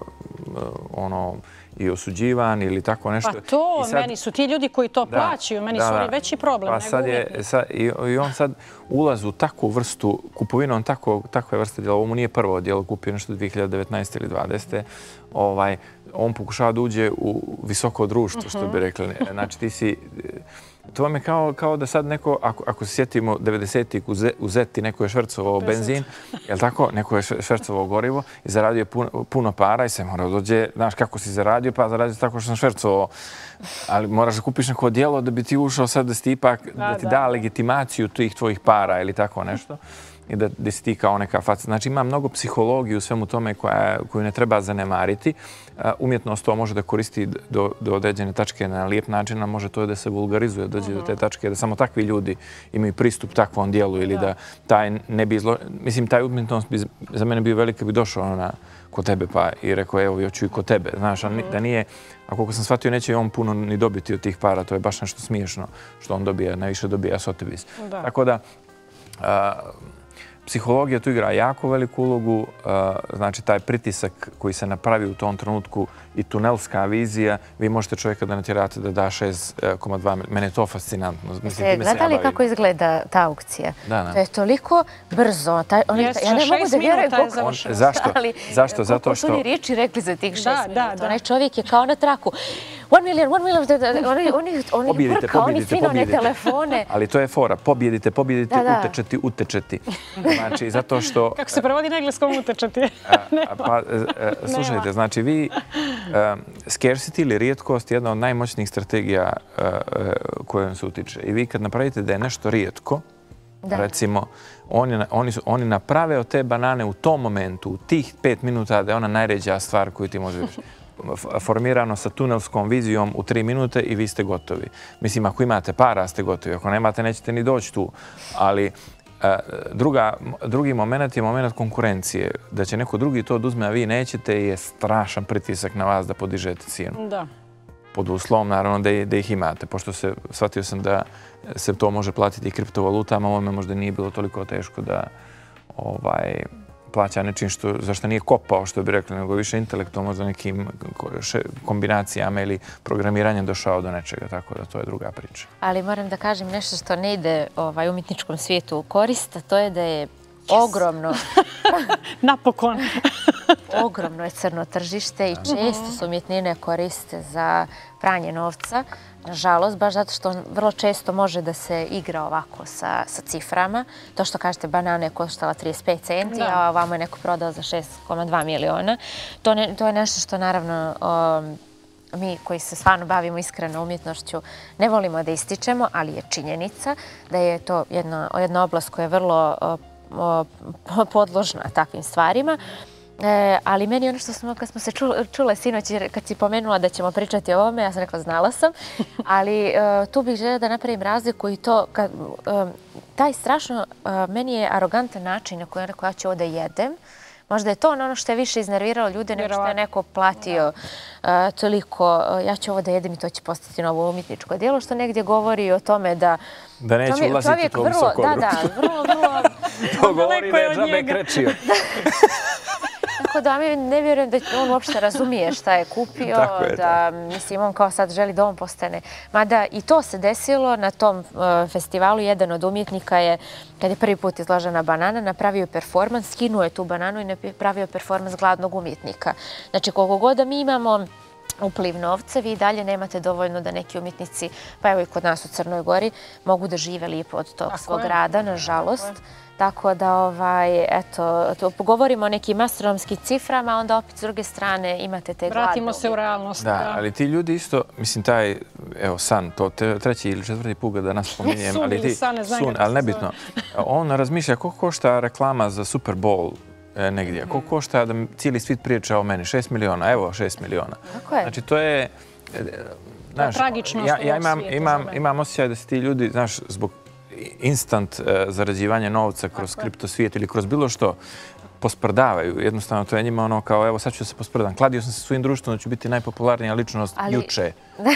i osuđivan ili tako nešto. Pa to, meni su ti ljudi koji to plaćaju, meni su oni veći problem nego umjetnik. I on sad ulazi u takvu vrstu, kupovinom takve vrste djela, ovo mu nije prvo djelo, kupio nešto 2019. ili 2020. On pokušava da uđe u visoko društvo, što bi rekli. Znači ti si... To vam je kao da sad neko, ako se sjetimo 90-ih u Zeti, neko je švercovao benzin, je li tako? Neko je švercovao gorivo i zaradio puno para i se mora dođe, znaš kako si zaradio, pa zaradio tako što sam švercovao. Ali moraš da kupiš neko djelo da bi ti ušao sad da ti ipak, da ti da legitimaciju tih tvojih para ili tako nešto. I da si ti kao neka faca. Znači ima mnogo psihologije u svemu tome koju ne treba zanemariti. Umjetnost to može da koristi do određene tačke na lijep način, a može to da se vulgarizuje, dođe do te tačke da samo takvi ljudi imaju pristup takvom dijelu ili da taj ne bi Mislim, taj umjetnost bi za mene bio velik kad bi došao kod tebe pa i rekao evo, ja ću i kod tebe. Znaš, da nije, a koliko sam shvatio, neće on puno ni dobiti od tih para, to je baš nešto smiješno što on dobija, najviše dobija Sotheby's. Tako da, psihologija tu igra jako veliku ulogu, znači taj pritisak koji se napravi u tom trenutku i tunelska vizija, vi možete čovjeka da natjerate da da 6,2. Mene je to fascinantno. Ste gledali kako izgleda ta aukcija? To je toliko brzo. Ja ne mogu da vjerujem koliko... Zašto? Zato što... Koliko su oni riječi rekli za tih 6 minuta. Onaj čovjek je kao na traku. 1 milion, oni brka, oni svi na one telefone. Ali to je fora. Pobjedite, utečeti. Znači, zato što... Kako se prevodi na engleskom utečeti? Pa, slušajte, znači vi... Scarcity ili rijetkost je jedna od najmoćnijih strategija kojom se utiče. I vi kad napravite da je nešto rijetko, recimo, oni naprave od te banane u tom momentu, u tih 5 minuta, da je ona najređa stvar koju ti možeš formirano sa tunelskom vizijom u 3 minute i vi ste gotovi. Mislim, ako imate para, ste gotovi. Ako nemate, nećete ni doći tu. Ali drugi moment je moment konkurencije. Da će neko drugi to oduzme, a vi nećete, je strašan pritisak na vas da podižete cijenu. Da. Pod uslovom, naravno, da ih imate. Pošto shvatio sam da se to može platiti i kriptovalutama, ovome možda nije bilo toliko teško da plaća nečim zašto nije kopao, što bi rekli, nego više intelektom, možda nekim kombinacijama ili programiranjem došao do nečega, tako da to je druga priča. Ali moram da kažem nešto što ne ide umjetničkom svijetu u korist, a to je da je ogromno... Napokon! Ogromno je crno tržište i često se umjetnine koriste za pranje novca. Nažalost, baš zato što on vrlo često može da se igra ovako sa ciframa. To što kažete, banana je koštala 35 centi, a ovamo je neko prodao za 6,2 miliona. To je nešto što naravno mi koji se stvarno bavimo iskreno umjetnošću ne volimo da ističemo, ali je činjenica da je to jedna oblast koja je vrlo podložna takvim stvarima. Ali meni ono što smo, kad smo se čule sinoć, kad si pomenula da ćemo pričati o ovome, ja sam rekla znala sam, ali tu bih željela da napravim razliku i to, taj strašno, meni je arogantan način na koji ja ću ovo da jedem. Možda je to ono što je više iznerviralo ljude nego što je neko platio toliko. Ja ću ovo da jedem i to će postati novo umjetničko djelo, što negdje govori o tome da... Da neće ulaziti u to visoko društvo. Da, vrlo... To govori da je džabe krečio. Tako da mi ne vjerujem da on uopšte razumije šta je kupio, da mislim on kao sad želi da on postane. Mada i to se desilo na tom festivalu. Jedan od umjetnika je, kad je prvi put izložena banana, napravio performans, skinuo je tu bananu i napravio performans gladnog umjetnika. Znači koliko god da mi imamo upliv novca, vi dalje nemate dovoljno da neki umjetnici, pa evo i kod nas u Crnoj Gori, mogu da žive lijepo od tog svog rada, nažalost. Tako da, eto, govorimo o nekim astronomskim ciframa, onda opet s druge strane imate te gladne. Vratimo se u realnost. Da, ali ti ljudi isto, mislim, taj, evo, san, to treći ili četvrti put da nas spominjem, ali ti, sun, ali nebitno. On razmišlja koliko košta reklama za Super Bowl negdje. Koliko košta da cijeli svijet priča o meni? 6 miliona, evo 6 miliona. Tako je. Znači to je... Znaš, ja imam osjećaj da se ti ljudi, znaš, zbog instant zarađivanja novca kroz kriptosvijet ili kroz bilo što, posprdavaju. Jednostavno, to je njima ono kao, evo sad ću se posprdam. Kladio sam se svojim društvom da ću biti najpopularnija ličnost juče.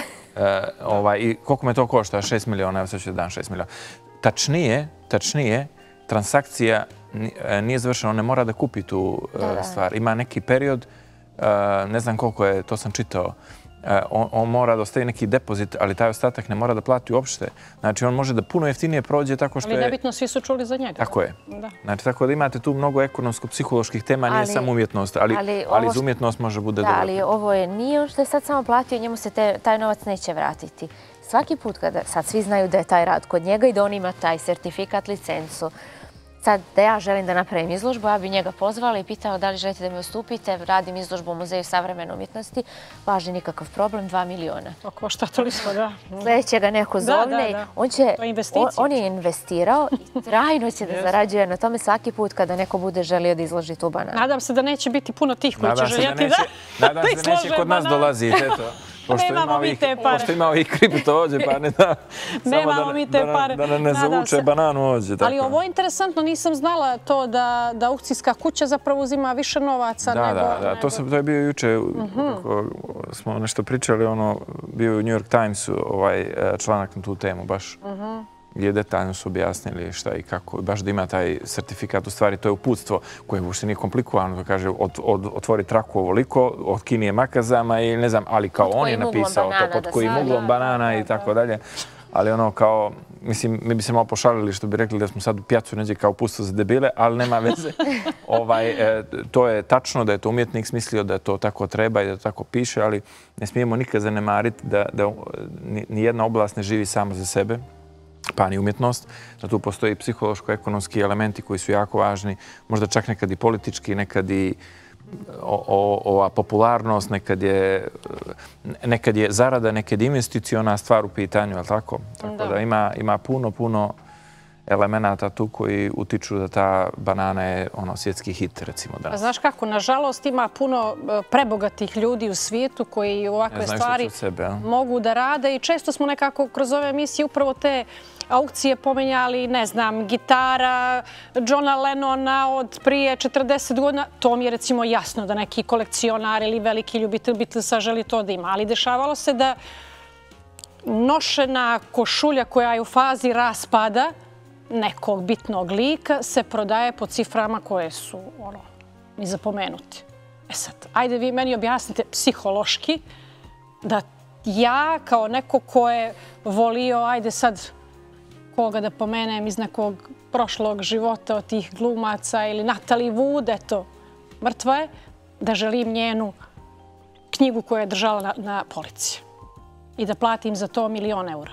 I koliko me to košta? 6 miliona, evo sad ću da dam 6 miliona. Tačnije, transakcija nije završena, on ne mora da kupi tu stvar. Ima neki period, ne znam koliko je, to sam čitao, on mora da ostavi neki depozit, ali taj ostatak ne mora da plati uopšte. Znači, on može da puno jeftinije prođe tako što je... Ali nebitno, svi su čuli za njega. Tako je. Znači, tako da imate tu mnogo ekonomsko-psiholoških tema, nije samo umjetnost, ali iz umjetnost može bude dobro. Da, ali ovo nije on što je sad samo platio, njemu se taj novac neće vratiti. Svaki put kada sad svi znaju da je taj rad kod njega i da on ima taj sertifikat, licencu, sad da ja želim da napravim izložbu, ja bi njega pozvala i pitao da li želite da mi ustupite, radim izložbu u Muzeju savremene umjetnosti, važi nikakav problem, 2 miliona. Košta toliko, da. Sljedeće ga neko zovne, on je investirao i trajno će da zarađuje na tome svaki put kada neko bude želio da izloži tu bananu. Nadam se da neće biti puno tih koji će željeti da izlože bananu. Nadam se da neće kod nas dolaziti, eto. Nemamo mi te pare. Pošto ima ovih kripto ovdje, pa ne da... Nemamo mi te pare. Da ne zavuče bananu ovdje. Ali ovo je interesantno, nisam znala to da aukcijska kuća zapravo uzima više novaca nego... Da, to je bio juče, smo nešto pričali, bio je u New York Timesu članak na tu temu baš. Gdje detaljno su objasnili šta i kako. Baš da ima taj sertifikat, u stvari to je uputstvo koje uopšte nije komplikovano. Kaže, otvori traku ovoliko, otkini je makazama i ne znam, ali kao on je napisao to, pod kojim uglom banana i tako dalje. Ali ono kao, mislim, mi bi se malo pošalili što bi rekli da smo sad u pjacu neđe kao uputstvo za debile, ali nema veze. To je tačno da je to umjetnik smislio da to tako treba i da to tako piše, ali ne smijemo nikad zanemariti da nijedna oblast ne živi sama za sebe, pa ni umjetnost, da tu postoji psihološko-ekonomski elementi koji su jako važni, možda čak nekad i politički, nekad i ova popularnost, nekad je zarada, nekad je investiciona stvar u pitanju, ali tako? Tako da ima puno elemenata tu koji utiču da ta banana je svjetski hit, recimo danas. Znaš kako, nažalost ima puno prebogatih ljudi u svijetu koji ovakve stvari mogu da rade i često smo nekako kroz ove emisije upravo te aukcije pomenjali, ne znam, gitara Johna Lennona od prije 40 godina. To mi je recimo jasno da neki kolekcionar ili veliki ljubitelj Beatlesa želi to da ima. Ali dešavalo se da nošena košulja koja je u fazi raspada nekog bitnog lika se prodaje po ciframa koje su ni zapomenuti. E sad, ajde vi meni objasnite psihološki da ja kao neko ko je volio, ajde sad koga da pomenem iz nekog prošlog života od tih glumaca ili Natalie Wood, eto, mrtva je, da želim njenu knjigu koju je držala na polici i da platim za to 1 milion eura.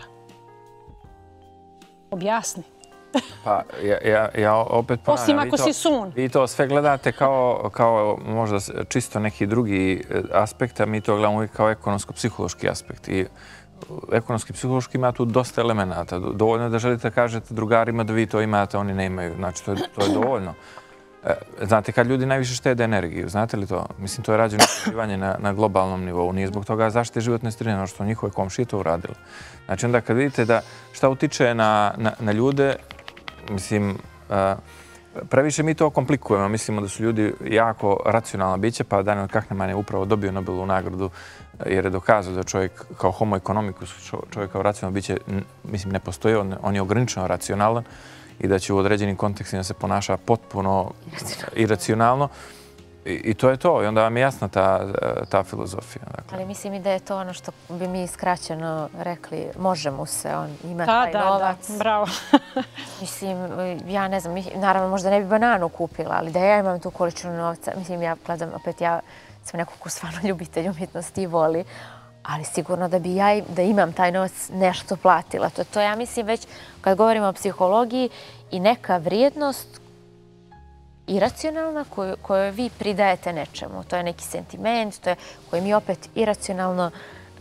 Objasni. Pa, ja opet ponavljam. Osim ako si sun. Vi to sve gledate kao možda čisto neki drugi aspekt, a mi to gledamo uvijek kao ekonomsko-psihološki aspekt. I ekonomski-psihološki ima tu dosta elemenata. Dovoljno je da želite da kažete drugarima da vi to imate, oni ne imaju. Znači, to je dovoljno. Znate, kad ljudi najviše štede energiju, znate li to? Mislim, to je rađeno istraživanje na globalnom nivou. Nije zbog toga zaštite životne sredine, ono što njihove komšije to uradili. Znači, onda kad vidite da šta utiče na ljude, mislim, previše mi to komplikujemo. Mislimo da su ljudi jako racionalna bića, pa Daniel Kahneman je upravo dobio Nobelovu nagradu jer je dokazao da čovjek kao homo economicus, čovjek kao racionalno biće, mislim, ne postoji, on je ograničeno racionalan i da će u određenim kontekstima se ponaša potpuno iracionalno. I to je to. I onda vam je jasna ta filozofija. Ali mislim i da je to ono što bi mi skraćeno rekli, može mu se, on ima taj novac. Da, bravo. Mislim, ja ne znam, naravno možda ne bi bananu kupila, ali da ja imam tu količinu novca, mislim, ja gledam, opet ja sam neko ko stvarno ljubitelj umjetnosti i voli, ali sigurno da bi ja, da imam taj novac, nešto platila. To ja mislim već, kad govorimo o psihologiji, i neka vrijednost iracionalna koju vi pridajete nečemu. To je neki sentiment koji mi opet iracionalno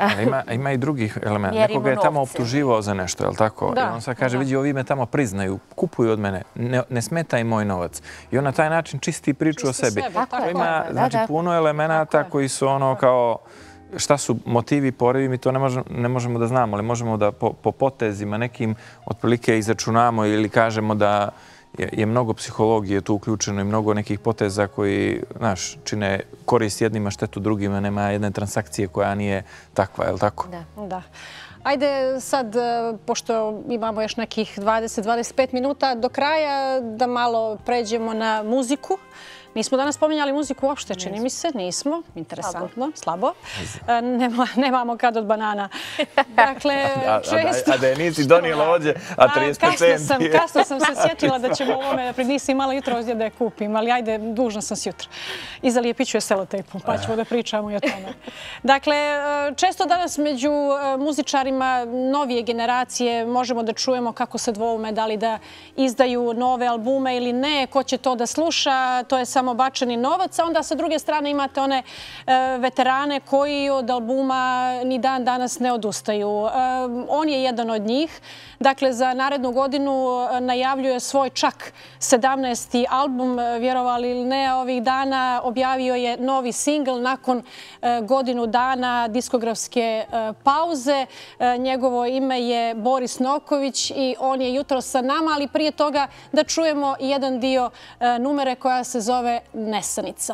Ima i drugih elementa. Mjerimo Nekoga je tamo novce. optuživao za nešto, je li tako? I on sad kaže, vidi, ovi me tamo priznaju, kupuju od mene, ne smeta im moj novac. I on na taj način čisti priču o sebi. Ima, znači, puno elemenata koji su ono kao, šta su motivi, porivi, mi to ne možemo da znamo, ali možemo da po potezima nekim otprilike izračunamo ili kažemo da je mnogo psihologije tu uključeno i mnogo nekih poteza koji, znaš, čine korist jednima, štetu drugima, nema jedne transakcije koja nije takva, je li tako? Da. Ajde sad, pošto imamo još nekih 20-25 minuta do kraja, da malo pređemo na muziku. Nismo danas spominjali muziku uopšte, čini mi se, nismo. Interesantno, slabo. Nemamo kad od banana. Dakle, često... A da je nisi donijela ovdje, a 30 centi. Kasno sam se sjetila da ćemo ovome, nisam imala jutro ovdje da je kupim, ali ajde, dužna sam s jutra. I zalijepiću je selotejpom, pa ćemo da pričamo i o tome. Dakle, često danas među muzičarima novije generacije možemo da čujemo kako se dvoume, da li da izdaju nove albume ili ne, ko će to da sluša, to je samo bačeni novac, a onda sa druge strane imate one veterane koji od albuma ni dan danas ne odustaju. On je jedan od njih. Dakle, za narednu godinu najavljuje svoj čak 17. album, vjerovali ili ne, ovih dana objavio je novi singl nakon godinu dana diskografske pauze. Njegovo ime je Boris Noković i on je jutro sa nama, ali prije toga da čujemo jedan dio numere koja se zove Nesanica.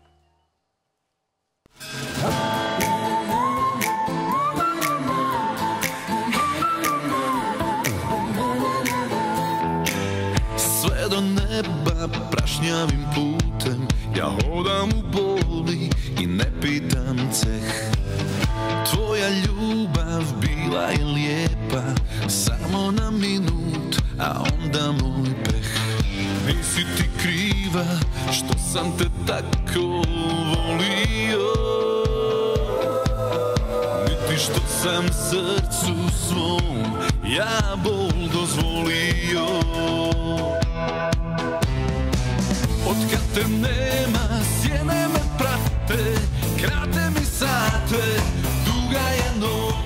Sve do neba prašnjavim putem, ja hodam u boli i ne pitam ceh. Tvoja ljubav bila je lijepa, samo na minut, a onda moj peh. Nisi ti kriva što sam te tako volio, niti što sam srcu svom ja bol dozvolio. Otkad te nema, sjene me prate, krate mi sate, duga je noć.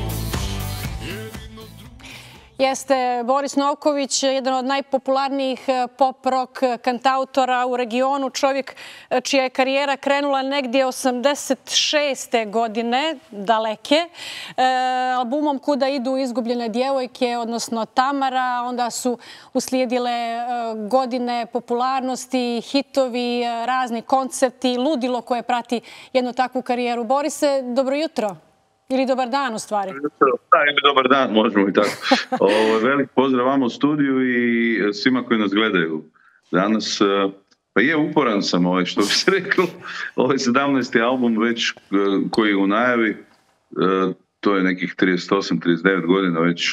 Jeste Boris Novković, jedan od najpopularnijih pop-rock kantautora u regionu, čovjek čija je karijera krenula negdje 86. godine, daleke, albumom Kuda idu izgubljene djevojke, odnosno Tamara, onda su uslijedile godine popularnosti, hitovi, razni koncerti, ludilo koje prati jednu takvu karijeru. Borise, dobro jutro. Ili dobar dan, u stvari. Da, ili dobar dan, možemo i tako. Velik pozdrav vama u studiju i svima koji nas gledaju danas. Pa je, uporan sam, što bi se reklo. Ovaj 17. album već koji je u najavi, to je nekih 38-39 godina već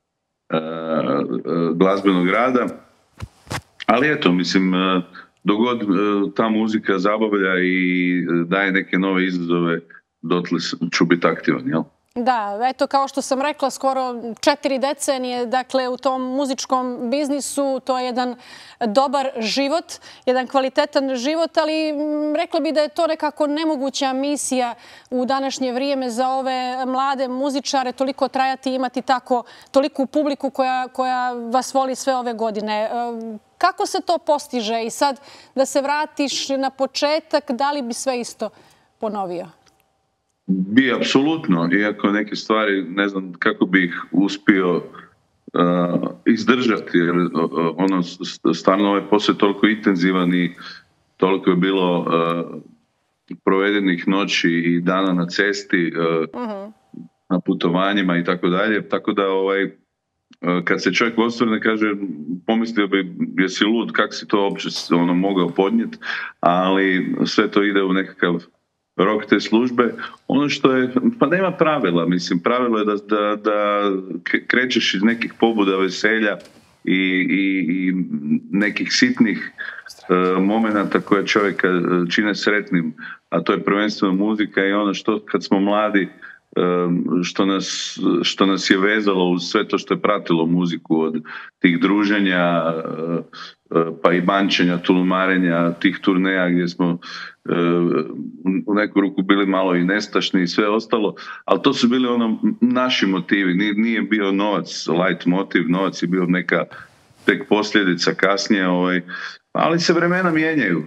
glazbenog rada. Ali eto, mislim, dogod ta muzika zabavlja i daje neke nove izazove, dotle ću biti aktivan, jel? Da, eto, kao što sam rekla, skoro 4 decenije, dakle, u tom muzičkom biznisu, to je jedan dobar život, jedan kvalitetan život, ali rekla bi da je to nekako nemoguća misija u današnje vrijeme za ove mlade muzičare, toliko trajati i imati toliku publiku koja vas voli sve ove godine. Kako se to postiže? I sad da se vratiš na početak, da li bi sve isto ponovio? Bi, apsolutno, iako neke stvari ne znam kako bi ih uspio izdržati, jer stvarno ovaj posao je toliko intenzivan i toliko je bilo provedenih noći i dana na cesti, na putovanjima i tako dalje, tako da kad se čovjek osvrne, kaže, pomislio bi, jesi lud, kako si to uopće mogao podnijeti, ali sve to ide u nekakav rok te službe. Ono što je, pa nema pravila, mislim, pravilo je da krećeš iz nekih pobuda veselja i nekih sitnih momenata koje čovjeka čine sretnim, a to je prvenstveno muzika i ono što kad smo mladi što nas je vezalo uz sve to što je pratilo muziku, od tih druženja, pa i bančenja, tulumarenja, tih turneja gdje smo u neku ruku bili malo i nestašni i sve ostalo, ali to su bili naši motivi, nije bio novac light motiv, novac je bio neka tek posljedica kasnije, ali se vremena mijenjaju.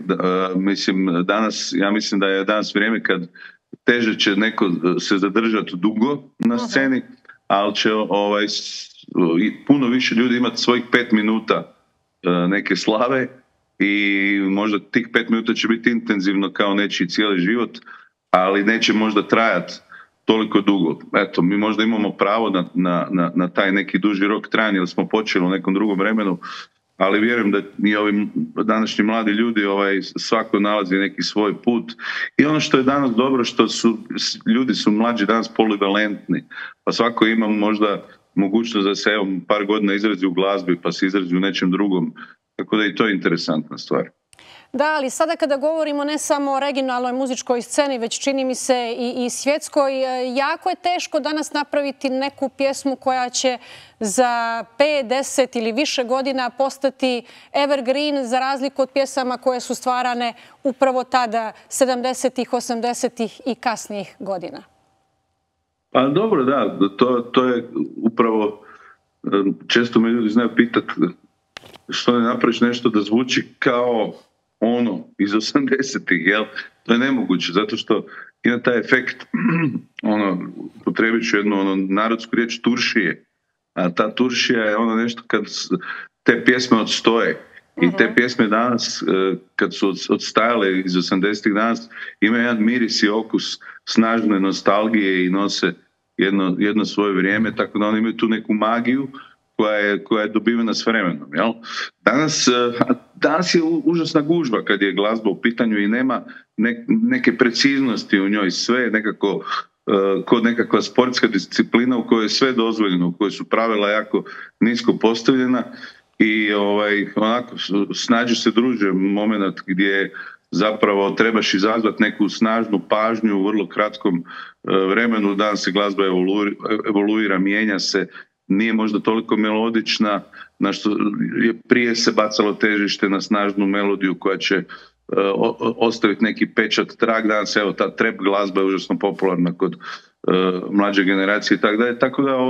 Ja mislim da je danas vrijeme kad teže će neko se zadržati dugo na sceni, ali će puno više ljudi imati svojih 5 minuta neke slave i možda tih 5 minuta će biti intenzivno kao nečiji cijeli život, ali neće možda trajati toliko dugo. Eto, mi možda imamo pravo na taj neki duži rok trajanja, jer smo počeli u nekom drugom vremenu, ali vjerujem da i ovi današnji mladi ljudi svako nalazi neki svoj put. I ono što je danas dobro, što ljudi su mlađi danas polivalentni, pa svako ima možda mogućnost da se par godina izrazi u glazbi, pa se izrazi u nečem drugom. Tako da i to je interesantna stvar. Da, ali sada kada govorimo ne samo o regionalnoj muzičkoj sceni, već čini mi se i svjetskoj, jako je teško danas napraviti neku pjesmu koja će za 5, 10 ili više godina postati evergreen, za razliku od pjesama koje su stvarane upravo tada, 70-ih, 80-ih i kasnijih godina. Pa dobro, da, to je upravo, često me ljudi znaju pitati što ne napraviš nešto da zvuči kao iz 80-ih, jel? To je nemoguće, zato što ima taj efekt, potrebit ću jednu narodsku riječ, turšije. A ta turšija je nešto kad te pjesme odstoje. I te pjesme danas, kad su odstajale iz 80-ih danas, imaju jedan miris i okus snažne nostalgije i nose jedno svoje vrijeme, tako da oni imaju tu neku magiju koja je dobivena s vremenom. Jel? Danas je užasna gužba kad je glazba u pitanju i nema neke preciznosti u njoj. Sve je nekako kod nekakva sportska disciplina u kojoj je sve dozvoljeno, u kojoj su pravila jako nisko postavljena i onako snađi se druže moment gdje zapravo trebaš izazvati neku snažnu pažnju u vrlo kratkom vremenu. Danas se glazba evoluira, mijenja se, nije možda toliko melodična, na što je prije se bacalo težište na snažnu melodiju koja će ostaviti neki pečat, trag. Danas, evo, ta trap glazba je užasno popularna kod mlađe generacije i tako dalje. Tako da,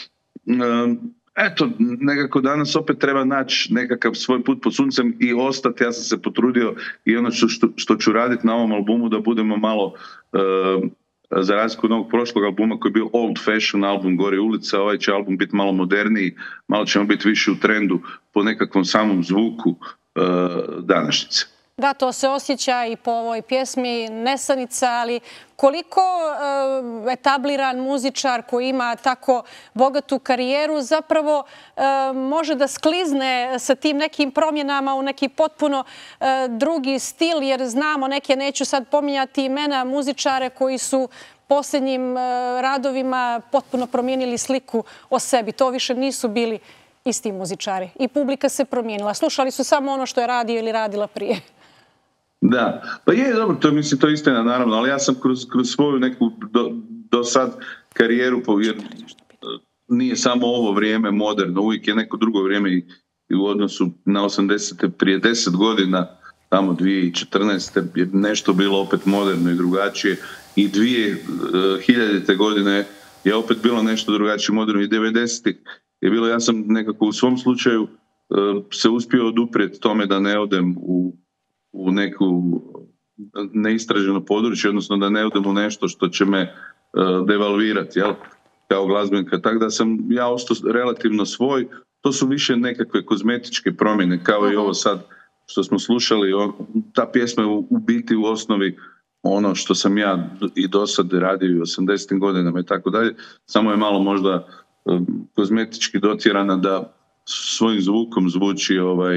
eto, nekako danas opet treba naći nekakav svoj put pod suncem i ostati. Ja sam se potrudio i ono što ću raditi na ovom albumu da budemo malo... za razliku od ovog prošlog albuma koji je bio old fashion album Gore ulica, ovaj će album biti malo moderniji, malo ćemo biti više u trendu po nekakvom samom zvuku današnjice. Da, to se osjeća i po ovoj pjesmi Nesanica, ali koliko etabliran muzičar koji ima tako bogatu karijeru zapravo može da sklizne sa tim nekim promjenama u neki potpuno drugi stil, jer znamo neke, neću sad pominjati imena, muzičare koji su posljednjim radovima potpuno promijenili sliku o sebi. To više nisu bili isti muzičari i publika se promijenila. Slušali su samo ono što je radio ili radila prije. Da, pa je dobro, to je istina naravno, ali ja sam kroz svoju neku do sad karijeru, jer nije samo ovo vrijeme moderno, uvijek je neko drugo vrijeme i u odnosu na 80. prije 10 godina, tamo 2014. je nešto bilo opet moderno i drugačije i 2000. godine je opet bilo nešto drugačije moderno i 90. je bilo, ja sam nekako u svom slučaju se uspio oduprijeti tome da ne odem u neku neistraženo područje, odnosno da ne odem u nešto što će me devalvirati, jel? Kao glazbenika. Tako da sam ja ostao relativno svoj. To su više nekakve kozmetičke promjene, kao i ovo sad što smo slušali. Ta pjesma je u biti u osnovi ono što sam ja i do sad radio u 80. godinama i tako dalje. Samo je malo možda kozmetički dotjerana da svojim zvukom zvuči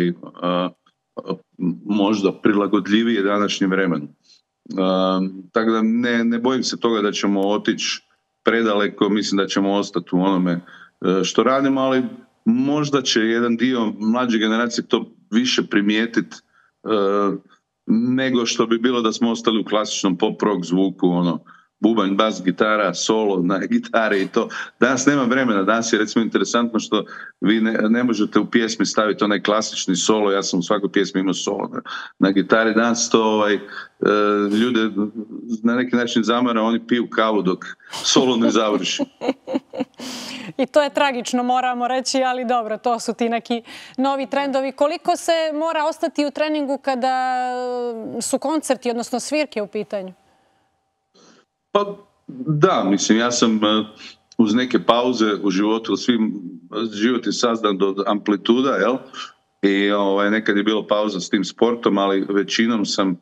možda prilagodljivije današnjem vremenu. Tako da ne bojim se toga da ćemo otići predaleko, mislim da ćemo ostati u onome što radimo, ali možda će jedan dio mlađe generacije to više primijetiti nego što bi bilo da smo ostali u klasičnom pop rock zvuku bubanj, bas, gitara, solo na gitari i to. Danas nemam vremena, danas je recimo interesantno što vi ne možete u pjesmi staviti onaj klasični solo, ja sam u svakoj pjesmi imao solo na gitari, danas to ljude na neki način zamara, oni piju kavu dok solo ne završi. I to je tragično, moramo reći, ali dobro, to su ti neki novi trendovi. Koliko se mora ostati u treningu kada su koncerti, odnosno svirke u pitanju? Pa da, mislim, ja sam uz neke pauze u životu, život je sazdan od amplituda, jel? I nekad je bilo pauza s tim sportom, ali većinom sam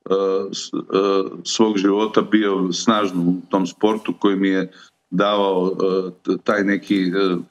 svog života bio snažno u tom sportu koji mi je davao taj neki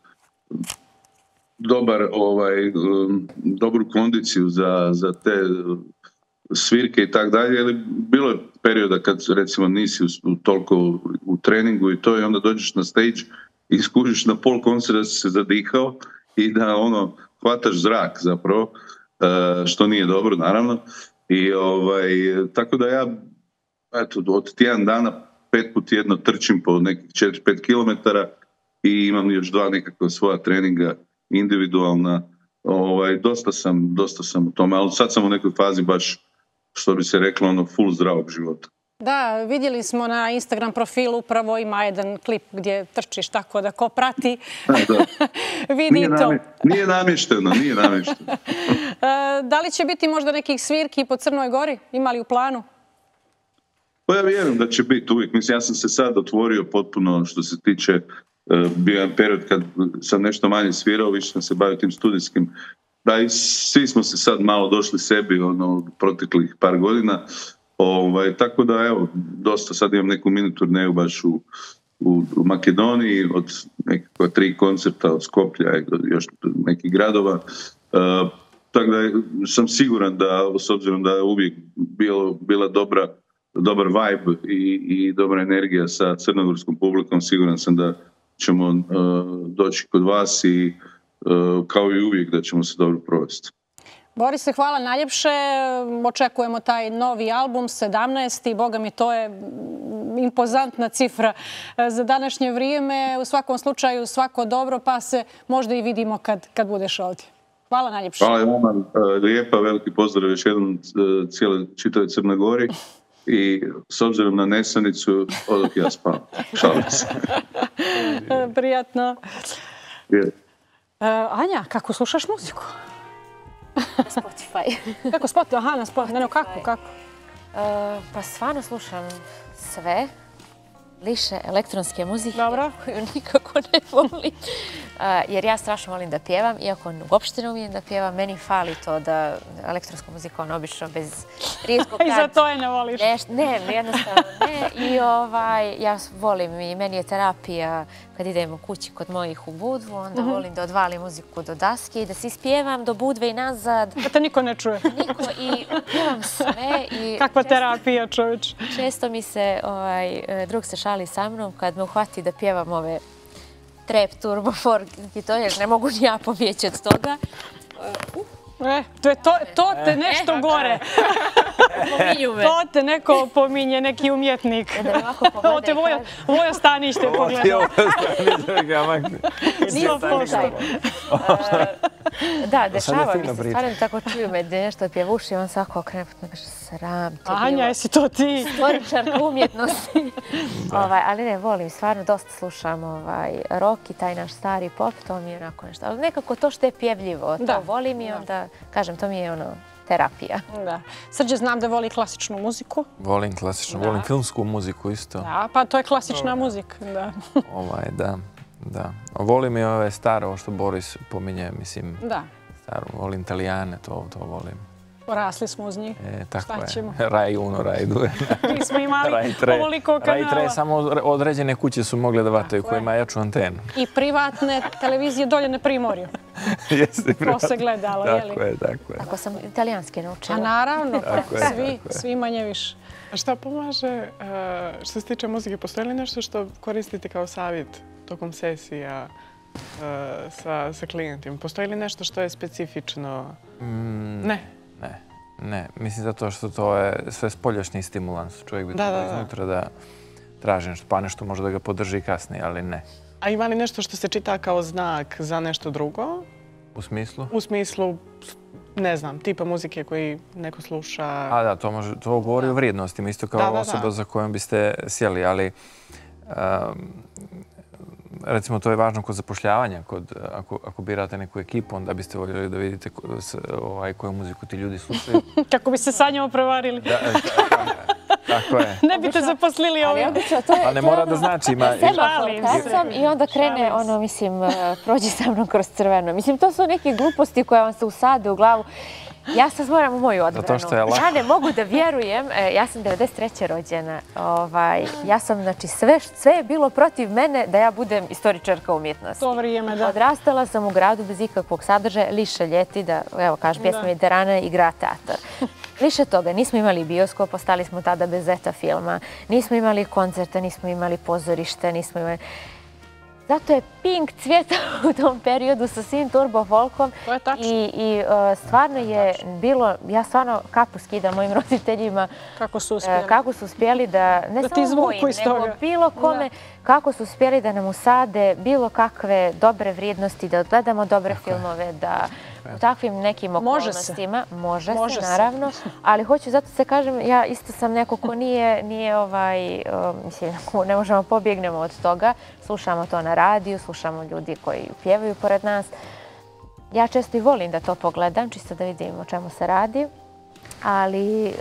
dobru kondiciju za te svirke i tak dalje, ali bilo je perioda kad recimo nisi toliko u treningu i to i onda dođeš na stage i skužiš na pol koncerta da si se zadihao i da hvataš zrak zapravo, što nije dobro naravno. I tako da ja od tjedan dana 5 put tjedno trčim po nekih 4-5 km i imam još 2 nekakva svoja treninga individualna. Dosta sam u tome, ali sad sam u nekoj fazi baš, što bi se reklo, full zdravog života. Da, vidjeli smo na Instagram profilu, upravo ima jedan klip gdje trčiš, tako da ko prati vidi to. Nije namješteno. Da li će biti možda nekih svirki po Crnoj Gori? Ima li u planu? Pa ja vjerujem da će biti uvijek. Mislim, ja sam se sad otvorio potpuno što se tiče, bio jedan period kad sam nešto manje svirao, više sam se bavio tim studijskim. Da, i svi smo se sad malo došli sebi proteklih par godina. Tako da, evo, dosta sad imam neku mini turneju baš u Makedoniji od nekakva 3 koncerta od Skoplja i još nekih gradova. Tako da sam siguran da, s obzirom da je uvijek bila dobar vibe i dobra energija sa crnogorskom publikom, siguran sam da ćemo doći kod vas i kao i uvijek da ćemo se dobro provesti. Borise, hvala najljepše. Očekujemo taj novi album, 17. Boga mi, to je impozantna cifra za današnje vrijeme. U svakom slučaju svako dobro, pa se možda i vidimo kad budeš ovdje. Hvala najljepše. Hvala vama, lijepa, veliki pozdrav još jednom cijele čitave Crnoj Gori. I s obzirom na nesanicu, odok ja spavam. Šalim se. Prijatno. Anja, kako slušaš muziku? Spotify. Kako Spotify? Aha, na Spotify. Ne, kako? Pa stvarno slušam sve. Liše elektronske muzike koju nikako ne volim. Jer ja strašno volim da pjevam, iako uopšte ne umijem da pjevam. Meni fali to da elektronsku muziku obično bez rijetkog kad... I za to je ne voliš? Ne, jednostavno ne. I ja volim i meni je terapija kad idem u kući kod mojih u Budvu, onda volim da odvalim muziku do daske i da se ispjevam do Budve i nazad. Da te niko ne čuje. Niko i pjevam sve. Kakva terapija, čovječ. Često mi se drug se šali sa mnom kad me uhvati da pjevam ove trap, turbo, folk i to, jer ne mogu ni ja pobjeći od toga. To te nešto gore. Pominju me. To te neko pominje, neki umjetnik. Ovo te Vojo Stanić te pogledao. Nisam slušaj. Da, dešava mi se, stvarno tako čuju me da nešto pjevuši, on svako okrene, pa kaže, sram te bilo. Anja, jesi to ti? Stvoričarka umjetnosti. Ali ne, volim, stvarno dosta slušam rock i taj naš stari pop, to mi je onako nešto. Ali nekako to što je pjevljivo, to volim i onda, kažem, to mi je terapija. Srđe, znam da voli klasičnu muziku. Volim klasičnu, volim filmsku muziku isto. Da, pa to je klasična muzika, da. Da. Volim i ove stare, ovo što Boris pominje, mislim, staro, volim Italijane, to volim. Porasli smo uz njih. Tako je. Rai 1, Rai 2. Nismo imali ovoliko kanala. Rai 3, samo određene kuće su mogle da vataju koje ima jaču antenu. I privatne televizije dolje na Primorju. Jeste, privatne. To se gledalo, jeli? Tako je. Tako sam italijanski naučila. A naravno, svi manje više. A šta pomaže, što se tiče muzike, postoji li nešto što koristite kao savjet tokom sesija sa klijentima? Postoji li nešto što je specifično? Ne. Mislim zato što to je sve spoljašnji stimulans. Čovjek bi trebao iznutra traži nešto, pa nešto može da ga podrži kasnije, ali ne. A ima li nešto što se čita kao znak za nešto drugo? U smislu? U smislu, ne znam, tipa muzike koji neko sluša. A da, to govori o vrijednostima, isto kao osoba za kojom biste sjeli, ali recimo to je važno kod zapošljavanja, ako birate neku ekipu, onda biste voljeli da vidite koju muziku ti ljudi slušaju. Kako bi se sa njom prevarili. Tako je. Ne bi te zaposlili ovdje. Pa ne mora da znači. I onda krene, prođi sa mnom kroz crveno. Mislim, to su neke gluposti koje vam se usade u glavu. Ja sad moram u moju odbranu. Ja ne mogu da vjerujem, ja sam 93. rođena. Ja sam, znači, sve je bilo protiv mene da ja budem istoričarka umjetnosti. To vrijeme, da. Odrastala sam u gradu bez ikakvog sadržaja, liše ljeti, da, evo, kažem, pjesma Mediterana igra teatar. Više toga, nismo imali bioskop, ostali smo tada bez Zeta filma, nismo imali koncerta, nismo imali pozorište, nismo imali... Zato je Pink cvjetao u tom periodu sa svim turbo folkom i stvarno je bilo, ja stvarno kapu skidam mojim roditeljima kako su uspjeli da, ne samo mojim, nego bilo kome, kako su uspjeli da nam usade bilo kakve dobre vrijednosti, da gledamo dobre filmove, da u takvim nekim okolnostima, može se naravno, ali hoću, zato se kažem, ja isto sam neko ko nije mislim, ne možemo pobjegnemo od toga, slušamo to na radiju, slušamo ljudi koji pjevaju pored nas. Ja često i volim da to pogledam, čisto da vidim o čemu se radi, ali...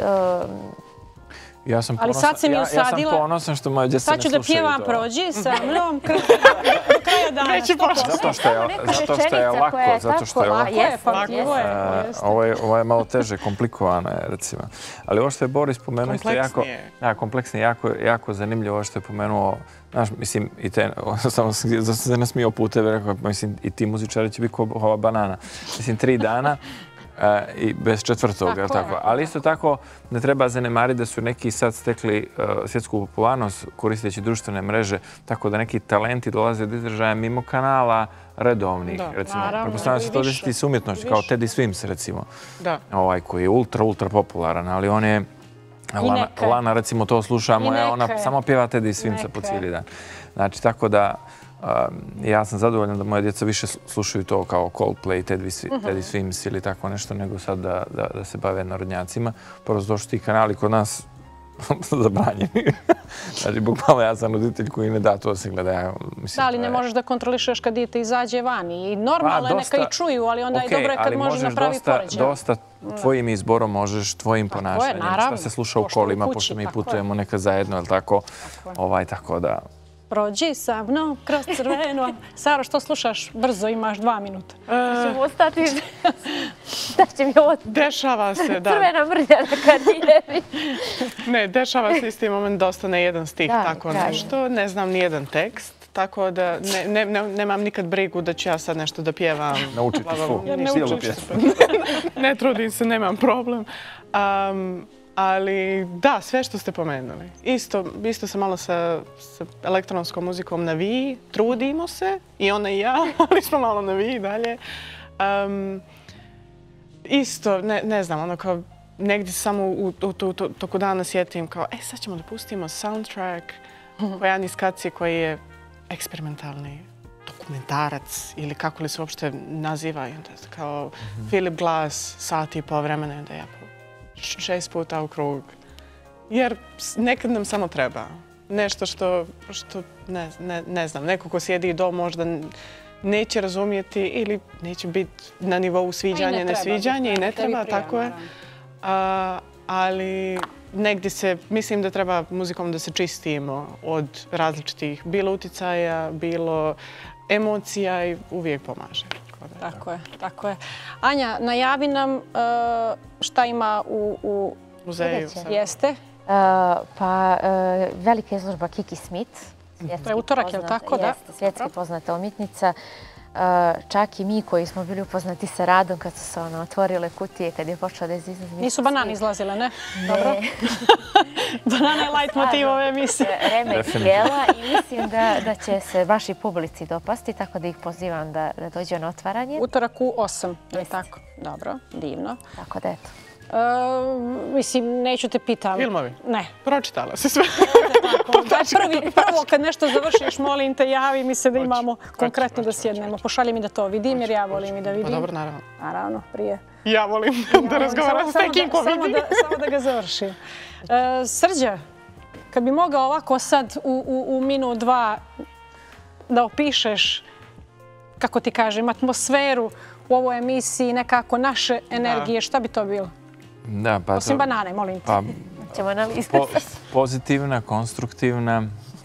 Ali sad si mi usadila. Ja sam ponosan što moje djeca ne slušaju to. Sad ću da pjevam prođi sa mnom do kraja dana. Zato što je lako. Zato što je lako. Ovo je malo teže, komplikovano je, recimo. Ali ovo što je Boris pomenuo isto kompleksnije, jako zanimljivo ovo što je pomenuo. Znaš, mislim, samo sam se nasmijao puteve, rekao, mislim, i ti muzičari će biti kao ova banana. Mislim, 3 dana. I bez četvrtog, ali isto tako ne treba zanemariti da su neki sad stekli svjetsku popularnost koristeći društvene mreže, tako da neki talenti dolaze do izražaja mimo kanala redovnih. Pretpostavljam se to desiti s umjetnošću, kao Teddy Swims, recimo, koji je ultra popularan, ali on je... Lana, recimo, to slušamo, ona samo pjeva Teddy Swimsa po cijeli dan. Znači, tako da ja sam zadovoljan da moje djeca više slušaju to kao Coldplay, Teddy Swims ili tako nešto, nego sad da se bave narodnjacima. Prvo zato što ti kanali kod nas zabranjeni. Znači, bukvalno ja sam roditelj koji ne da to se gleda. Da, ali ne možeš da kontrolišeš kad dijete izađe vani. I normalno je neka i čuju, ali onda je dobro kad može napravi poređaj. Dosta tvojim izborom možeš, tvojim ponašanjem. Šta se sluša u kolima, pošto mi putujemo neka zajedno, ali tako? Tako da... Prođi sa mnom kroz crveno. Saro, što slušaš? Brzo, imaš 2 minuta. Ćemo ostati. Da će mi ovo... Dešava se, da. Crvena mrlja na karijeri. Ne, dešava se isti moment dosta na jedan stih, tako nešto. Ne znam ni jedan tekst, tako da nemam nikad brigu da ću ja sad nešto da pjevam. Naučiti svu, cijelu pjesmu. Ne trudim se, nemam problem. Ali da, sve što ste pomenuli. Isto sam malo sa elektronskom muzikom na vi, trudimo se, i ona i ja, ali smo malo na vi dalje. Isto, ne znam, ono kao negdje samo u toku dana sjetim kao, sad ćemo da pustimo soundtrack Bojani Skaci koji je eksperimentalni dokumentarac ili kako li se uopšte naziva. Kao Philip Glass, sat i pol vremena da ja 6 puta u krug. Jer nekad nam samo treba. Nešto što ne znam, neko ko sjedi i dom možda neće razumijeti ili neće biti na nivou sviđanja, nesviđanja i ne treba, tako je. Ali negdje se, mislim da treba muzikom da se čistimo od različitih bilo uticaja, bilo emocija i uvijek pomaže. Tako je. Anja, najavi nam šta ima u muzeju. Jeste? Pa velika izložba Kiki Smith. To je utorak, je li tako? Jeste, svjetski poznata umjetnica. Čak i mi koji smo bili upoznati sa radom kad su se otvorile kutije, kad je počela da izlazi. Nisu banane izlazile, ne? Dobro. Banana je light motiv ove emisije. Remek jela i mislim da će se vaši publici dopasti, tako da ih pozivam da dođe na otvaranje. Utorak u 8, je li tako? Dobro, divno. Tako da eto. Mislim, neću te pitam. Filmovi? Ne. Pročitala se sve. Prvo, kad nešto završiš, molim te, javi mi se da imamo konkretno da sjednemo. Pošalji mi da to vidim, jer ja volim i da vidim. Pa dobro, naravno. Naravno, prije. Ja volim da razgovaram s nekim ko vidi. Samo da ga završim. Srđa, kad bi mogao ovako sad u minut, dva da opišeš, kako ti kažem, atmosferu u ovoj emisiji, nekako naše energije, šta bi to bilo? Osim banane, molim te. Ćemo na listu. Pozitivna, konstruktivna,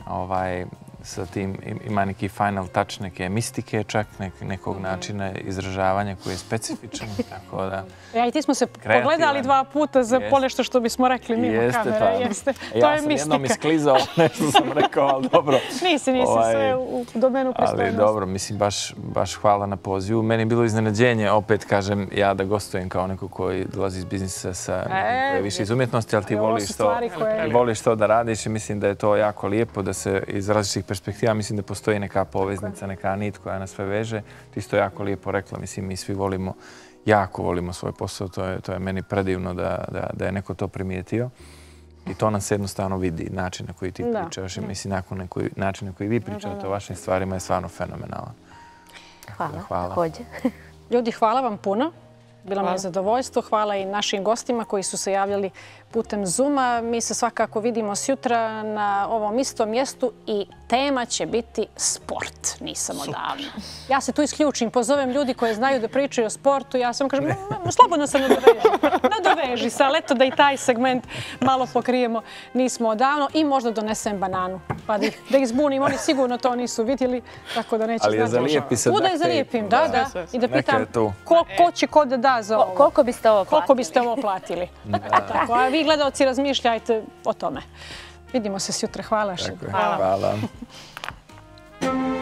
sa tim ima neki final touch, neke mistike čak, nekog načina izražavanja koji je specifičan, tako da... Ja i ti smo se pogledali 2 puta za ponešto što bismo rekli mimo kamere, jeste. To je mistika. Ja sam jednom isklizao, nešto sam rekao, ali dobro. Nisi sve u domenu pristojnosti. Ali dobro, mislim, baš hvala na pozivu. Meni je bilo iznenađenje, opet kažem, ja da gostujem kao neko koji dolazi iz biznisa koji je više iz umjetnosti, ali ti voliš to da radiš i mislim da je to jako lijepo da se iz različitih perspektiva, mislim da postoji neka poveznica, neka nit koja nas sve veže. Ti isto jako lijepo rekla, mislim, mi svi jako volimo svoj posao, to je meni predivno da je neko to primijetio. I to nam se jednostavno vidi, način na koji ti pričaš i mislim, način na koji vi pričate o vašim stvarima je stvarno fenomenalan. Hvala, također. Ljudi, hvala vam puno. Bilo mi je zadovoljstvo. Hvala i našim gostima koji su se javljali putem Zooma. Mi se svakako vidimo sjutra na ovom istom mjestu i tema će biti sport. Nisam odavno. Ja se tu isključim, pozovem ljudi koji znaju da pričaju o sportu. Ja sam kažem, slobodno se nadoveži se, ali eto da i taj segment malo pokrijemo. Nismo odavno i možda donesem bananu. Pa da ih zbunim, oni sigurno to nisu vidjeli, tako da neće znati. Ali je zalijepi se. Da je zalijepim, da. I da pitam ko će ko da da za ovo. Koliko biste ovo platili? Koliko biste ovo platili. A vi gledalci razmišljajte o tome. Vidimo se sjutra. Hvala. Hvala.